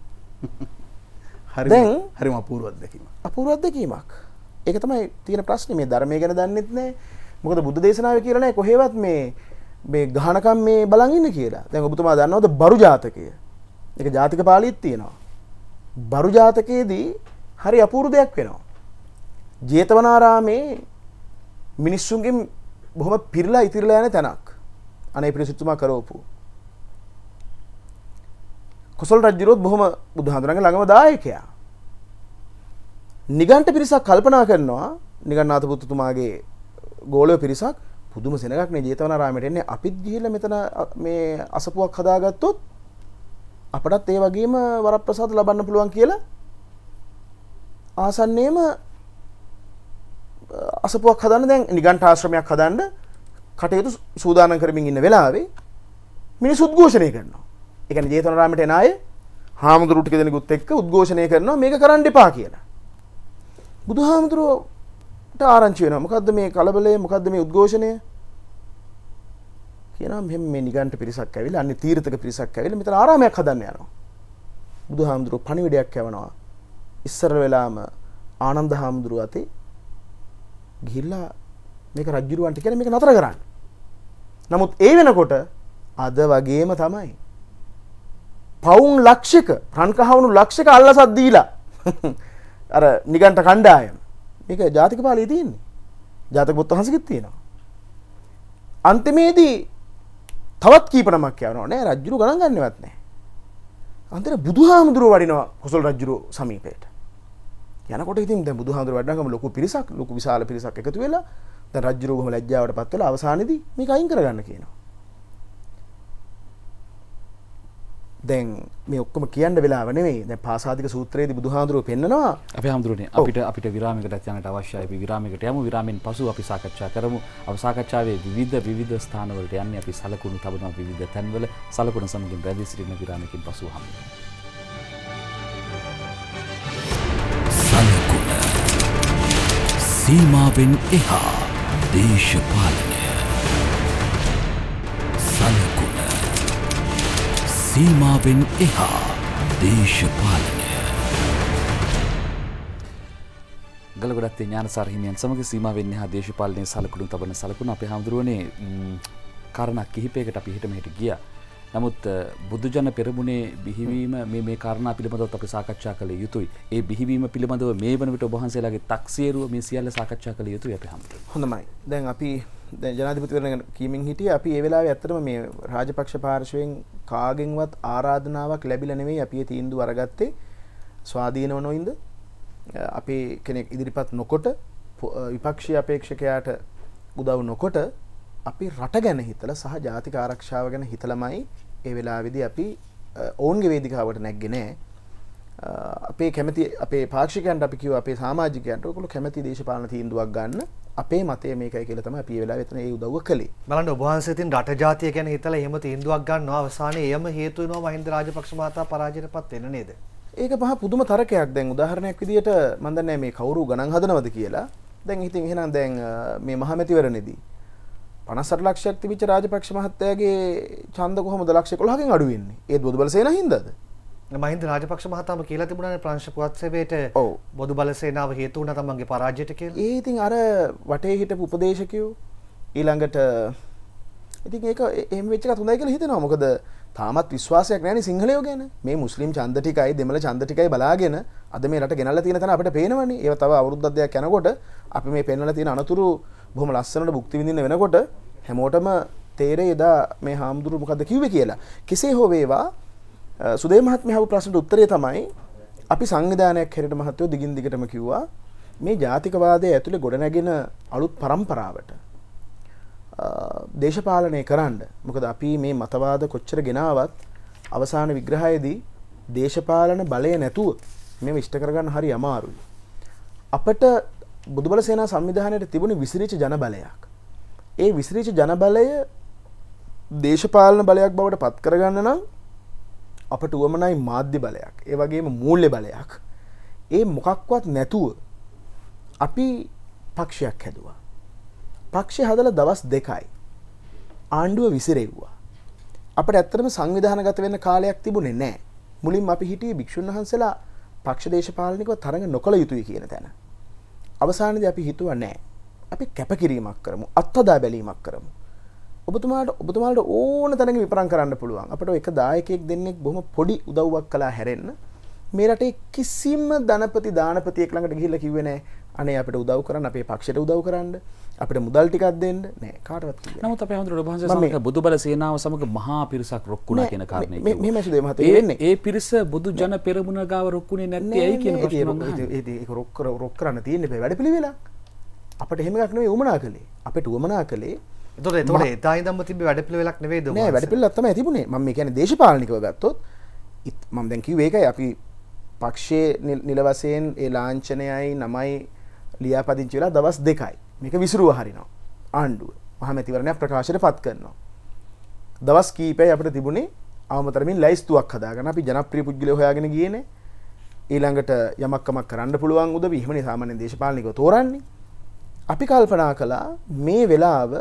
හරි. දැන් හරිම අපූර්ව අත්දැකීමක්. අපූර්ව අත්දැකීමක්. ඒක තමයි තියෙන ප්‍රශ්නේ. මේ ධර්මය ගැන දන්නෙත් නැහැ. මොකද බුද්ධ දේශනාවේ කියලා නැහැ කොහෙවත් මේ මේ ගහනකම් මේ බලන් ඉන්න කියලා. දැන් ඔබතුමා දන්නවද බරු ජාතකය? ඒක ජාතික පාළියෙත් තියෙනවා. බරු ජාතකයේදී හරි අපූර්ව දෙයක් වෙනවා. ජේතවනාරාමේ මිනිස්සුන්ගෙන් බොහොම පිරලා ඉතිරිලා යන තැනක්. අනේ පිරිසිතුමා කරවපු. කුසල රජුරොත් බොහොම බුදුහාඳුනගේ ළඟම දායකයා. නිගණ්ඨ පිරිසක් කල්පනා කරනවා නිගණ්ඨනාථ පුත්තුමාගේ ගෝලය පිරිසක් පුදුම සෙනගක් නේ ජේතවනාරාමයට එන්නේ අපිත් ගිහිල්ලා මෙතන මේ අසපුවක් හදාගත්තොත් අපටත් ඒ වගේම වරප්‍රසාද ලබන්න පුළුවන් කියලා ආසන්නයේම අසපුවක් හදන්න දැන් නිගණ්ඨ ආශ්‍රමයක් හදන්න කටයුතු සූදානම් කරමින් ඉන්න වෙලාවේ මිනිස්සු උද්ඝෝෂණය කරනවා. ඒ කියන්නේ ජේතවනාරාමයට එන අය හාමුදුරු ටික දෙනෙකුත් එක්ක උද්ඝෝෂණය කරනවා මේක කරන්න එපා කියලා. බුදුහාමුදුරුවෝට ආරංචි වෙනවා. මොකද්ද මේ කලබලය? මොකද්ද මේ උද්ඝෝෂණය? කියනවා මෙහෙම මේ නිගණ්ඨ පිරිසක් ඇවිල්ලා අන්නේ තීර්ථක පිරිසක් ඇවිල්ලා මෙතන ආරාමයක් හදන්න යනවා. බුදුහාමුදුරුවෝ පණිවිඩයක් යවනවා. ඉස්සර වෙලාම ආනන්ද හාමුදුරුවෝ අතේ ගිහිල්ලා මේක රජුරවන්ට කියන මේක නතර කරන්න. නමුත් ඒ වෙනකොට අද වගේම තමයි. පවුන් ලක්ෂයක රන් කහවණු ලක්ෂයක අල්ලසක් දීලා අර නිගණ්ඨ කණ්ඩායම. මේක ජාතික පාළියේ තියෙන්නේ. ජාතක පොත් වහන්සේගෙත් තියෙනවා. අන්තිමේදී තවත් කීප නමක් යවනවා නෑ රජුරු ගණන් ගන්නවත් නෑ. අන්තිමට බුදුහාමුදුරුවෝ වඩිනවා කුසල රජුරු සමීපයට. යනකොට ඉතින් දැන් බුදුහාමුදුරුවෝ වඩනකම ලොකු පිරිසක් ලොකු විශාල පිරිසක් එකතු වෙලා දැන් රජුරු බොහොම ලැජ්ජාවටපත් වෙලා අවසානයේදී මේක අයින් කරගන්න කියනවා. දැන් මේ ඔක්කොම කියන්න වෙලාව නෙවෙයි. දැන් පාසාදික සූත්‍රයේදී බුදුහාමුදුරුවෝ පෙන්නනවා අපේ හාමුදුරනේ අපිට අපිට විරාමයකට යන්නට අවශ්‍යයි. අපි විරාමයකට යමු. විරාමෙන් පසු අපි සාකච්ඡා කරමු. අප සාකච්ඡාවේ විවිධ විවිධ ස්ථානවලට යන්නේ අපි සලකුණු තබනවා විවිධ තැන්වල සලකුණු සමගින් රැඳී සිටින විරාමයකින් පසු හමු. සලකුණ සීමාවෙන් එහා දේශපාලනය. සලකුණ සීමාවෙන් එහා දේශපාලනය. ගලගොඩත්තේ ඥානසාර හිමියන් සමග සීමාවෙන් එහා දේශපාලනයේ සලකුණු තබන සලකුණ අපේ හාමුදුරුවනේ කාරණා කිහිපයකට අපි හිටම හිට ගියා. නමුත් බුදුජන පෙරමුණේ බිහිවීම මේ මේ කාරණා පිළිබඳව අපි සාකච්ඡා කළ යුතුයි. ඒ බිහිවීම පිළිබඳව මේ වන විට ඔබ වහන්සේලාගේ තක්සේරුව මේ සියල්ල සාකච්ඡා කළ යුතුයි අපේ හාමුදුරුවෝ. හොඳයි. දැන් අපි දැන් ජනාධිපතිවරණ කීමෙන් හිටියේ අපි ඒ වෙලාවේ ඇත්තටම මේ රාජපක්ෂ පාර්ශවයෙන් කාගෙන්වත් ආරාධනාවක් ලැබිලා නෙවෙයි අපි ඒ තීන්දුව අරගත්තේ ස්වාධීනව නොඉඳ අපේ කෙනෙක් ඉදිරිපත් නොකොට විපක්ෂීය අපේක්ෂකයාට උදව් නොකොට අපි රට ගැන හිතලා සහ ජාතික ආරක්ෂාව ගැන හිතලාමයි ඒ වෙලාවේදී අපි ඔවුන්ගේ වේදිකාවට නැග්ගේ නෑ. අපේ කැමැති අපේ පාක්ෂිකයන්ට අපි කිව්වා අපේ සමාජිකයන්ට ඔයගොල්ලෝ කැමැති දේශපාලන තීන්දුවක් ගන්න අපේ මතය මේකයි කියලා තමයි අපි ඒ වෙලාවේ එතන ඒ උදව්ව කළේ. බලන්න ඔබ වහන්සේ තින් රට ජාතිය ගැන හිතලා එහෙම තීන්දුවක් ගන්නවා අවසානයේ එයම හේතු වෙනවා මහින්ද රාජපක්ෂ මහතා පරාජයටපත් වෙන්න නේද? ඒක පහ පුදුම තරකයක්. දැන් උදාහරණයක් විදියට මම දන්නේ මේ කවුරු ගණන් හදනවද කියලා. දැන් ඉතින් එහෙනම් දැන් මේ මහමැතිවරණෙදී පනස් අට ලක්ෂයක් තිබිච්ච රාජපක්ෂ මහත්තයාගේ ඡන්ද කොහොමද ලක්ෂ එකොළහකින් අඩු වෙන්නේ? ඒත් බොදු බල සේනාව හින්දාද? මහින්ද රාජපක්ෂ මහතාම කියලා තිබුණානේ ප්‍රංශ පුවත් සේවයට බොදු බල සේනාව හේතු වුණා තමන්ගේ පරාජයට කියලා. ඒ ඉතින් අර වටේ හිටපු උපදේශකයෝ ඊළඟට ඉතින් ඒක එහෙම වෙච්ච එකත් හොඳයි කියලා හිතෙනවා. මොකද තාමත් විශ්වාසයක් නැහැනේ සිංහලයෝ ගැන. මේ මුස්ලිම් ඡන්ද ටිකයි දෙමළ ඡන්ද ටිකයි බලාගෙන අද මේ රට ගෙනල්ලා තියෙන තැන අපිට පේනවනේ. ඒව තව අවුරුද්දක් දෙකක් යනකොට අපි මේ පෙන්වලා තියෙන අනතුරු බොහොම ලස්සනට භුක්ති විඳින්න වෙනකොට හැමෝටම තේරෙයි එදා මේ හාමුදුරු මොකද්ද කිව්වේ කියලා. කෙසේ හෝ වේවා සුදේ මහත්මිය අහපු ප්‍රශ්නට උත්තරය තමයි අපි සංවිධානයක් හැරෙට මහත්තයෝ දිගින් දිගටම කිව්වා මේ ජාතිකවාදයේ ඇතුලේ ගොඩනැගෙන අලුත් પરම්පරාවට දේශපාලනය කරන්න. මොකද අපි මේ මතවාද කොච්චර ගෙනාවත් අවසාන විග්‍රහයේදී දේශපාලන බලය නැතුව මේව ඉෂ්ට කරගන්න හරි අමාරුයි. අපට බුදුබල සේනා සංවිධානයේ තිබුණේ විසිරිච්ච ජන බලයක්. ඒ විසිරිච්ච ජන බලය දේශපාලන බලයක් බවට පත් කරගන්න නම් අපට උවමනයි මාධ්‍ය බලයක්. ඒ වගේම මූල්‍ය බලයක්. ඒ මොකක්වත් නැතුව අපි පක්ෂයක් හැදුවා. පක්ෂය හදලා දවස් දෙකයි ආණ්ඩුව විසිරෙව්වා. අපිට ඇත්තටම සංවිධානගත වෙන්න කාලයක් තිබුණේ නැහැ. මුලින්ම අපි හිටියේ භික්ෂුන් වහන්සේලා පක්ෂ දේශපාලනිකව තරඟ නොකළ යුතුයි කියන තැන. අවසානයේදී අපි හිතුවා නැහැ. අපි කැපකිරීමක් කරමු. අත්හදා බැලීමක් කරමු. ඔබතුමාට ඔබතුමාට ඕන තැනක විපරම් කරන්න පුළුවන්. අපිට එක දායකයෙක් දෙන්නෙක් බොහොම පොඩි උදව්වක් කළා හැරෙන්න. මේ රටේ කිසිම ධනපති දානපතියෙක් ළඟට ගිහිල්ලා කිව්වේ නැහැ අනේ අපිට උදව් කරන්න අපේ පක්ෂයට උදව් කරන්න අපිට මුදල් ටිකක් දෙන්න නෑ කාටවත් කිව්වේ. නමුත් අපේ හඳුනන ඔබ වහන්සේ සමග බුදුබල සේනාව සමග මහා පිරිසක් රොක්කුණා කියන කාරණේ මේ මේ මැෂි දෙය මහත්තයා වෙන්නේ. ඒ පිරිස බුදු ජන පෙරමුණ ගාව රොක්කුනේ නැත්තේ ඇයි කියන ප්‍රශ්න මම අහන්නේ. ඒක රොක් කර රොක් කරන්න තියෙන්නේ මේ වැඩපිළිවෙලක්. අපිට එහෙම එකක් නෙවෙයි උමනා කළේ. අපිට උමනා කළේ එතකොට එතකොට එදා ඉඳන්ම තිබ්බේ වැඩපිළිවෙලක් නෙවෙයිද? නෑ වැඩපිළිවෙලක් තමයි තිබුණේ. මම මේ කියන්නේ දේශපාලනිකව ගත්තොත් මම දැන් කිව්වේ ඒකයි අපි පක්ෂයේ නිල වශයෙන් ඒ ලාංඡනයයි නමයි ලියාපදිංචි වෙලා දවස් දෙකයි. මේක විසිරුව හරිනවා. ආණ්ඩුව මහමැතිවරණයක් ප්‍රකාශයට පත් කරනවා. දවස් කීපයයි අපිට තිබුණේ අවමතරමින් ලයිස්තුවක් හදාගෙන අපි ජනප්‍රිය පුද්ගලයෝ හොයාගෙන ගියේනේ. ඊළඟට යමක් කමක් කරන්න පුළුවන් උදවි එහෙමනේ සාමාන්‍ය දේශපාලනිකව තෝරන්නේ. අපි කල්පනා කළා මේ වෙලාව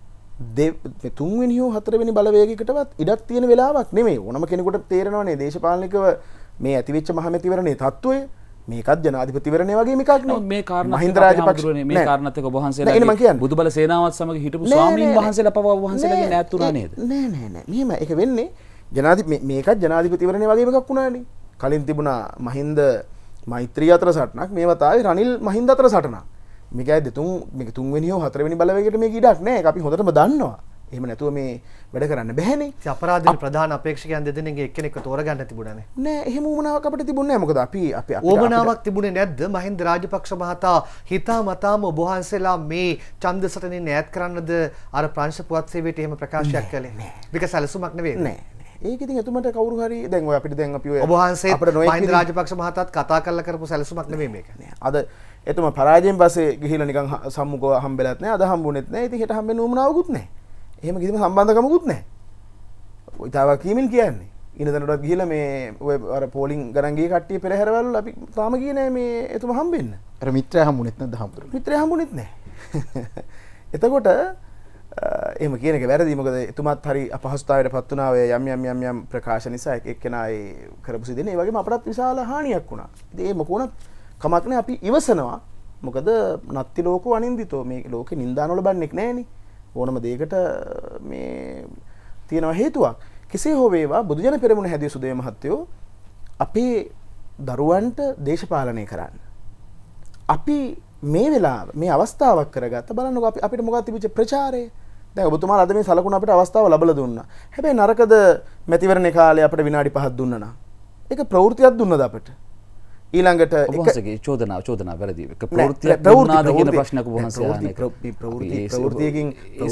තුන්වෙනි හෝ හතරවෙනි බලවේගයකටවත් ඉඩක් තියෙන වෙලාවක් නෙමෙයි. ඕනම කෙනෙකුට තේරෙනවනේ දේශපාලනිකව මේ ඇතිවෙච්ච මහමැතිවරණයේ තත්ත්වය මේකත් ජනාධිපතිවරණය වගේ එකක් නේ. මේ කාරණා මහින්ද රාජපක්ෂ මේ කාරණාත් එක්ක ඔබ වහන්සේලා බුදුබල සේනාවත් සමග හිටපු ස්වාමීන් වහන්සේලා පව ඔබ වහන්සේලාගේ ඈත් වුණා නේද? නෑ නෑ නෑ. මෙහෙම ඒක වෙන්නේ ජනාධිපති මේකත් ජනාධිපතිවරණය වගේ එකක් වුණානේ. කලින් තිබුණා මහින්ද මෛත්‍රී අතර සටනක් මේ වතාවේ රනිල් මහින්ද අතර සටනක්. මේකයි දෙතුන් මේක තුන්වෙනි හෝ හතරවෙනි බලවේගයට මේක ඉඩක් නෑ. ඒක අපි හොඳටම දන්නවා. එහෙම නැතුව මේ වැඩ කරන්න බැහැනේ. ඉතින් අපරාධයේ ප්‍රධාන අපේක්ෂකයන් දෙදෙනෙක්ගේ එක්කෙනෙක්ව තෝරගන්න තිබුණානේ. නෑ එහෙම උමනාවක් අපිට තිබුණේ නෑ. මොකද අපි අපි උමනාවක් තිබුණේ නැද්ද? මහින්ද රාජපක්ෂ මහතා හිතාමතාම ඔබ වහන්සේලා මේ ඡන්ද සටනෙන් ඈත් කරන්නද අර ප්‍රංශ පුවත් සේවයට එහෙම ප්‍රකාශයක් කළේ? මේක සැලසුමක් නෙවෙයි. නෑ නෑ. ඒක ඉතින් එතුමට කවුරු හරි දැන් ඔය අපිට දැන් අපි ඔය ඔබ වහන්සේ මහින්ද රාජපක්ෂ මහතාත් කතා කරලා කරපු සැලසුමක් නෙවෙයි මේක. නෑ. අද එතුමා පරාජයෙන් පස්සේ ගිහිල්ලා නිකන් සම්මුඛව හම්බෙලත් නෑ. අද හම්බුනේත් නෑ. ඉතින් හෙට හම්බෙන්න උමනාවකුත් නෑ. එහෙම කිසිම සම්බන්ධකමකුත් නැහැ. ඔය තාවා කීමින් කියන්නේ. ඉනදනටත් ගිහිල්ලා මේ ඔය අර පෝලිං ගණන් ගිය කට්ටිය පෙරහැරවල අපි තාම ගියේ නැහැ මේ එතුමා හම්බෙන්න. අර මිත්‍රයා හම්බුනේත් නැද්ද හම්බුනේ? මිත්‍රයා හම්බුනේත් නැහැ. එතකොට එහෙම කියන එක වැරදි. මොකද එතුමාත් හරි අපහසුතාවයට පත් වුණා ඔය යම් යම් යම් යම් ප්‍රකාශ නිසා එක්කෙනා ඒ කරපු සිදින. ඒ වගේම අපටත් විශාල හානියක් වුණා. ඉතින් ඒ මොකුණත් කමක් නැහැ අපි ඉවසනවා. මොකද නත්ති ලෝකෝ අනින්දිතෝ මේ ලෝකේ නින්දා නොලබන්නෙක් නැහනේ. ඕනම දෙයකට මේ තියෙනවා හේතුවක්. කෙසේ හෝ වේවා බුදුජන පෙරමුණ හැදිය සුදේ මහත්තයෝ අපේ දරුවන්ට දේශපාලනය කරන්න. අපි මේ වෙලාව මේ අවස්ථාවක් කරගත්ත බලන්නකො අපි අපිට මොකක්ද තිබිච්ච ප්‍රචාරය. දැන් ඔබතුමාලා අද මේ සලකුණ අපිට අවස්ථාව ලැබලා දුන්නා. හැබැයි නරකද මැතිවරණ කාලේ අපිට විනාඩි පහක් දුන්නා නම්. ඒක ප්‍රවෘත්තියක් දුන්නද අපිට? ඊළඟට ඔබවහන්සේගේ චෝදනාව චෝදනාව වැරදි. ඒක ප්‍රවෘත්තියක් දුන්නාද කියන ප්‍රශ්නයක් ඔබවහන්සේ අහන්නේ. ප්‍රවෘත්ති ප්‍රවෘත්තියකින්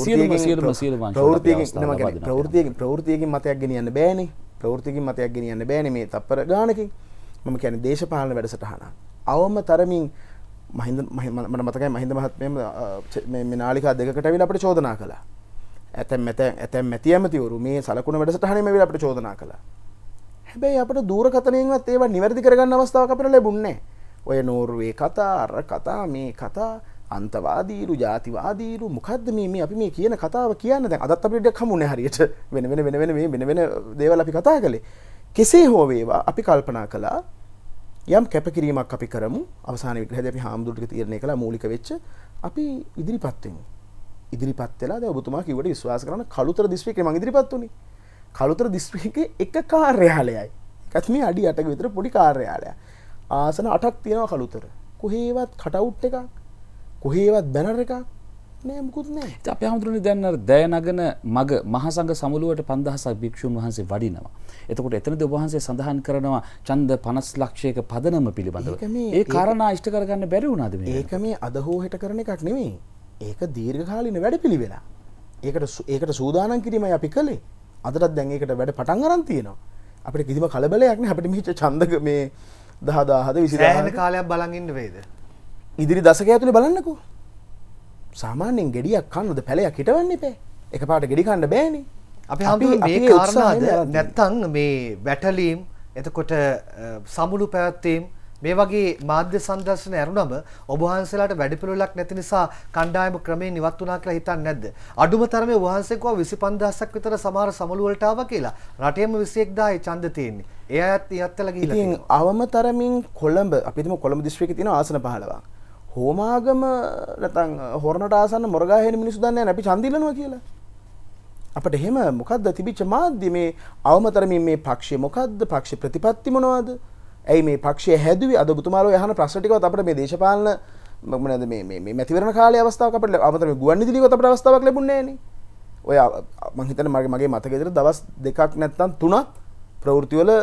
ප්‍රවෘත්තියකින් ප්‍රවෘත්තියකින් ප්‍රවෘත්තියකින් මතයක් ගෙනියන්න බෑනේ. ප්‍රවෘත්තියකින් මතයක් ගෙනියන්න බෑනේ මේ තප්පර ගානකින්. මම කියන්නේ දේශපාලන වැඩසටහන. අවම තරමින් මහින්ද මට මතකයි මහින්ද මහත්මයා මේ මේ නාලිකා දෙකකට ඇවිල්ලා අපිට චෝදනා කළා. ඇතැම් ඇතැම් මැති ඇමතිවරු මේ සලකුණ වැඩසටහනේම ඇවිල්ලා අපිට චෝදනා කළා. හැබැයි අපිට දුරකථනයෙන්වත් ඒවා නිවැරදි කරගන්න අවස්ථාවක් අපිට ලැබුණේ නැහැ. ඔය නෝර්වේ කතා අර කතා මේ කතා අන්තවාදීරු ජාතිවාදීරු මොකද්ද මේ මේ අපි මේ කියන කතාව කියන්න දැන් අදත් අපිට ටිකක් හමුනේ හරියට වෙන වෙන වෙන වෙන මේ වෙන වෙන දේවල් අපි කතා කළේ. කෙසේ හෝ වේවා අපි කල්පනා කළා යම් කැපකිරීමක් අපි කරමු. අවසාන විග්‍රහයේදී අපි හාමුදුරු ටික තීරණය කළා මූලික වෙච්ච අපි ඉදිරිපත් වෙමු. ඉදිරිපත් වෙලා දැන් ඔබතුමා කිව්වට විශ්වාස කරන කළුතර දිස්ත්‍රික්කේ මම ඉදිරිපත් වුණේ. කළුතර දිස්ත්‍රික්කේ එක කාර්යාලයයි. ඒකත් මේ අඩි අටක විතර පොඩි කාර්යාලයක්. ආසන අටක් තියෙනවා කළුතර. කොහේවත් කටවුට් එකක්, කොහේවත් බැනර් එකක් නෑ මුකුත් නෑ. ඉතින් අපි හඳුනන්නේ දැන් අර දයනගන මග මහසංඝ සමුළුවට පන්දහසක් භික්ෂුන් වහන්සේ වඩිනවා. එතකොට එතනදී ඔබ වහන්සේ සඳහන් කරනවා ඡන්ද පනස් ලක්ෂයක පදනම පිළිබඳව. ඒ කාරණා ඉෂ්ට කරගන්න බැරි වුණාද මේ? ඒක මේ අද හෝ හෙට කරන එකක් නෙමෙයි. ඒක දීර්ඝකාලීන වැඩපිළිවෙලක්. ඒකට ඒකට සූදානම් කිරීමයි අපි කළේ. අදටත් දැන් ඒකට වැඩ පටන් අරන් තියෙනවා. අපිට කිසිම කලබලයක් නැහැ. අපිට මෙච්ච ඡන්දක මේ දහ දහද විසි දහද සෑහෙන කාලයක් බලන් ඉන්න වේද? ඉදිරි දශකය ඇතුලේ බලන්නකෝ. සාමාන්‍යයෙන් ගෙඩියක් කන්නද පැලයක් හිටවන්න එපා. එකපාරට ගෙඩි කන්න බෑනේ. අපි හඳුන් මේ කාරණාද නැත්තම් මේ වැටලීම් එතකොට සමුළු පැවැත්වීම් මේ වගේ මාධ්‍ය සංදර්ශන ඇරුණම ඔබ වහන්සේලාට වැඩපිළිවෙලක් නැති නිසා කණ්ඩායම ක්‍රමයෙන් ඉවත් වුණා කියලා හිතන්නේ නැද්ද? අඩුම තරමේ ඔබ වහන්සේ කිව්වා විසි පන්දාසක් විතර සමහර සමුළු වලට ආවා කියලා. රටේම විසි එක් දාහයි ඡන්ද තියෙන්නේ. ඒ අයත් ඉහත්ලා ගිහිල්ලා ඉතින් අවම තරමින් කොළඹ අපි හිතමු කොළඹ දිස්ත්‍රික්කේ තියෙන ආසන පහළොවක්. හෝමාගම නැත්නම් හොරණට ආසන්න මොරගාහේන මිනිස්සු දන්නේ නැහැ අපි ඡන්ද ඉල්ලනවා කියලා. අපිට එහෙම මොකද්ද තිබිච්ච මාධ්‍ය මේ අවම තරමින් මේ පක්ෂය මොකද්ද? පක්ෂ ප්‍රතිපත්ති මොනවද? ඇයි මේ පක්ෂය හැදුවේ? අද ඔබතුමාලෝ යහන ප්‍රශ්න ටිකවත් අපිට මේ දේශපාලන මොනවද මේ මේ මේ මැතිවරණ කාලයේ අවස්ථාවක් අපිට අවතර මේ ගුවන්විදුලියවත් අපිට අවස්ථාවක් ලැබුණේ නැහනේ. ඔය මම හිතන්නේ මගේ මගේ මතකයේ විතර දවස් දෙකක් නැත්නම් තුනක් ප්‍රවෘත්ති වල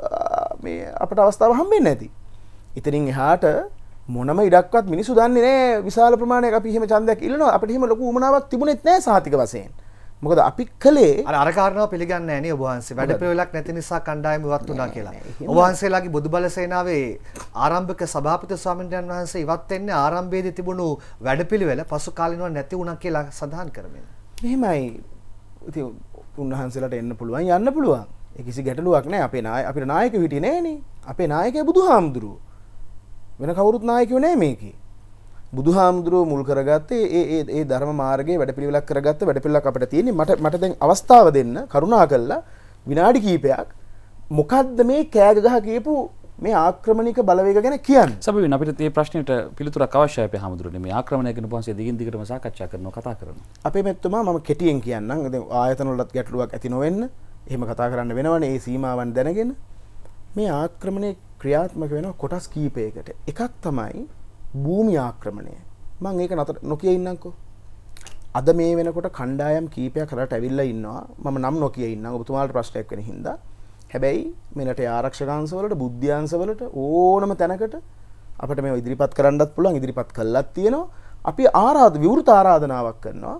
මේ අපිට අවස්ථාව හම්බෙන්නේ නැති. ඉතින් එහාට මොනම ඉඩක්වත් මිනිස්සු දන්නේ නැහැ. විශාල ප්‍රමාණයක් අපි එහෙම ඡන්දයක් ඉල්ලනවා. අපිට එහෙම ලොකු උමනාවක් තිබුණෙත් නැහැ සාහිතික වශයෙන්. මොකද අපි කලේ අර අර කාරණාව පිළිගන්නේ නැහැ නේ ඔබ වහන්සේ. වැඩපිළිවෙලක් නැති නිසා කණ්ඩායම ඉවත් වුණා කියලා. ඔබ වහන්සේලාගේ බුදුබල සේනාවේ ආරම්භක සභාපති ස්වාමීන් වහන්සේ ඉවත් වෙන්නේ ආරම්භයේදී තිබුණු වැඩපිළිවෙල පසු කාලිනව නැති වුණා කියලා සඳහන් කරමින්. මෙහෙමයි. ඉතින් උන්වහන්සේලාට එන්න පුළුවන් යන්න පුළුවන්. ඒ කිසි ගැටලුවක් නැහැ. අපේ නාය අපේ නායකයෝ හිටියේ නෑනේ. අපේ නායකයා බුදුහාමුදුරුවෝ. වෙන කවුරුත් නායකයෝ නෑ මේකේ. බුදුහාමුදුරුවෝ මුල් කරගත්තේ ඒ ඒ ඒ ධර්ම මාර්ගයේ වැඩපිළිවෙලක් කරගත්ත වැඩපිළිවෙලක් අපිට තියෙන්නේ. මට මට දැන් අවස්ථාව දෙන්න කරුණාකරලා විනාඩි කිහිපයක් මොකද්ද මේ කෑග ගහ කියපු මේ ආක්‍රමණික බලවේග ගැන කියන්නේ. සබවින් අපිට මේ ප්‍රශ්නෙට පිළිතුරක් අවශ්‍යයි අපේ හැමදෙරේ. මේ ආක්‍රමණය ගැන පස්සේ දිගින් දිගටම සාකච්ඡා කරනවා කතා කරනවා. අපේ මෙතුමා මම කෙටියෙන් කියන්නම්. දැන් ආයතන වලත් ගැටලුවක් ඇති නොවෙන්න එහෙම කතා කරන්න වෙනවනේ. ඒ සීමාවන් දැනගෙන මේ ආක්‍රමණය ක්‍රියාත්මක වෙන කොටස් කීපයකට. එකක් තමයි භූමි ආක්‍රමණය. මම ඒක නතර නොකිය ඉන්නම්කෝ. අද මේ වෙනකොට කණ්ඩායම් කීපයක් රට ඇවිල්ලා ඉන්නවා. මම නම් නොකිය ඉන්නම්. ඔබතුමාලට ප්‍රශ්නයක් වෙන හින්දා. හැබැයි මෙලට ආරක්ෂකාංශ වලට බුද්ධ්‍යාංශ වලට ඕනම තැනකට අපිට මේව ඉදිරිපත් කරන්නත් පුළුවන්. ඉදිරිපත් කළාත් තියෙනවා. අපි ආරාධ විවෘත ආරාධනාවක් කරනවා.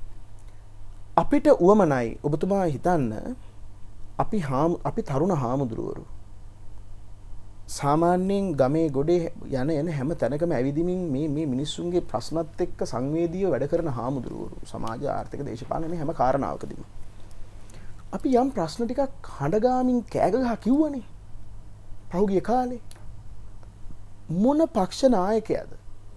අපිට උවමනයි ඔබතුමා හිතන්න අපි අපි තරුණ හාමුදුරුවරු සාමාන්‍යයෙන් ගමේ ගොඩේ යන යන හැම තැනකම ඇවිදිමින් මේ මේ මිනිස්සුන්ගේ ප්‍රශ්නත් එක්ක සංවේදීව වැඩ කරන හාමුදුරුවරු සමාජ ආර්ථික දේශපාලන මේ හැම කාරණාවකදීම අපි යම් ප්‍රශ්න ටිකක් හඬගාමින් කෑගගහ කිව්වනේ පහුගිය කාලේ මොන පක්ෂ නායකයාද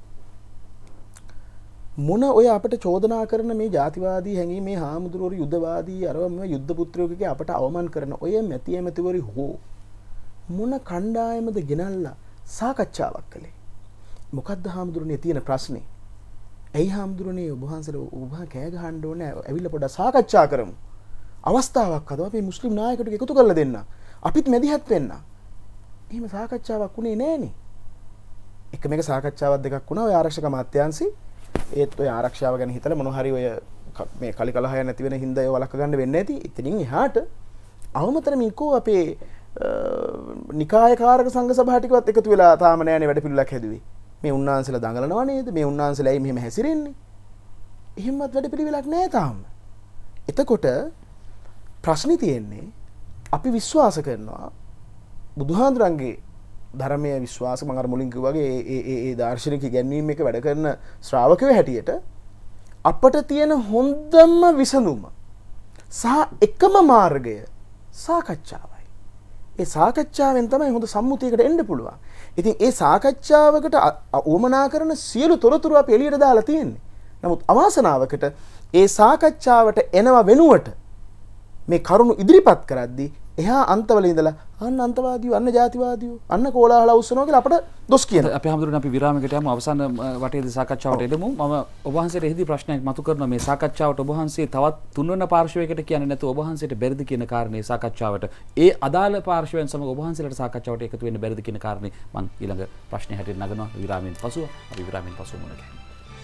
මොන ඔය අපිට චෝදනා කරන මේ ජාතිවාදී හැඟීම් මේ හාමුදුරුවරු යුද්ධවාදී අරවම යුද්ධ පුත්‍රයෝ කිය අපට අවමන් කරන ඔය මැති ඇමතිවරු හෝ මොන කණ්ඩායමද ගෙනල්ලා සාකච්ඡාවක් කළේ මොකද්ද හාමුදුරනේ තියෙන ප්‍රශ්නේ ඇයි හාමුදුරනේ ඔබ වහන්සේලා ඔබ කෑ ගහන්න ඕනේ ඇවිල්ලා පොඩ්ඩක් සාකච්ඡා කරමු අවස්ථාවක් හදව අපි මුස්ලිම් නායකයෙකුට එකතු කරලා දෙන්න අපිත් මැදිහත් වෙන්න එහෙම සාකච්ඡාවක් උනේ නෑනේ එක මේක සාකච්ඡාවක් දෙකක් වුණා ඔය ආරක්ෂක අමාත්‍යාංශي ඒත් ඔය ආරක්ෂාව ගැන හිතලා මොන හරි ඔය මේ කලි කලහය නැති වෙන හින්දා ඒව වළක්ව ගන්න වෙන්නේ නැති ඉතින් එහාට අවමතරමින් කෝ අපේ නිකායකාරක සංඝ සභා ටිකවත් එකතු වෙලා තාම නෑනේ වැඩ පිළිලක් හැදුවේ. මේ උන්නාන්සලා දඟලනවා නේද? මේ උන්නාන්සලා ඇයි මෙහෙම හැසිරෙන්නේ? එහෙමවත් වැඩ පිළිවෙලක් නෑ තාම. එතකොට ප්‍රශ්නේ තියෙන්නේ අපි විශ්වාස කරනවා බුදුහාඳුරන්ගේ ධර්මයේ විශ්වාස මම අර මුලින් කිව්වා වගේ ඒ ඒ ඒ දාර්ශනික ඉගැන්වීම් එක වැඩ කරන ශ්‍රාවකයෝ හැටියට අපට තියෙන හොඳම විසඳුම සහ එකම මාර්ගය සාකච්ඡාවයි. ඒ සාකච්ඡාවෙන් තමයි හොඳ සම්මුතියකට එන්න පුළුවන්. ඉතින් ඒ සාකච්ඡාවකට උවමනා කරන සියලු තොරතුරු අපි එළියට දාලා තියෙන්නේ. නමුත් අවාසනාවකට ඒ සාකච්ඡාවට එනව වෙනුවට මේ කරුණු ඉදිරිපත් කරද්දී එහා අන්තවල ඉඳලා අන්න අන්තවාදීව අන්න ජාතිවාදීව අන්න කෝලාහල උස්සනවා කියලා අපට දොස් කියනවා. අපි හැමදෙරෝම අපි විරාමයකට යමු. අවසාන වටේදී සාකච්ඡාවට එදමු. මම ඔබ වහන්සේට එහිදී ප්‍රශ්නයක් මතු කරනවා. මේ සාකච්ඡාවට ඔබ වහන්සේ තවත් තුන්වන පාර්ශවයකට කියන්නේ නැතුව ඔබ වහන්සේට බැරිද කියන කාරණේ සාකච්ඡාවට ඒ අදාළ පාර්ශවයන් සමග ඔබ වහන්සේලාට සාකච්ඡාවට එකතු වෙන්න බැරිද කියන කාරණේ මම ඊළඟ ප්‍රශ්නේ හැටියට නගනවා. විරාමයෙන් පසුව අපි විරාමයෙන් පසුව මුණ ගැහෙමු.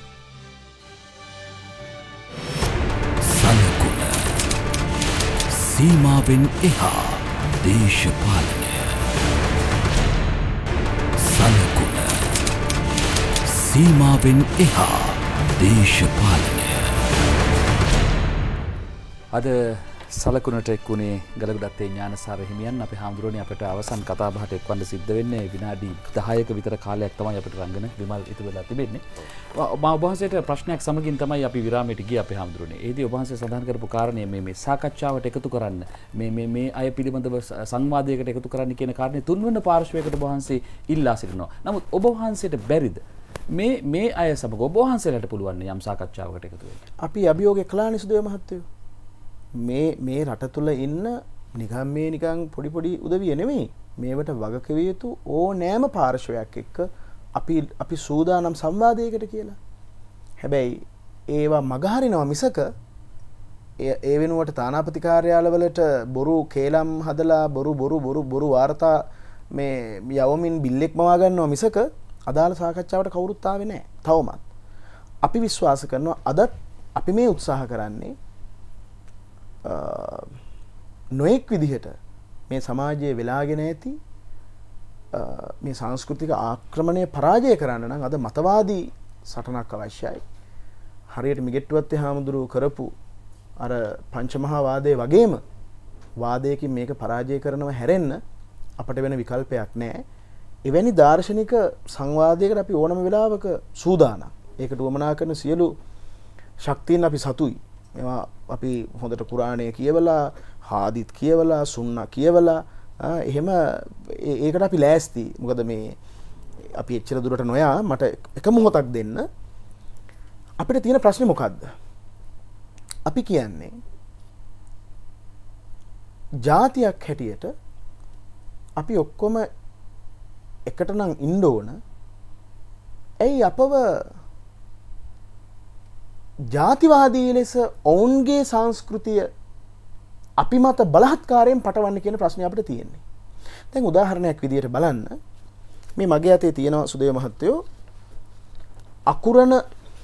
සීමාවෙන් එහා දේශපාලනය සලකුණ සීමාවෙන් එහා දේශපාලනය අද සලකුණට එක්ුණේ ගලගොඩත්තේ ඥානසාර හිමියන් අපේ හාමුදුරනේ අපිට අවසන් කතා බහට එක්වන්න සිද්ධ වෙන්නේ විනාඩි දහයක විතර කාලයක් තමයි අපිට රංගන විමල් ඉතුරු වෙලා තිබෙන්නේ. මම ඔබ වහන්සේට ප්‍රශ්නයක් සමගින් තමයි අපි විරාමයට ගියේ අපේ හාමුදුරනේ. ඒදී ඔබ වහන්සේ සඳහන් කරපු කාරණේ මේ මේ සාකච්ඡාවට එකතු කරන්න මේ මේ මේ අය පිළිබඳව සංවාදයකට එකතු කරන්න කියන කාරණේ තුන්වන පාර්ශ්වයකට ඔබ වහන්සේ ඉල්ලා සිටිනවා. නමුත් ඔබ වහන්සේට බැරිද මේ මේ අය සමග ඔබ වහන්සේලාට පුළුවන් යම් සාකච්ඡාවකට එකතු වෙන්න? අපි අභියෝගය කළානේ සුදේ මහත්තයෝ. මේ මේ රට තුළ ඉන්න නිකම් මේ නිකන් පොඩි පොඩි උදවිය නෙමෙයි. මේවට වගකිවිය යුතු ඕනෑම පාර්ශවයක් එක්ක අපි අපි සූදානම් සංවාදයකට කියලා. හැබැයි ඒවා මගහරිනවා මිසක ඒ වෙනුවට තානාපති කාර්යාලවලට බොරු කේලම් හදලා බොරු බොරු බොරු බොරු වාර්තා මේ යවමින් බිල්ලෙක් මවා ගන්නවා මිසක අදාළ සාකච්ඡාවට කවුරුත් ආවේ නැහැ. තවමත් අපි විශ්වාස කරනවා අදත් අපි මේ උත්සාහ කරන්නේ නොයෙක් විදිහට මේ සමාජයේ වෙලාගෙන ඇති මේ සංස්කෘතික ආක්‍රමණය පරාජය කරන්න නම් අද මතවාදී සටනක් අවශ්‍යයි. හරියට මිගෙට්ටුවත්තේ හාමුදුරුවෝ කරපු අර පංචමහා වාදයේ වගේම වාදයකින් මේක පරාජය කරනව හැරෙන්න අපට වෙන විකල්පයක් නැහැ. එවැනි දාර්ශනික සංවාදයකට අපි ඕනම වෙලාවක සූදානම්. ඒකට උවමනා කරන සියලු ශක්තියන් අපි සතුයි. මේවා අපි හොඳට කුරාණය කියවලා හාදිත් කියවලා සුන්නා කියවලා එහෙම ඒකට අපි ලෑස්ති. මොකද මේ අපි එච්චර දුරට නොයා මට එක මොහොතක් දෙන්න. අපිට තියෙන ප්‍රශ්නේ මොකද්ද? අපි කියන්නේ ජාතියක් හැටියට අපි ඔක්කොම එකට නම් ඉන්න ඕන. ඇයි අපව ජාතිවාදී ලෙස ඔවුන්ගේ සංස්කෘතිය අපි මත බලහත්කාරයෙන් පටවන්න කියන ප්‍රශ්නය අපිට තියෙන්නේ. දැන් උදාහරණයක් විදියට බලන්න මේ මගේ අතේ තියෙන සුදේව මහත්තයෝ අකුරණ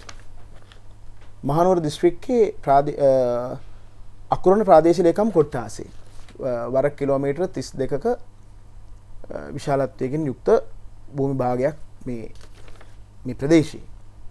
මහනුවර දිස්ත්‍රික්කයේ අකුරණ ප්‍රාදේශීය ලේකම් කොට්ටාසේ වරක් කිලෝමීටර තිස් දෙකක විශාලත්වයකින් යුක්ත භූමි භාගයක් මේ මේ ප්‍රදේශයේ.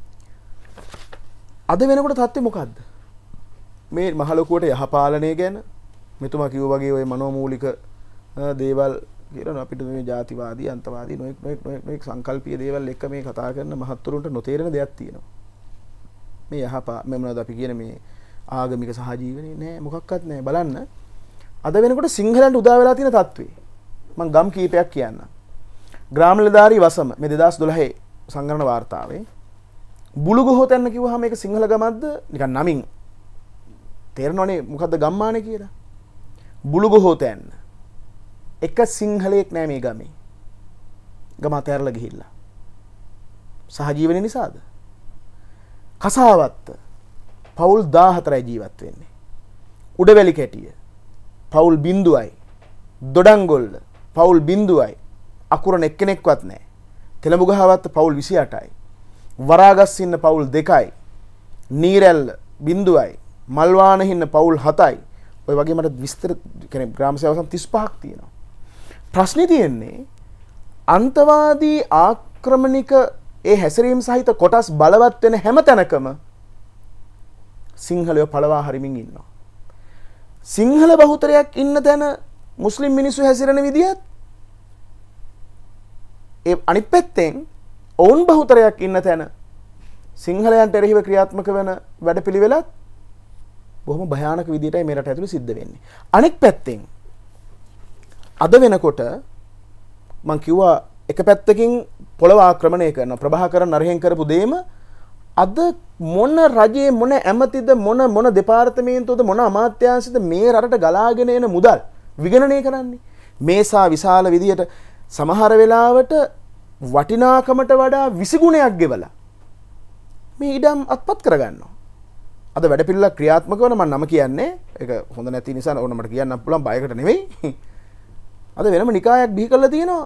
අද වෙනකොට තත්ත්වය මොකද්ද? මේ මහලොකුවට යහපාලනය ගැන මෙතුමා කිව්වා වගේ ওই මනෝමූලික දේවල් කියලා අපිට මේ ජාතිවාදී අන්තවාදී නොඑක් නොඑක් නොඑක් සංකල්පීය දේවල් එක්ක මේ කතා කරන මහත්තුරුන්ට නොතේරෙන දෙයක් තියෙනවා. මේ යහපා මේ මොනවද අපි කියන මේ ආගමික සහජීවනේ නෑ මොකක්වත් නෑ. බලන්න අද වෙනකොට සිංහලන්ට උදා වෙලා තියෙන තත්ත්වේ මම ගම් කීපයක් කියන්නම්. ග්‍රාම නිලධාරී වසම මේ දෙදාස් දොළහේ සංගණන වාර්තාවේ බුළුගොහොතැන්න කිව්වහම මේක සිංහල ගමක්ද නිකන් නමින් තේරෙනවනේ මොකද්ද ගම්මානේ කියලා. බුළුගොහොතැන්න එක සිංහලයක් නෑ මේ ගමේ. ගම අතහැරලා ගිහිල්ලා. සහජීවනයේ නිසාද? කසාවත්ත පවුල් දාහතරයි ජීවත් වෙන්නේ. උඩවැලි කැටිය පවුල් බිඳුවයි. දොඩංගොල්ල පවුල් බිඳුවයි. අකුරණ එක්කෙනෙක්වත් නැහැ. තෙලඹුගහවත්ත පවුල් විසි අටයි. වරාගස්සින්න පවුල් දෙකයි. නීරැල්ල බිඳුවයි. මල්වානහින්න පවුල් හතයි. ඔය වගේ මට විස්තර කියන්නේ ග්‍රාම සේවා සම් තිස් පහක් තියෙනවා. ප්‍රශ්නේ තියෙන්නේ අන්තවාදී ආක්‍රමණික ඒ හැසිරීම සහිත කොටස් බලවත් වෙන හැම තැනකම සිංහලයෝ පළවා හරිමින් ඉන්නවා. සිංහල බහුතරයක් ඉන්න තැන මුස්ලිම් මිනිස්සු හැසිරෙන විදිහත් ඒ අනිත් පැත්තෙන් ඔවුන් බහුතරයක් ඉන්න තැන සිංහලයන්ට එරෙහිව ක්‍රියාත්මක වෙන වැඩපිළිවෙලත් බොහොම භයානක විදිහටයි මේ රට ඇතුළේ සිද්ධ වෙන්නේ. අනෙක් පැත්තෙන් අද වෙනකොට මම කිව්වා එක පැත්තකින් පොළව ආක්‍රමණය කරන ප්‍රභාකරන් නරහෙන් කරපු දෙයම අද මොන රජයේ මොන ඇමතිද මොන මොන දෙපාර්තමේන්තුවද මොන අමාත්‍යාංශද මේ රටට ගලාගෙන එන මුදල් විගණනය කරන්නේ. මේසා විශාල විදියට සමහර වෙලාවට වටිනාකමට වඩා විසි ගුණයක් ගෙවලා මේ ඉඩම් අත්පත් කරගන්නවා. අද වැඩ පිළිවෙල ක්‍රියාත්මක වන මම නම කියන්නේ ඒක හොඳ නැති නිසා ඕන මට කියන්න පුළුවන් බයකට නෙවෙයි. අද වෙනම නිකායක් බිහි කරලා තියෙනවා.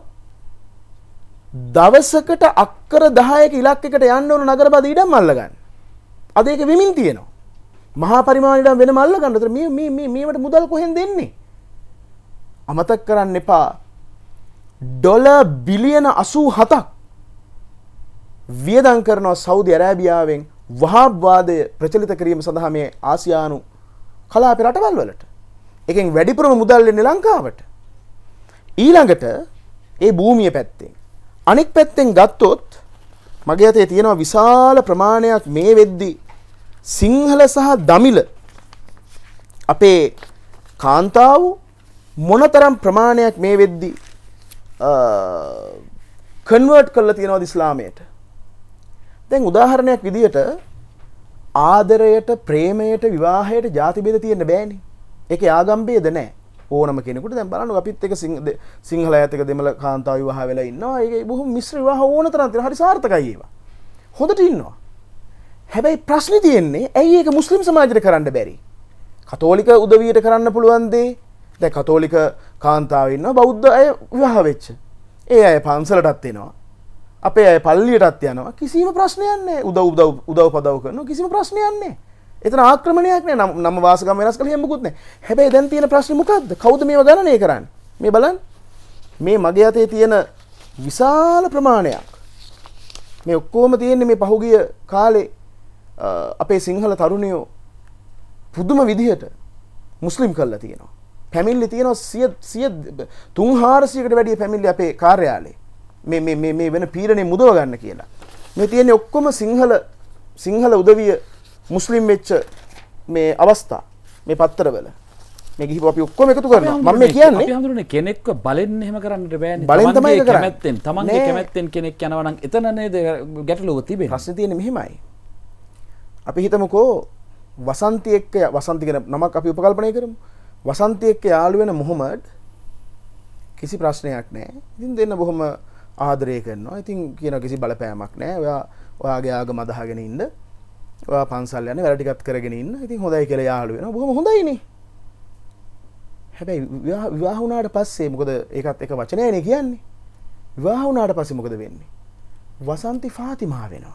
දවසකට අක්කර දහයක ඉලක්කයකට යන්න ඕන නගරබද ඉඩම් අල්ලගන්න. අද ඒක වෙමින් තියෙනවා. මහා පරිමාණ ඉඩම් වෙනම අල්ලගන්න. ඒතර මේ මේ මේ මේවට මුදල් කොහෙන් දෙන්නේ? අමතක කරන්න එපා. ඩොලර් බිලියන අසූ හතක් වියදම් කරනවා සෞදි අරාබියාවෙන් වහාබ් වාදය ප්‍රචලිත කිරීම සඳහා මේ ආසියානු කලාපේ රටවල් වලට. එකෙන් වැඩිපුරම මුදල් එන්නේ ලංකාවට. ඊළඟට ඒ භූමිය පැත්තෙන් අනෙක් පැත්තෙන් ගත්තොත් මගේ අතේ තියෙනවා විශාල ප්‍රමාණයක් මේ වෙද්දි සිංහල සහ දමිළ අපේ කාන්තාව මොනතරම් ප්‍රමාණයක් මේ වෙද්දි කන්වර්ට් කරලා තියෙනවද ඉස්ලාමයට. දැන් උදාහරණයක් විදියට ආදරයට ප්‍රේමයට විවාහයට ಜಾති බෙද තියෙන්න බෑනේ. ඒකේ ආගම් බෙද නැහැ. ඕනම කෙනෙකුට දැන් බලන්න අපිත් එක සිංහල අයත් එක දෙමළ කාන්තාව විවාහ වෙලා ඉන්නවා. ඒක බොහොම මිශ්‍ර විවාහ ඕන තරම් තියෙනවා. හරි සාර්ථකයි ඒවා. හොඳට ඉන්නවා. හැබැයි ප්‍රශ්නේ තියෙන්නේ ඇයි ඒක මුස්ලිම් සමාජයට කරන්න බැරි? කතෝලික උදවියට කරන්න පුළුවන් දේ. දැන් කතෝලික කාන්තාව ඉන්නවා බෞද්ධ අය විවාහ වෙච්ච. ඒ අය පන්සලටත් එනවා. අපේ අය පල්ලියටත් යනවා. කිසිම ප්‍රශ්නයක් නැහැ. උදව් උදව් උදව් පදව් කරනවා. කිසිම ප්‍රශ්නයක් නැහැ. එතන ආක්‍රමණයක් නෑ. නම වාසගම වෙනස් කළ හැම මොකුත් නෑ. හැබැයි දැන් තියෙන ප්‍රශ්නේ මොකද්ද? කවුද මේව ගණනය කරන්නේ? මේ බලන්න. මේ මගේ අතේ තියෙන විශාල ප්‍රමාණයක්. මේ ඔක්කොම තියෙන්නේ මේ පහුගිය කාලේ අපේ සිංහල තරුණයෝ පුදුම විදිහට මුස්ලිම් කරලා තියෙනවා. ෆැමිලි තියෙනවා සිය සිය තුන් හාරසියකට වැඩිය ෆැමිලි අපේ කාර්යාලේ. මේ මේ මේ මේ වෙන පීඩනේ මුදව ගන්න කියලා. මේ තියෙන්නේ ඔක්කොම සිංහල සිංහල උදවිය මුස්ලිම් වෙච්ච මේ අවස්ථා මේ පත්තරවල මේ ගිහිපු අපි ඔක්කොම එකතු කරනවා. මම මේ කියන්නේ අපි හඳුනන්නේ කෙනෙක්ව බලෙන් එහෙම කරන්නට බෑනේ. බලෙන් තමයි ඒක කරන්නේ. කැමැත්තෙන් තමන්ගේ කැමැත්තෙන් කෙනෙක් යනවා නම් එතන නේද ගැටලුව තිබෙන්නේ. ප්‍රශ්නේ තියෙන්නේ මෙහෙමයි. අපි හිතමුකෝ වසන්ති එක්ක වසන්ති කියන නමක් අපි උපකල්පනය කරමු. වසන්ති එක්ක යාළු වෙන මොහමඩ් කිසි ප්‍රශ්නයක් නැහැ. ඉතින් දෙන්න බොහොම ආදරය කරනවා. ඉතින් කියන කිසි බලපෑමක් නැහැ. ඔයා ඔයාගේ ආගම අදහගෙන ඉන්න. ඔයා පන්සල් යන්නේ වැඩ ටිකක් කරගෙන ඉන්න. ඉතින් හොඳයි කියලා යාළු වෙනවා. බොහොම හොඳයිනේ. හැබැයි විවාහ වුණාට පස්සේ මොකද ඒකත් එක වචනයනේ කියන්නේ. විවාහ වුණාට පස්සේ මොකද වෙන්නේ? වසන්ති ෆාතිමා වෙනවා.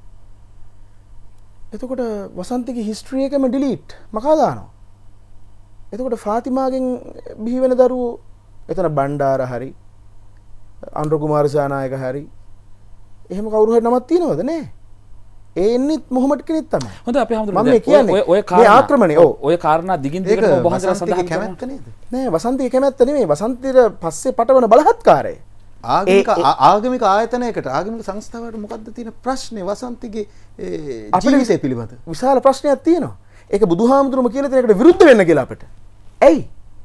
එතකොට වසන්තිගේ හිස්ටරි එකම ඩිලීට් මකා දානවා. එතකොට ෆාතිමාගෙන් බිහි වෙන දරුවෝ එතන බණ්ඩාර හරි අනුර කුමාර සානායක හරි එහෙම කවුරු හරි නමක් තියෙනවද නැහැ. ඒ එන්නෙත් මොහමඩ් කෙනෙක් තමයි. හොඳයි අපි හඳුනන මම කියන්නේ ඔය මේ ආක්‍රමණය ඔව් ඔය කාරණා දිගින් දිගට ඔබ වහන්සේලා සඳහන් කැමැත්ත නේද? නෑ වසන්තිගේ කැමැත්ත නෙමෙයි. වසන්තිට පස්සේ පටවන බලහත්කාරය. ආගමික ආගමික ආයතනයකට ආගමික සංස්ථාවකට මොකද්ද තියෙන ප්‍රශ්නේ වසන්තිගේ ජීවිතය පිළිබඳ? විශාල ප්‍රශ්නයක් තියෙනවා. ඒක බුදුහාමුදුරුවෝ කියලා තියෙන එකට විරුද්ධ වෙන්න කියලා අපිට. ඇයි?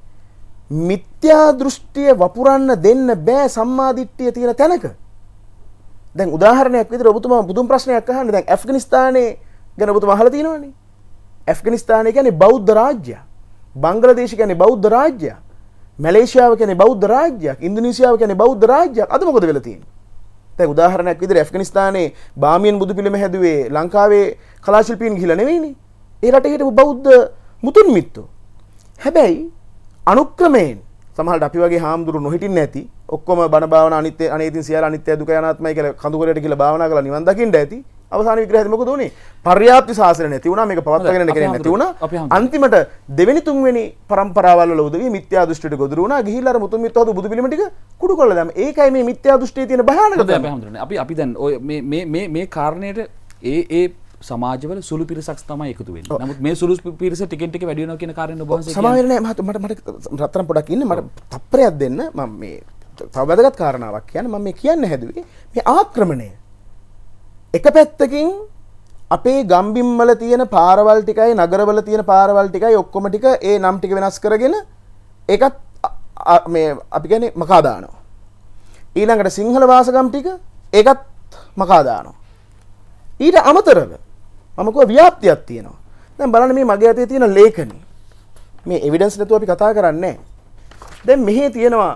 මිත්‍යා දෘෂ්ටිය වපුරන්න දෙන්න බෑ සම්මා දිට්ඨිය තියෙන තැනක. දැන් උදාහරණයක් විදිහට ඔබතුමා බුදුන් ප්‍රශ්නයක් අහන්නේ. දැන් ඇෆ්ගනිස්තානයේ ගැන ඔබතුමා අහලා තියෙනවනේ. ඇෆ්ගනිස්තානය කියන්නේ බෞද්ධ රාජ්‍යයක්. බංග්ලාදේශ කියන්නේ බෞද්ධ රාජ්‍යයක්. මැලේසියාව කියන්නේ බෞද්ධ රාජ්‍යයක්. ඉන්දුනීසියාව කියන්නේ බෞද්ධ රාජ්‍යයක්. අද මොකද වෙලා තියෙන්නේ? දැන් උදාහරණයක් විදිහට ඇෆ්ගනිස්තානයේ බාමියන් බුදු පිළිම හැදුවේ ලංකාවේ කලා ශිල්පීන් ගිහිලා නෙවෙයිනේ. ඒ රටේ හිටපු බෞද්ධ මුතුන් මිත්තෝ. හැබැයි අනුක්‍රමයෙන් සමහරවිට අපි වගේ හාමුදුරු නොහිටින්නේ නැති ඔක්කොම බණ භාවනා අනිත්‍ය අනේතින් සියල්ල අනිත්‍ය දුක අනාත්මයි කියලා කඳුකරයට කියලා භාවනා කරලා නිවන් දකින්න ඇති. අවසාන විග්‍රහයද මොකද උනේ? පර්යාප්ති ශාසනය නැති වුණා. මේක පවත්වාගෙන යන්න කෙනෙක් නැති වුණා. අන්තිමට දෙවෙනි තුන්වෙනි පරම්පරාවල් වල උදවිය මිත්‍යා දෘෂ්ටියට ගොදුරු වුණා. ගිහිල්ලා අර මුතුන් මිත්තෝ හදු බුදු පිළිම ටික කුඩු කරලා දැම්ම. ඒකයි මේ මිත්‍යා දෘෂ්ටියේ තියෙන භයානකම. අපි අපි දැන් ඔය මේ මේ මේ මේ කාරණේට ඒ ඒ සමාජවල සුළු පිරිසක් තමයි එකතු වෙන්නේ. නමුත් මේ සුළු පිරිස ටිකෙන් ටික වැඩි වෙනවා කියන කාරණේ ඔබ වහන්සේ කියන්නේ. සමාවෙන්නේ නැහැ. මට මට රත්තරන් පොඩක් ඉන්න මට තප්පරයක් දෙන්න. මම මේ තව වැදගත් කාරණාවක් කියන්නේ. මම මේ කියන්න හැදුවේ මේ ආක්‍රමණය. එක පැත්තකින් අපේ ගම්බිම් වල තියෙන පාරවල් ටිකයි නගරවල තියෙන පාරවල් ටිකයි ඔක්කොම ටික ඒ නම් ටික වෙනස් කරගෙන ඒකත් මේ අපි කියන්නේ මකා දානවා. ඊළඟට සිංහල වාසගම් ටික ඒකත් මකා දානවා. ඊට අමතරව මම කිව්වා ව්‍යාප්තියක් තියෙනවා. දැන් බලන්න මේ මගේ අතේ තියෙන ලේඛනි. මේ එවිඩන්ස් නැතුව අපි කතා කරන්නේ නැහැ. දැන් මෙහි තියෙනවා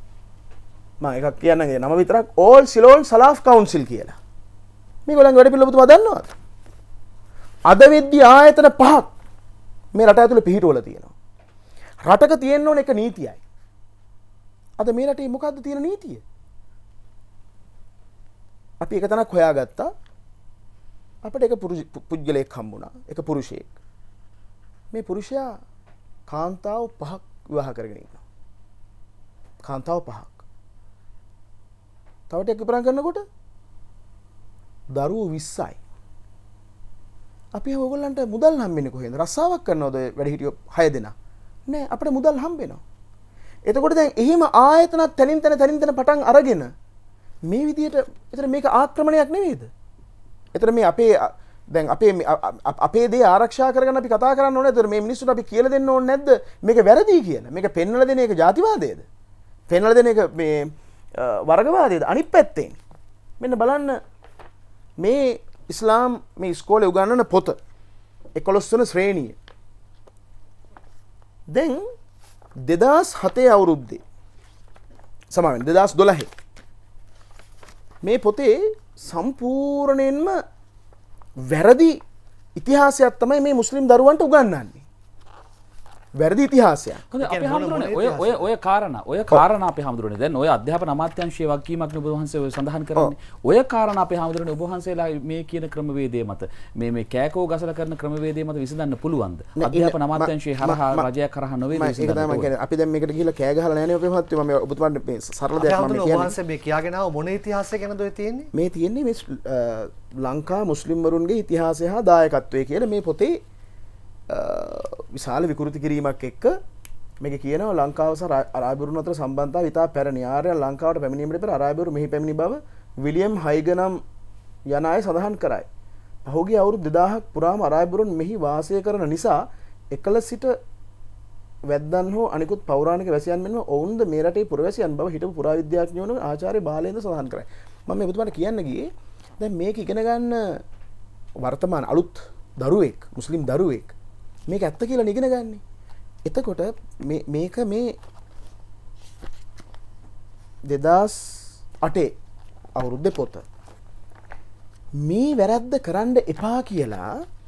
මම එකක් කියන්නම් ඒ නම විතරක් All Ceylon Salaf Council කියලා. මේගොල්ලන්ගේ වැඩ පිළිවෙල ඔබතුමා දන්නවද? අද වෙද්දී ආයතන පහක් මේ රට ඇතුලේ පිහිටවල තියෙනවා. රටක තියෙන්න ඕන එක නීතියයි. අද මේ රටේ මොකද්ද තියෙන නීතිය? අපි එක තැනක් හොයාගත්තා. අපිට එක පුද්ගලයෙක් හම්බුණා. එක පුරුෂයෙක්. මේ පුරුෂයා කාන්තාව පහක් විවාහ කරගෙන ඉන්නවා. කාන්තාව පහක්. තව ටික විපරම් කරනකොට දරුවෝ විස්සයි. අපි ඕගොල්ලන්ට මුදල් හම්බෙන්නේ කොහෙන්ද? රස්සාවක් කරනවද වැඩිහිටියෝ හය දෙනා? නෑ අපිට මුදල් හම්බෙනවා. එතකොට දැන් එහෙම ආයතනත් තනින් තන තනින් තන පටන් අරගෙන මේ විදිහට එතන මේක ආක්‍රමණයක් නෙවෙයිද? එතන මේ අපේ දැන් අපේ අපේ දේ ආරක්ෂා කරගන්න අපි කතා කරන්න ඕනේ. එතන මේ මිනිස්සුන්ට අපි කියලා දෙන්න ඕනේ නැද්ද මේක වැරදි කියලා? මේක පෙන්වලා දෙන එක ජාතිවාදයේද? පෙන්වලා දෙන එක මේ වර්ගවාදයේද? අනිත් පැත්තෙන් මෙන්න බලන්න මේ ඉස්ලාම් මේ ඉස්කෝලේ උගන්වන පොත එකොළොස් වන ශ්‍රේණිය දැන් දෙදාස් හතේ අවුරුද්දේ සමාවෙන් දෙදාස් දොළහේ මේ පොතේ සම්පූර්ණයෙන්ම වැරදි ඉතිහාසයක් තමයි මේ මුස්ලිම් දරුවන්ට උගන්වන්නේ. වැරදි ඉතිහාසයක්. අපි හඳුරන්නේ ඔය ඔය ඔය කාරණා ඔය කාරණා අපි හඳුරන්නේ. දැන් ඔය අධ්‍යාපන අමාත්‍යාංශයේ වගකීමක් නේ ඔබ වහන්සේ ඔය සඳහන් කරන්නේ. ඔය කාරණා අපි හඳුරන්නේ ඔබ වහන්සේලා මේ කියන ක්‍රමවේදයේ මත මේ මේ කෑකෝ ගසලා කරන ක්‍රමවේදයේ මත විසඳන්න පුළුවන්ද? අධ්‍යාපන අමාත්‍යාංශයේ හරහා රජයක් හරහා නොවේ විසඳන්න. ඒක තමයි මම කියන්නේ. අපි දැන් මේකට ගිහිල්ලා කෑ ගහලා නැහැ නේ ඔබේ මහත්තයෝ. මම ඔබතුමාට මේ සරල දෙයක් මම කියන්නේ. ඔබ වහන්සේ මේ කියාගෙන ආව මොන ඉතිහාසය ගැනද ඔය තියෙන්නේ? මේ තියෙන්නේ මේ ලංකා මුස්ලිම් වරුන්ගේ ඉතිහාසය හා දායකත්වය කියලා මේ පොතේ විශාල විකෘති කිරීමක් එක්ක මේක කියනවා ලංකාව සහ අරාබිවරුන් අතර සම්බන්ධතාව ඉතා පැරණි. ආර්යයන් ලංකාවට පැමිණීමට පෙර අරාබිවරු මෙහි පැමිණි බව විලියම් හයිගනම් යන අය සඳහන් කරයි. පහුගිය අවුරුදු දෙදාහක් පුරාම අරාබිවරුන් මෙහි වාසය කරන නිසා එකල සිට වැද්දන් හෝ අනිකුත් පෞරාණික වැසියන් මෙන්ම ඔවුන්ද මේ රටේ පුරවැසියන් බව හිටපු පුරාවිද්‍යාඥයෝ වන ආචාර්ය බාලේන්ද්‍ර සඳහන් කරයි. මම මේ ඔබතුමාට කියන්න ගියේ දැන් මේක ඉගෙන ගන්න වර්තමාන අලුත් දරුවෙක් මුස්ලිම් දරුවෙක් මේක ඇත්ත කියලා ඉගෙන ගන්නේ. එතකොට මේක මේ දෙදාස් අටේ අවුරුද්දේ පොත. මේ වැරද්ද කරන්න එපා කියලා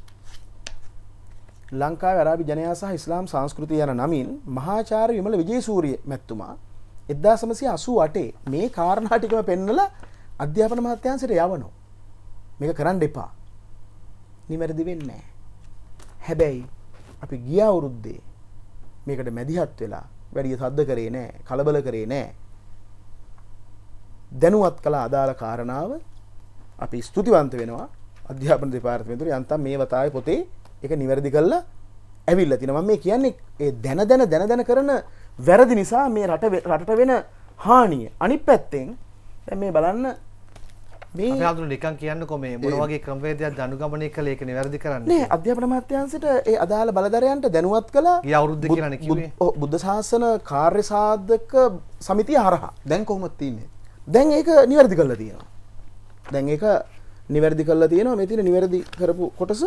ලංකාවේ අරාබි ජනයා සහ ඉස්ලාම් සංස්කෘතිය යන නමින් මහාචාර්ය විමල විජේසූරිය මැතිතුමා එක්දාස් නවසිය අසූ අටේ මේ කාරණා ටිකම පෙන්නලා අධ්‍යාපන අමාත්‍යාංශයට යවනවා. මේක කරන්න එපා. නිවැරදි වෙන්නේ නැහැ. හැබැයි අපි ගිය අවුරුද්දේ මේකට මැදිහත් වෙලා වැඩි සද්ද කරේ නැහැ, කලබල කරේ නැහැ. දැනුවත් කළ අදාළ කාරණාව අපි ස්තුතිවන්ත වෙනවා අධ්‍යාපන දෙපාර්තමේන්තුවට යන්තම් මේ වතාවේ පොතේ ඒක නිවැරදි කළා ඇවිල්ලා තිනවා. මම මේ කියන්නේ ඒ දැන දැන දැන දැන කරන වැරදි නිසා මේ රට රටට වෙන හානිය. අනිත් පැත්තෙන් දැන් මේ බලන්න මේ අපි හඳුන නිකන් කියන්නකෝ මේ මොන වගේ ක්‍රමවේදයක්ද අනුගමනය කළේ ඒක නිවැරදි කරන්න. නෑ අධ්‍යාපන අමාත්‍යාංශයට ඒ අදාළ බලධරයන්ට දැනුවත් කළා. ගිය අවුරුද්දේ කියලානේ කිව්වේ. ඔව් බුද්ධ ශාසන කාර්ය සාධක සමිතිය හරහා. දැන් කොහොමද තියෙන්නේ? දැන් ඒක නිවැරදි කරලා තියෙනවා. දැන් ඒක නිවැරදි කරලා තියෙනවා. මේ තියෙන නිවැරදි කරපු කොටස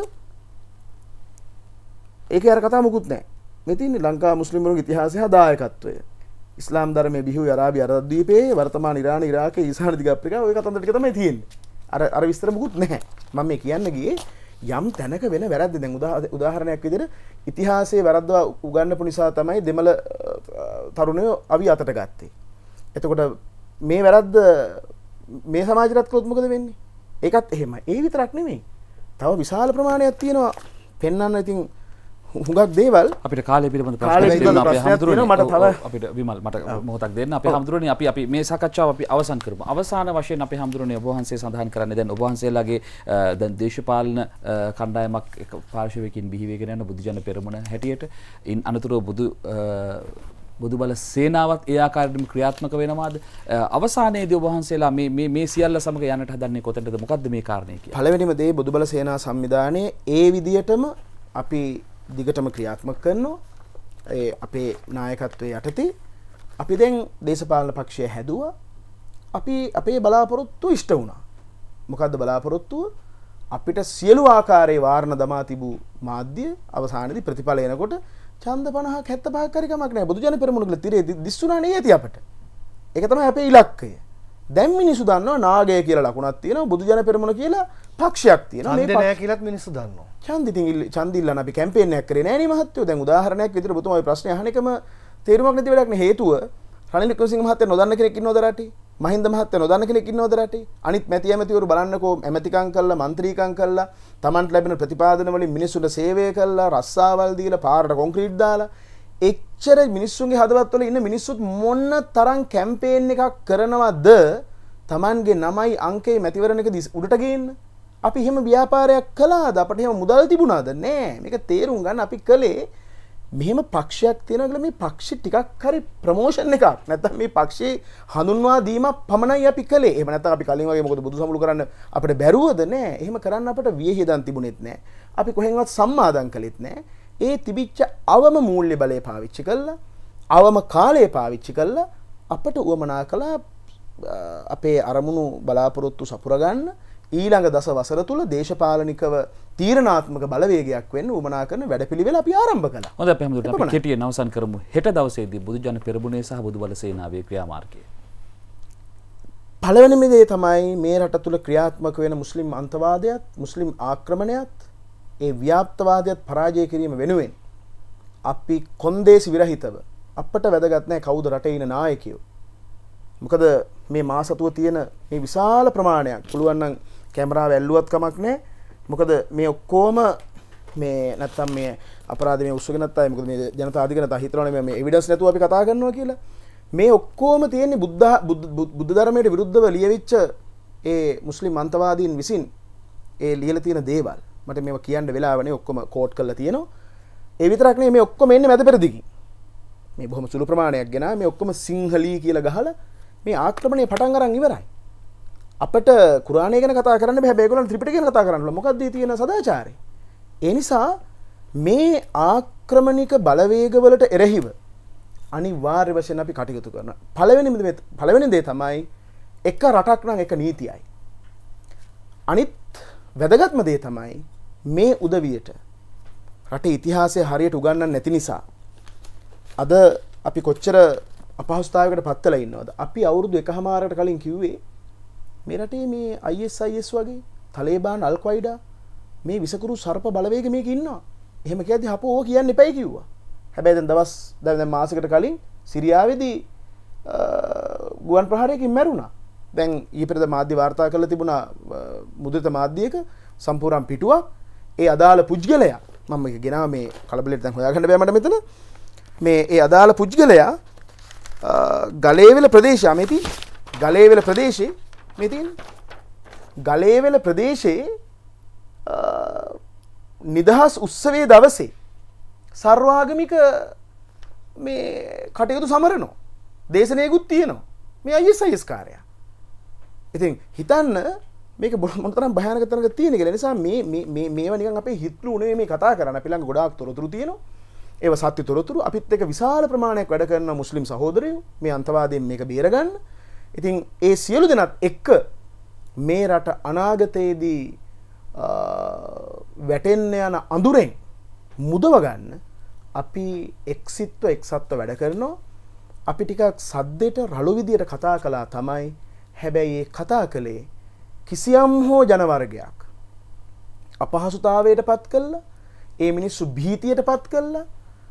ඒකේ අර කතා මොකුත් නැහැ. මේ තියෙන්නේ ලංකා මුස්ලිම්වරුන්ගේ ඉතිහාසය හා දායකත්වය. ඉස්ලාම් ධර්මයේ බිහිවූ අරාබි අරද්වීපයේ වර්තමාන ඉරාන ඉරාකයේ ඊසාන දිග අප්‍රිකාව ඔය කතන්දර ටික තමයි තියෙන්නේ. අර අර විස්තර මොකුත් නැහැ. මම මේ කියන්න ගියේ යම් තැනක වෙන වැරද්ද දැන් උදාහරණයක් විදිහට ඉතිහාසයේ වැරද්ද උගන්වපු නිසා තමයි දෙමළ තරුණයෝ අවි අතට ගත්තේ. එතකොට මේ වැරද්ද මේ සමාජයටත් කළොත් මොකද වෙන්නේ? ඒකත් එහෙමයි. ඒ විතරක් නෙමෙයි. තව විශාල ප්‍රමාණයක් තියෙනවා පෙන්වන්න. ඉතින් හුඟක් දේවල් අපිට කාලය පිළිබඳ කාලය පිළිබඳ ප්‍රශ්නයක් තියෙනවා. මට තව අපිට විමල් මට මොහොතක් දෙන්න. අපේ හැමදෙරෝනේ අපි අපි මේ සාකච්ඡාව අපි අවසන් කරමු. අවසාන වශයෙන් අපේ හැමදෙරෝනේ ඔබ වහන්සේ සඳහන් කරන්නේ දැන් ඔබ වහන්සේලාගේ දැන් දේශපාලන කණ්ඩායමක් එක පාර්ශවයකින් බිහි වෙගෙන යන බුදු ජන පෙරමුණ හැටියට ඉන් අනතුරුව බුදු බුදු බල සේනාවත් ඒ ආකාරයෙන්ම ක්‍රියාත්මක වෙනවාද? අවසානයේදී ඔබ වහන්සේලා මේ මේ මේ සියල්ල සමග යන්නට හදන්නේ කොතැනද? මොකද්ද මේ කාරණේ කියන්නේ? පළවෙනිම දේ බුදු බල සේනා සංවිධානයේ ඒ විදියටම අපි දිගටම ක්‍රියාත්මක කරනවා. ඒ අපේ නායකත්වයේ යටතේ අපි දැන් දේශපාලන පක්ෂය හැදුවා. අපි අපේ බලාපොරොත්තු ඉෂ්ට වුණා. මොකද්ද බලාපොරොත්තුව? අපිට සියලු ආකාරයේ වාරණ දමා තිබූ මාධ්‍ය අවසානයේදී ප්‍රතිඵල එනකොට ඡන්ද පනහක් හැත්තෑ පහක් හරි කමක් නැහැ. බුදු ජන පෙරමුණ කියලා තිරේ දිස්සුණා නේ ඇති අපට. ඒක තමයි අපේ ඉලක්කය. දැන් මිනිස්සු දන්නවා නාගය කියලා ලකුණක් තියෙනවා. බුදු ජන පෙරමුණ කියලා පක්ෂයක් තියෙනවා. මේ ඡන්දේ නැහැ කියලාත් මිනිස්සු දන්නවා. ඡන්ද ඉතින් ඡන්ද ඉල්ලන අපි කැම්පේන් එකක් කරේ නෑනේ මහත්තයෝ. දැන් උදාහරණයක් විදිහට ඔබතුමා මේ ප්‍රශ්නේ අහන එකම තේරුමක් නැති වැඩක් නේ. හේතුව රනිල් වික්‍රමසිංහ මහත්තයා නොදන්න කෙනෙක් ඉන්නවද රටේ? මහින්ද මහත්තයා නොදන්න කෙනෙක් ඉන්නවද රටේ? අනිත් මැති ඇමතිවරු බලන්නකෝ ඇමතිකම් කළා, മന്ത്രിකම් කළා, Tamanට ලැබෙන ප්‍රතිපාදන වලින් මිනිස්සුන්ට සේවය කළා, රස්සාවල් දීලා, පාරට කොන්ක්‍රීට් දාලා, එච්චර මිනිස්සුන්ගේ හදවත් වල ඉන්න මිනිස්සුත් මොන තරම් කැම්පේන් එකක් කරනවද? Tamanගේ නමයි අංකේ මැතිවරණක උඩට ගේන්න. අපි එහෙම ව්‍යාපාරයක් කළාද? අපිට එහෙම මුදල් තිබුණාද? නෑ. මේක තේරුම් ගන්න අපි කළේ මෙහෙම පක්ෂයක් තියෙනවා කියලා මේ පක්ෂ ටිකක් හරි ප්‍රොමෝෂන් එකක්. නැත්නම් මේ පක්ෂේ හඳුන්වා දීමක් පමණයි අපි කළේ. එහෙම නැත්නම් අපි කලින් වගේ මොකද බුදුසමුළු කරන්න අපිට බැරුවද? නෑ. එහෙම කරන්න අපිට වියහියදන් තිබුණෙත් නෑ. අපි කොහෙන්වත් සම්මාදම් කළෙත් නෑ. ඒ තිබිච්ච අවම මූල්‍ය බලය පාවිච්චි කළා, අවම කාලය පාවිච්චි කළා අපට උවමනා කළා අපේ අරමුණු බලාපොරොත්තු සපුරගන්න ඊළඟ දස වසර තුල දේශපාලනිකව තීරණාත්මක බලවේගයක් වෙන්න උවමනා කරන වැඩපිළිවෙල අපි ආරම්භ කළා. හොඳයි අපි හැමදෙට අපි කෙටියෙන් අවසන් කරමු. හෙට දවසේදී බුදුජන පෙරමුණේ සහ බුදුබල සේනාවේ ක්‍රියාමාර්ගය. පළවෙනිම දේ තමයි මේ රට තුල ක්‍රියාත්මක වෙන මුස්ලිම් අන්තවාදයත්, මුස්ලිම් ආක්‍රමණයත්, ඒ ව්‍යාප්තවාදයත් පරාජය කිරීම වෙනුවෙන් අපි කොන්දේසි විරහිතව අපට වැදගත් නැහැ කවුද රටේ ඉන්න නායකයෝ. මොකද මේ මාසතුව තියෙන මේ විශාල ප්‍රමාණයක් පුළුවන් නම් කැමරාව ඇල්ලුවත් කමක් නැහැ. මොකද මේ ඔක්කොම මේ නැත්තම් මේ අපරාධ මේ උස්සගෙන නැත්තම් මොකද මේ ජනතා අධිකරණ තා හිතනවනේ මේ එවිඩන්ස් නැතුව අපි කතා කරනවා කියලා. මේ ඔක්කොම තියෙන්නේ බුද්ධ බුද්ධ ධර්මයට විරුද්ධව ලියවිච්ච ඒ මුස්ලිම් අන්තවාදීන් විසින් ඒ ලියලා තියෙන දේවල්. මට මේවා කියන්න වෙලාව නැහැ ඔක්කොම කෝට් කරලා තියෙනවා. ඒ විතරක් නෙමෙයි මේ ඔක්කොම එන්නේ මැද පෙරදිගින්. මේ බොහොම සුළු ප්‍රමාණයක් ගෙනා මේ ඔක්කොම සිංහලී කියලා ගහලා මේ ආක්‍රමණය පටන් අරන් ඉවරයි. අපිට කුරාණය ගැන කතා කරන්න බෑ. හැබැයි ඒගොල්ලන් ත්‍රිපිටකය ගැන කතා කරන්න ඕන. මොකක්ද මේ තියෙන සදාචාරය? ඒ නිසා මේ ආක්‍රමණික බලවේගවලට එරෙහිව අනිවාර්ය වශයෙන් අපි කටයුතු කරනවා. පළවෙනිම දේ පළවෙනි දේ තමයි එක රටක් නම් එක නීතියයි. අනිත් වැදගත්ම දේ තමයි මේ උදවියට රටේ ඉතිහාසය හරියට උගන්වන්න නැති නිසා අද අපි කොච්චර අපහසුතාවයකට පත් වෙලා ඉන්නවද? අපි අවුරුදු එකහමාරකට කලින් කිව්වේ මේ රටේ මේ I S I S වගේ තලේබාන් අල් කොයිඩා මේ විසකුරු සර්ප බලවේග මේක ඉන්නවා. එහෙම කියද්දි අපෝ ඕක කියන්න එපයි කිව්වා. හැබැයි දැන් දවස් දැන් මාසයකට කලින් සිරියාවේදී ගුවන් ප්‍රහාරයකින් මැරුණා. දැන් ඊපෙරද මාධ්‍ය වාර්තා කරලා තිබුණා මුද්‍රිත මාධ්‍යයක සම්පූර්ණ පිටුවක් ඒ අදාළ පුජ්‍යලයා මම මේක ගෙනාව මේ කලබලෙට දැන් හොයාගන්න බෑ මට මෙතන මේ ඒ අදාළ පුජ්‍යලයා ගලේවෙල ප්‍රදේශය මේ තියෙන ගලේවෙල ප්‍රදේශේ මේ තියෙන ගලේවෙල ප්‍රදේශයේ නිදහස් උත්සවයේ දවසේ සර්වාගමික මේ කටයුතු සමරනවා දේශනයකුත් තියෙනවා මේ I S I S කාර්යය. ඉතින් හිතන්න මේක මොනතරම් භයානක තරක තියෙන කියලා. නිසා මේ මේ මේවා නිකන් අපේ හිතලු නෙවෙයි මේ කතා කරන්නේ. අපි ළඟ ගොඩාක් තොරතුරු තියෙනවා. ඒව සත්‍ය තොරතුරු අපිත් එක්ක විශාල ප්‍රමාණයක් වැඩ කරන මුස්ලිම් සහෝදරයෝ මේ අන්තවාදයෙන් මේක බේරගන්න. ඉතින් ඒ සියලු දෙනාත් එක්ක මේ රට අනාගතයේදී වැටෙන්න යන අඳුරෙන් මුදව ගන්න අපි එක්සිත්ව එක්සත්ව වැඩ කරනවා. අපි ටිකක් සද්දෙට රළු විදියට කතා කළා තමයි. හැබැයි ඒ කතා කළේ කිසියම් හෝ ජනවර්ගයක් අපහසුතාවයට පත් කළා. ඒ මිනිස්සු භීතියට පත් කළා.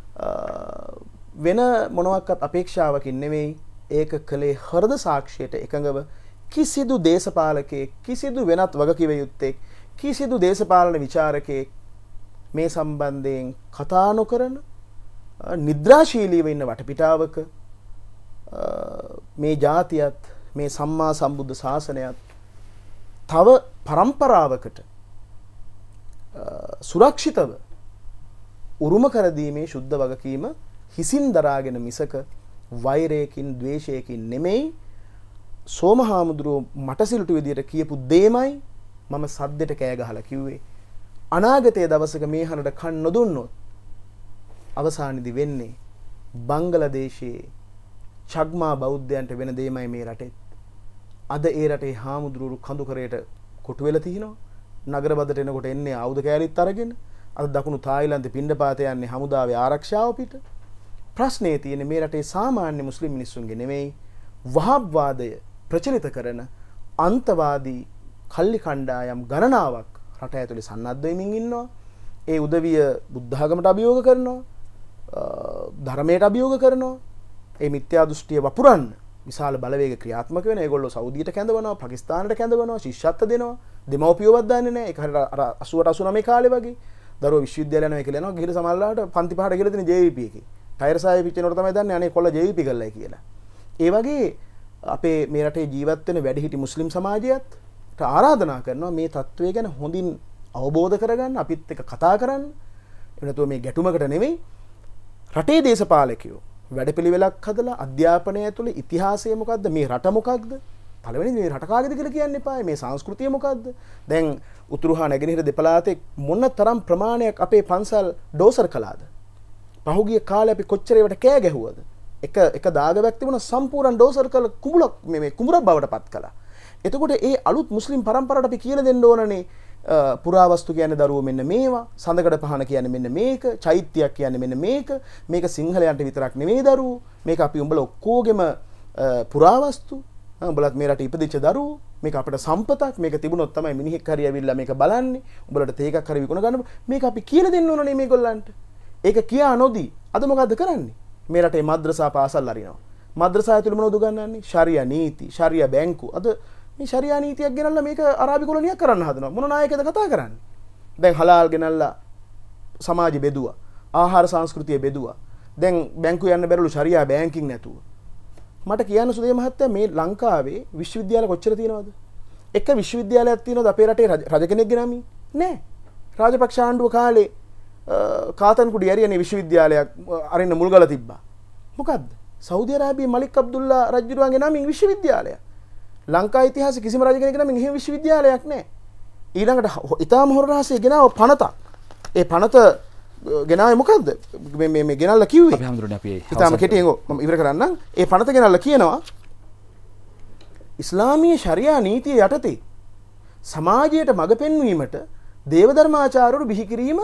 වෙන මොනවාක්වත් අපේක්ෂාවකින් නෙවෙයි. ඒක කළේ හෘද සාක්ෂියට එකඟව කිසිදු දේශපාලකයෙක් කිසිදු වෙනත් වගකිව යුත්තේ කිසිදු දේශපාලන විචාරකයෙක් මේ සම්බන්ධයෙන් කතා නොකරන නිද්‍රාශීලීව ඉන්න වටපිටාවක මේ ජාතියත් මේ සම්මා සම්බුද්ධ ශාසනයත් තව පරම්පරාවකට සුරක්ෂිතව උරුම කර දීමේ සුද්ධ වගකීම හිසින් දරාගෙන මිසක වෛරයකින් ද්වේෂයකින් නෙමෙයි. සෝමහාමුදුරුවෝ මට සිලුටු විදියට කියපු දෙයමයි මම සද්දෙට කෑ ගහලා කිව්වේ. අනාගතයේ දවසක මේ හනට කන් නොදුන්නොත් අවසානයේදී වෙන්නේ බංගලදේශයේ චග්මා බෞද්ධයන්ට වෙන දෙයමයි මේ රටේ. අද ඒ රටේ හාමුදුරුවෝ කඳු කරේට කොටු වෙලා තිනවා. නගර බදට එනකොට එන්නේ ආයුධ කෑලිත් අරගෙන. අද දකුණු තායිලන්තේ පිණ්ඩපාත යන්නේ හමුදාවේ ආරක්ෂාව පිට. ප්‍රශ්නේ තියෙන්නේ මේ රටේ සාමාන්‍ය මුස්ලිම් මිනිස්සුන්ගේ නෙමෙයි වහාබ්වාදය ප්‍රචලිත කරන අන්තවාදී කල්ලි කණ්ඩායම් ගණනාවක් රට ඇතුලේ සන්නද්ධ වෙමින් ඉන්නවා. ඒ උදවිය බුද්ධ ආගමට අභියෝග කරනවා. ධර්මයට අභියෝග කරනවා. ඒ මිත්‍යා දෘෂ්ටිය වපුරන්න විශාල බලවේග ක්‍රියාත්මක වෙන. ඒගොල්ලෝ සෞදියට කැඳවනවා, පාකිස්තානට කැඳවනවා, ශිෂ්‍යත්ව දෙනවා. දෙමව්පියෝවත් දන්නේ නැහැ. ඒක හරියට අර අසූවට අසූනවය කාලේ වගේ. දරුවෝ විශ්වවිද්‍යාල යනවා කියලා යනවා. ගිහින් සමහරලාට පන්ති පහට ගිහලා තියෙන J V P එකේ. ටයර් සායේ පිටිනකොට තමයි දන්නේ අනේ කොල්ල J V P කළයි කියලා. ඒ වගේ අපේ මේ රටේ ජීවත් වෙන වැඩිහිටි මුස්ලිම් සමාජයත් ආරාධනා කරනවා මේ තත්ත්වය ගැන හොඳින් අවබෝධ කරගන්න, අපිත් එක්ක කතා කරන්න. එහෙම නැතුව මේ ගැටුමකට නෙවෙයි රටේ දේශපාලකයෝ වැඩපිළිවෙලක් හදලා අධ්‍යාපනය ඇතුළේ ඉතිහාසය මොකද්ද, මේ රට මොකක්ද, පළවෙනි මේ රට කාගේද කියලා කියන්න එපා. මේ සංස්කෘතිය මොකද්ද? දැන් උතුරු හා නැගෙනහිර දෙපළාතේ මොන තරම් ප්‍රමාණයක් අපේ පන්සල් ඩෝසර් කළාද? පහුගිය කාලේ අපි කොච්චර ඒවට කෑ ගැහුවද? එක එක දාගයක් තිබුණා සම්පූර්ණ ඩෝසර් කළ කුඹුලක් මේ මේ කුඹුරක් බවට පත් කළා. එතකොට ඒ අලුත් මුස්ලිම් පරම්පරාවට අපි කියලා දෙන්න ඕනනේ පුරාවස්තු කියන්නේ දරුවෝ මෙන්න මේවා, සඳකඩ පහන කියන්නේ මෙන්න මේක, චෛත්‍යයක් කියන්නේ මෙන්න මේක, මේක සිංහලයන්ට විතරක් නෙමෙයි දරුවෝ, මේක අපි උඹලා ඔක්කොගෙම පුරාවස්තු, උඹලත් මේ රටේ ඉපදිච්ච දරුවෝ, මේක අපිට සම්පතක්, මේක තිබුණොත් තමයි මිනිහෙක් හරි ඇවිල්ලා මේක බලන්නේ, උඹලට තේකක් හරි විකුණ ගන්න, මේක අපි කියලා දෙන්න ඕනනේ මේගොල්ලන්ට. ඒක කියා නොදී අද මොකද්ද කරන්නේ? මේ රටේ මද්රසා පාසල් අරිනවා. මද්‍රසා ඇතුළේ මොනවද උගන්වන්නේ? ශරියා නීති, ශරියා බැංකු. අද මේ ශරියා නීතියක් ගෙනල්ලා මේක අරාබි කොලොනියක් කරන්න හදනවා. මොන නායකයද කතා කරන්නේ? දැන් හලාල් ගෙනල්ලා සමාජෙ බෙදුවා. ආහාර සංස්කෘතිය බෙදුවා. දැන් බැංකු යන්න බැරුළු ශරියා බැංකින් නැතුව. මට කියන්න සුදේ මහත්තයා මේ ලංකාවේ විශ්වවිද්‍යාල කොච්චර තියෙනවද? එක විශ්වවිද්‍යාලයක් තියෙනවද අපේ රටේ රජ කෙනෙක් ගෙනමින්? නෑ. රාජපක්ෂ ආණ්ඩුව කාලේ කාතන්කුඩි ඇරියනේ විශ්වවිද්‍යාලයක් අරින්න මුල්ගල තිබ්බා. මොකද්ද? සෞදි අරාබියේ මලික් අබ්දුල්ලා රජුරුවන්ගේ නමින් විශ්වවිද්‍යාලයක්. ලංකා ඉතිහාසයේ කිසිම රජ කෙනෙකුගේ නමින් එහෙම විශ්වවිද්‍යාලයක් නැහැ. ඊළඟට ඊටාම හොර රහසේ ගෙනාව පනතක්. ඒ පනත ගෙනාවේ මොකද්ද? මේ මේ මේ ගෙනල්ලා කිව්වේ. අපි හැමදෙරෝනේ අපි ඊටාම කෙටියෙන් මම ඉවර කරන්නම්. ඒ පනත ගෙනල්ලා කියනවා ඉස්ලාමීය ශරියා නීතිය යටතේ සමාජයට මඟ පෙන්වීමට දේවධර්මාචාර්යවරු බිහි කිරීම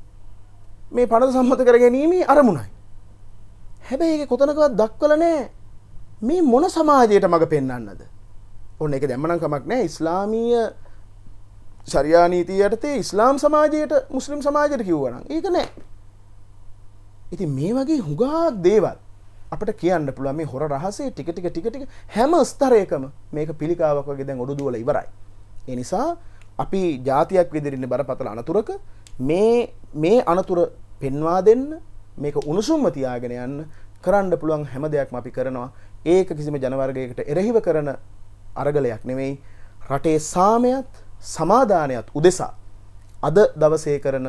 මේ පනත සම්මත කර ගැනීමේ අරමුණයි. හැබැයි ඒක කොතනකවත් දක්වලා නැහැ. මේ මොන සමාජයට මඟ පෙන්වන්නද? ඔන්න ඒක දැම්මනම් කමක් නැහැ. ඉස්ලාමීය ශරියා නීතිය යටතේ ඉස්ලාම් සමාජයට මුස්ලිම් සමාජයට කිව්වනම් ඒක නැහැ. ඉතින් මේ වගේ හුඟා දේවල් අපිට කියන්න පුළුවන් මේ හොර රහසේ ටික ටික ටික ටික හැම ස්තරයකම මේක පිළිකාවක් වගේ දැන් ඔඩුදුවල ඉවරයි. ඒ නිසා අපි ජාතියක් විදිහට ඉන්නේ බරපතල අනතුරක. මේ මේ අනතුර පෙන්වා දෙන්න, මේක උණුසුම්ම තියාගෙන යන්න කරන්න පුළුවන් හැම දෙයක්ම අපි කරනවා. ඒක කිසිම ජනවර්ගයකට එරෙහිව කරන අරගලයක් නෙමෙයි. රටේ සාමයත් සමාදානයත් උදෙසා අද දවසේ කරන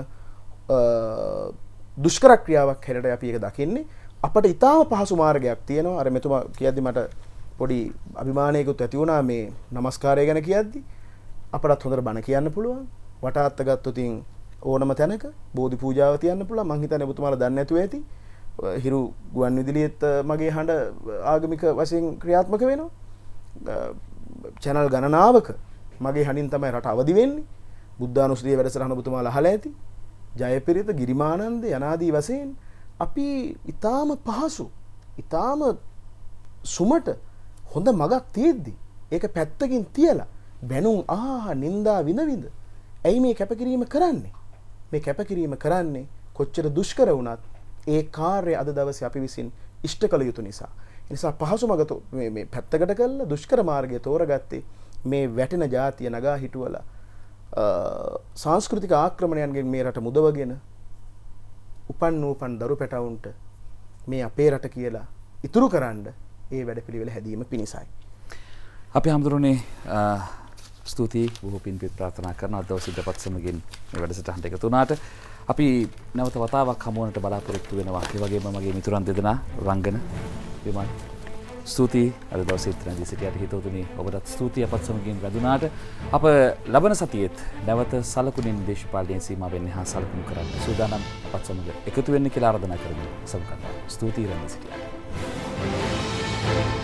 දුෂ්කර ක්‍රියාවක් හැරෙට අපි ඒක දකින්නේ. අපට ඉතාම පහසු මාර්ගයක් තියෙනවා. අර මෙතුමා කියද්දි මට පොඩි අභිමානයකුත් ඇති වුණා මේ নমස්කාරය ගැන කියද්දි. අපටත් හොඳට බණ කියන්න පුළුවන්. වටාත්ත ගත්තොත් ඕනම තැනක බෝධි පූජාව තියන්න පුළුවන්. මං හිතන්නේ ඔබතුමාලා දන්නේ නැතුව ඇති. හිරු ගුවන් විදුලියෙත් මගේ හඬ ආගමික වශයෙන් ක්‍රියාත්මක වෙනවා. channel ගණනාවක මගේ හඬින් තමයි රට අවදි වෙන්නේ. බුද්ධානුස්සතිය වැඩසටහන ඔබතුමාලා අහලා ඇති. ජයපිරිත, ගිරිමානන්ද යනාදී වශයෙන් අපි ඊටාම පහසු, ඊටාම සුමට හොඳ මගක් තියෙද්දි ඒක පැත්තකින් තියලා බැනුම් ආහ නින්දා විඳ විඳ ඇයි මේ කැපකිරීම කරන්නේ? මේ කැපකිරීම කරන්නේ කොච්චර දුෂ්කර වුණත් ඒ කාර්යය අද දවසේ අපි විසින් ඉෂ්ට කළ යුතු නිසා. ඒ නිසා පහසු මග මේ මේ පැත්තකට කළා දුෂ්කර මාර්ගය තෝරගත්තේ මේ වැටෙන જાතිය නගා හිටුවලා සංස්කෘතික ආක්‍රමණයන්ගෙන් මේ රට මුදවගෙන උපන් නූපන් දරු පැටවුන්ට මේ අපේ රට කියලා ඉතුරු කරන්න ඒ වැඩපිළිවෙල හැදීම පිණිසයි. අපි හැමදෙරෝනේ ස්තුතියි බොහෝ පින් පිට ප්‍රාර්ථනා කරන අද දවසේ දෙපත් සමගින් මේ වැඩසටහනට එකතු වුණාට අපි නැවත වතාවක් හමුවන්නට බලාපොරොත්තු වෙනවා. ඒ වගේම මගේ මිතුරන් දෙදෙනා රංගන විමල් ස්තුතියි අද දවසේ ඉතින් සිටියට හිතවතුනි ඔබටත් ස්තුතියි අපත් සමගින් වැදුනාට. අප ලබන සතියේත් නැවත සලකුණින් දේශපාලනයේ සීමාවෙන් එහා සලකුණු කරන්න සූදානම් අපත් සමග එකතු වෙන්න කියලා ආරාධනා කරමු. සමකතා ස්තුතියි රංගන සිටියට.